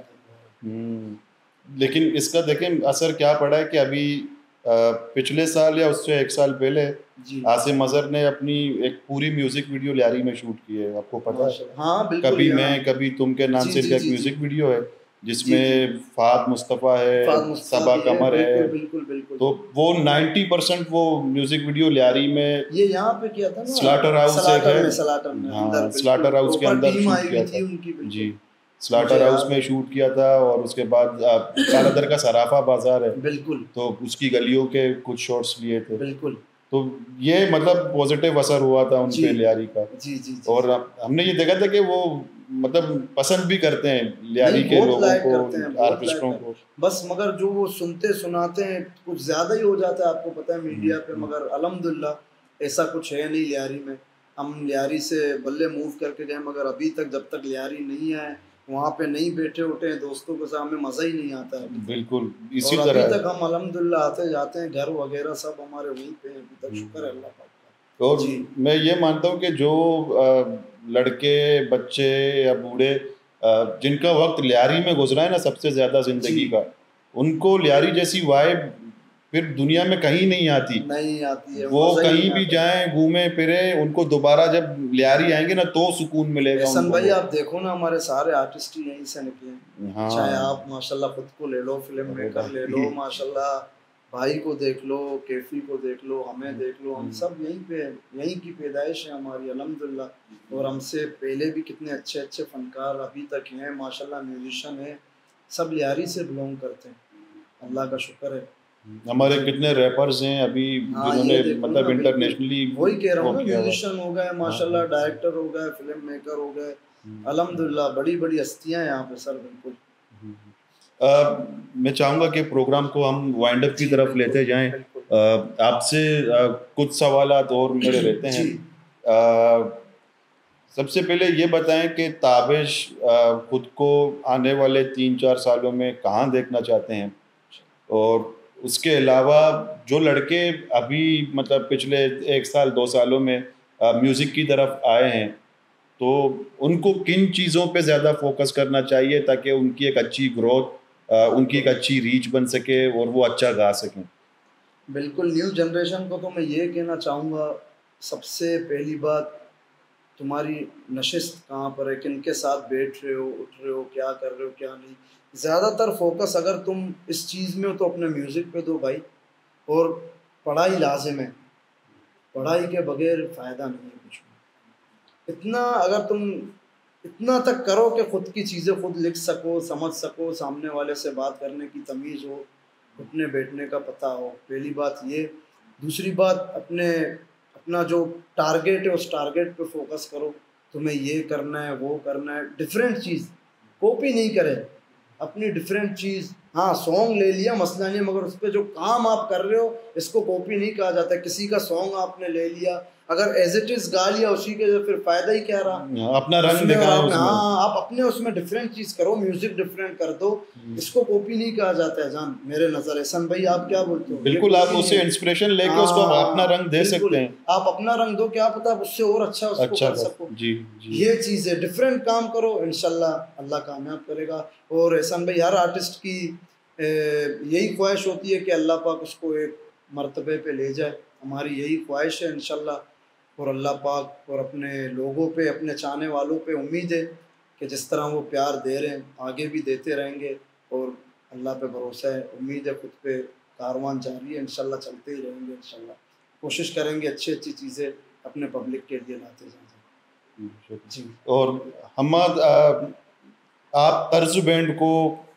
थे। लेकिन इसका देखें असर क्या पड़ा है कि अभी पिछले साल या उससे 1 साल पहले आसिम अजहर ने अपनी एक पूरी म्यूजिक वीडियो लियारी में शूट की है, आपको पता है? हाँ बिल्कुल, कभी मैं कभी तुम के नाम से इनका एक म्यूजिक वीडियो है जिसमें फाद मुस्तफ़ा है, सबा कमर है। बिल्कुल। तो वो 90% वो म्यूजिक वीडियो लियारी में ये यहाँ पे किया था ना, स्लाटर हाउस एक है, हाँ स्लाटर हाउस के अंदर शूट किया था जी, स्लाटर हाउस में शूट किया था। और उसके बाद कालादर का सराफा बाजार है, बिल्कुल, तो उसकी गलियों के कुछ शॉट्स लिए थे। बिल्कुल। तो ये मतलब पॉजिटिव असर हुआ था उन पे लियारी का। जी। और हमने ये देखा था कि वो मतलब पसंद भी करते हैं लियारी के लोगों को, आर्टिस्टों को। बस मगर जो वो सुनते सुनाते हैं कुछ ज़्यादा ही हो जाता है, आपको पता है मीडिया पे। मगर अल्हम्दुलिल्लाह ऐसा कुछ है नहीं लियारी में। हम लियारी से बल्ले मूव करके गए, मगर अभी तक जब तक लियारी नहीं आए, वहाँ पे नहीं बैठे उठे हैं दोस्तों के साथ, हमें मज़ा ही नहीं आता है। बिल्कुल इसी और तरह अभी तक हम अल्हम्दुलिल्लाह आते जाते हैं, घर वगैरह सब हमारे वहीं पे हैं अभी तक, शुक्र है अल्लाह का। और मैं ये मानता हूँ कि जो लड़के बच्चे या बूढ़े जिनका वक्त लियारी में गुजरा है ना सबसे ज़्यादा ज़िंदगी का, उनको लियारी जैसी वाइब फिर दुनिया में कहीं नहीं आती है। वो कहीं भी जाएं घूमे फिरे, उनको दोबारा जब लियारी आएंगे ना तो सुकून मिलेगा। एहसान भाई आप देखो ना, हमारे सारे आर्टिस्ट ही यहीं से निकले। हाँ। चाहे आप माशाल्लाह खुद को ले लो, फिल्म मेकर ले लो, माशाल्लाह भाई को देख लो, कैफी को देख लो, हमें देख लो, हम सब यहीं की पैदाइश है हमारी अल्हम्दुलिल्लाह। और हमसे पहले भी कितने अच्छे अच्छे फनकार अभी तक हैं माशाल्लाह, म्यूजिशियन हैं, सब लियारी से बिलोंग करते हैं, अल्लाह का शुक्र है। हमारे कितने रैपर्स हैं अभी जिन्होंने मतलब इंटरनेशनली, वही कह रहा हूँ ना, म्यूजिशियन हो गए माशाल्लाह, डायरेक्टर हो गए, फिल्म मेकर हो गए, अल्हम्दुलिल्लाह बड़ी बड़ी हस्तियाँ हैं यहाँ पे सर। बिल्कुल मैं चाहूँगा कि प्रोग्राम को हम वाइंड अप की तरफ लेते जाएं। आपसे कुछ सवालात और मेरे रहते हैं। सबसे पहले ये बताएं कि ताबिश खुद को आने वाले 3-4 सालों में कहाँ देखना चाहते हैं, और उसके अलावा जो लड़के अभी मतलब पिछले 1 साल 2 सालों में म्यूज़िक की तरफ आए हैं, तो उनको किन चीज़ों पे ज़्यादा फोकस करना चाहिए ताकि उनकी एक अच्छी ग्रोथ, उनकी एक अच्छी रीच बन सके और वो अच्छा गा सकें? बिल्कुल, न्यू जनरेशन को तो मैं ये कहना चाहूँगा, सबसे पहली बात, तुम्हारी नशिस्त कहाँ पर है, किन के साथ बैठ रहे हो, उठ रहे हो, क्या कर रहे हो, क्या नहीं। ज़्यादातर फोकस अगर तुम इस चीज़ में हो तो अपने म्यूज़िक पे दो भाई, और पढ़ाई लाजिम है, पढ़ाई के बगैर फ़ायदा नहीं है कुछ भी। इतना अगर तुम इतना तक करो कि ख़ुद की चीज़ें खुद लिख सको, समझ सको, सामने वाले से बात करने की तमीज़ हो, उठने बैठने का पता हो, पहली बात ये। दूसरी बात, अपना जो टारगेट है उस टारगेट पे फोकस करो, तुम्हें ये करना है, वो करना है, डिफरेंट चीज़, कॉपी नहीं करें, अपनी डिफरेंट चीज़ हाँ सॉन्ग ले लिया मसला नहीं, मगर उस पर जो काम आप कर रहे हो इसको कॉपी नहीं कहा जाता। किसी का सॉन्ग आपने ले लिया, अगर एज इट इज गा लिया उसी के, फिर फायदा ही क्या रहा। अपना रंग उसमें दिखाओ आपने, उसमें। हाँ आप अपने उसमें डिफरेंट चीज करो, म्यूजिक डिफरेंट कर दो, इसको कॉपी नहीं कहा जाता है जान मेरे नजर। एहसान भाई आप क्या बोलते हो? बिल्कुल, आप उससे इंस्पिरेशन लेके उसको अपना रंग दे सकते हैं। आप अपना रंग दो, क्या पता आप उससे और अच्छा उसको कर सको। जी जी, ये चीज है, डिफरेंट काम करो, इंशाल्लाह अल्लाह कामयाब करेगा। और एहसान भाई हर आर्टिस्ट की यही ख्वाहिश होती है कि अल्लाह पाक उसको एक मर्तबे पे ले जाए, हमारी यही ख्वाहिश है इंशाल्लाह। और अल्लाह पाक और अपने लोगों पे, अपने चाहने वालों पे उम्मीद है कि जिस तरह वो प्यार दे रहे हैं आगे भी देते रहेंगे, और अल्लाह पे भरोसा है, उम्मीद है, खुद पे कारवान जारी है, इंशाल्लाह चलते ही रहेंगे। इंशाल्लाह कोशिश करेंगे अच्छी अच्छी चीज़ें अपने पब्लिक के लिए लाते जाएं। जी। और हम्मद, आप तर्ज बैंड को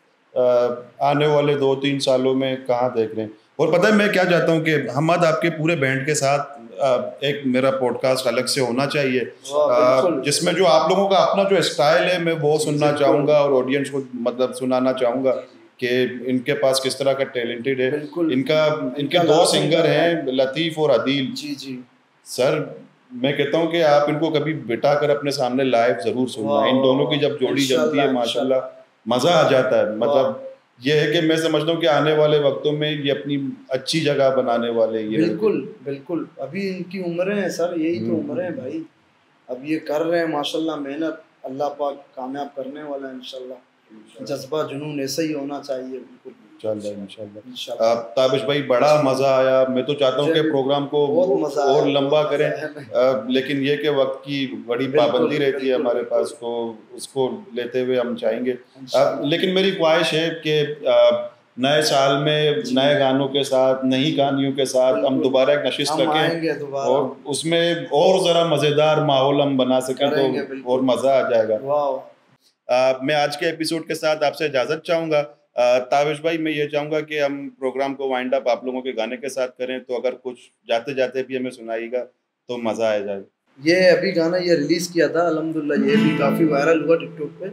आने वाले 2-3 सालों में कहाँ देख रहे हैं? और पता है मैं क्या चाहता हूँ कि हम्मद आपके पूरे बैंड के साथ एक मेरा पॉडकास्ट अलग से होना चाहिए, जिसमें जो आप लोगों का अपना जो स्टाइल है मैं वो सुनना चाहूँगा और ऑडियंस को मतलब सुनाना चाहूँगा कि इनके पास किस तरह का टैलेंटेड है। इनके 2 सिंगर हैं, लतीफ़ और अदील। जी जी सर, मैं कहता हूँ कि आप इनको कभी बिठा कर अपने सामने लाइव ज़रूर सुनना। इन दोनों की जब जोड़ी जमती है माशाल्लाह मज़ा आ जाता है। मतलब ये है कि मैं समझता हूँ कि आने वाले वक्तों में ये अपनी अच्छी जगह बनाने वाले ये। बिल्कुल बिल्कुल, अभी इनकी उम्रें हैं सर, यही तो उम्रें हैं भाई, अब ये कर रहे हैं माशाल्लाह मेहनत, अल्लाह पाक कामयाब करने वाला है इंशाल्लाह। जज्बा जुनून ऐसा ही होना चाहिए। बिल्कुल इंशाल्लाह। ताबिश भाई बड़ा मज़ा आया। मैं तो चाहता हूँ कि प्रोग्राम को और लंबा करें, लेकिन ये कि वक्त की बड़ी पाबंदी रहती है हमारे पास, तो उसको लेते हुए हम चाहेंगे। लेकिन मेरी ख्वाहिश है कि नए साल में नए गानों के साथ, नई कहानियों के साथ हम दोबारा एक नशिस्त रखें और उसमें और ज़रा मज़ेदार माहौल हम बना सकें तो और मज़ा आ जाएगा। मैं आज के एपिसोड के साथ आपसे इजाज़त चाहूँगा। ताबिश भाई, मैं ये चाहूँगा कि हम प्रोग्राम को वाइंड अप आप लोगों के गाने के साथ करें, तो अगर कुछ जाते जाते भी हमें सुनाइएगा तो मज़ा आ जाएगा। ये अभी गाना ये रिलीज़ किया था अल्हम्दुलिल्लाह, ये भी काफ़ी वायरल हुआ टिकटॉक पे।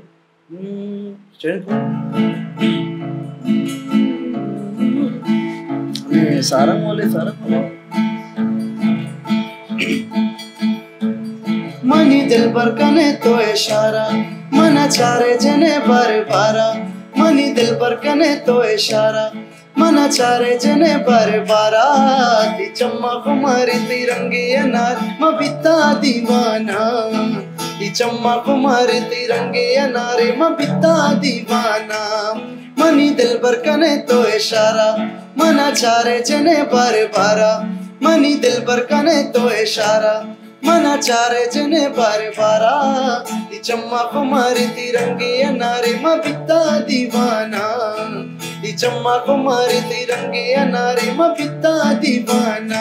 सारंग वाले मनी दिल पर कने तो इशारा, मना चारे जने बार बारा, मनी दिल पर कने तो इशारा, मना चारे जने बार बारा, ती चम्मा कुमारी तिरंगी अनार मबिता दीवाना, ती चम्मा कुमारी तिरंगी अनार मबिता दीवाना, मनी दिल पर कने तो इशारा, मना चारे जने बार बारा, मनी दिल पर कने तो इशारा, मना चारे जने बार बारा, ती चम्मा कुमारी तिरंगी अनारे मबिता दीवाना, ती चम्मा कुमारी तिरंगी अनारे मबिता दीवाना।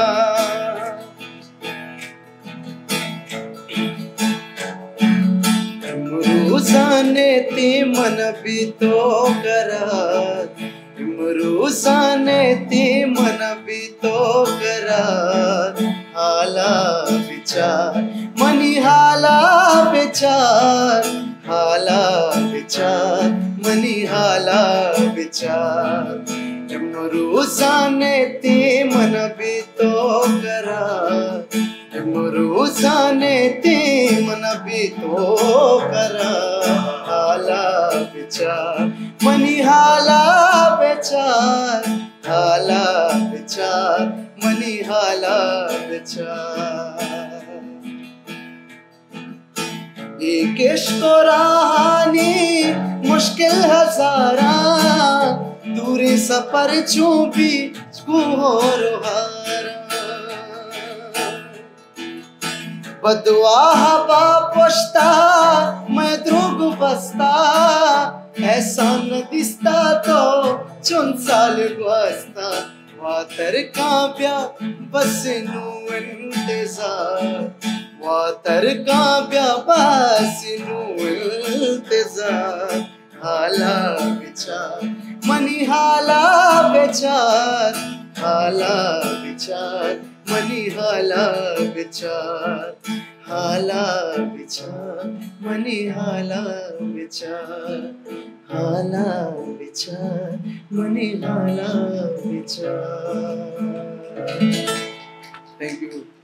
इमरूसाने ती मन भी तो करा, इमरूसाने ती मन भी तो करा, हाला विचार मनी हाला विचार, हाला विचार मनी हाला विचार, इमरूसाने ती मन भी तो करा, इमरूसाने ती मन भी तो करा, हाला विचार मनी हाला विचार, हाला विचार मनी हाला विचार। एक इश्क राहानी मुश्किल हजारा, दूरी सफर चूबी और हारा, बदुआ हवा पोश्ता मैं द्रुग बस्ता, ऐसा न दिसता तो चुन साल गुस्ता, वातर काव्या बस नू इंतजार, वातर काव्या बस नू इंतजार, हाला विचार मनी हाला विचार, हाला विचार मनी हाला विचार, हाला बिछा मनी हाला बिछा हाला बिछा मनी हाला बिछा. Thank you.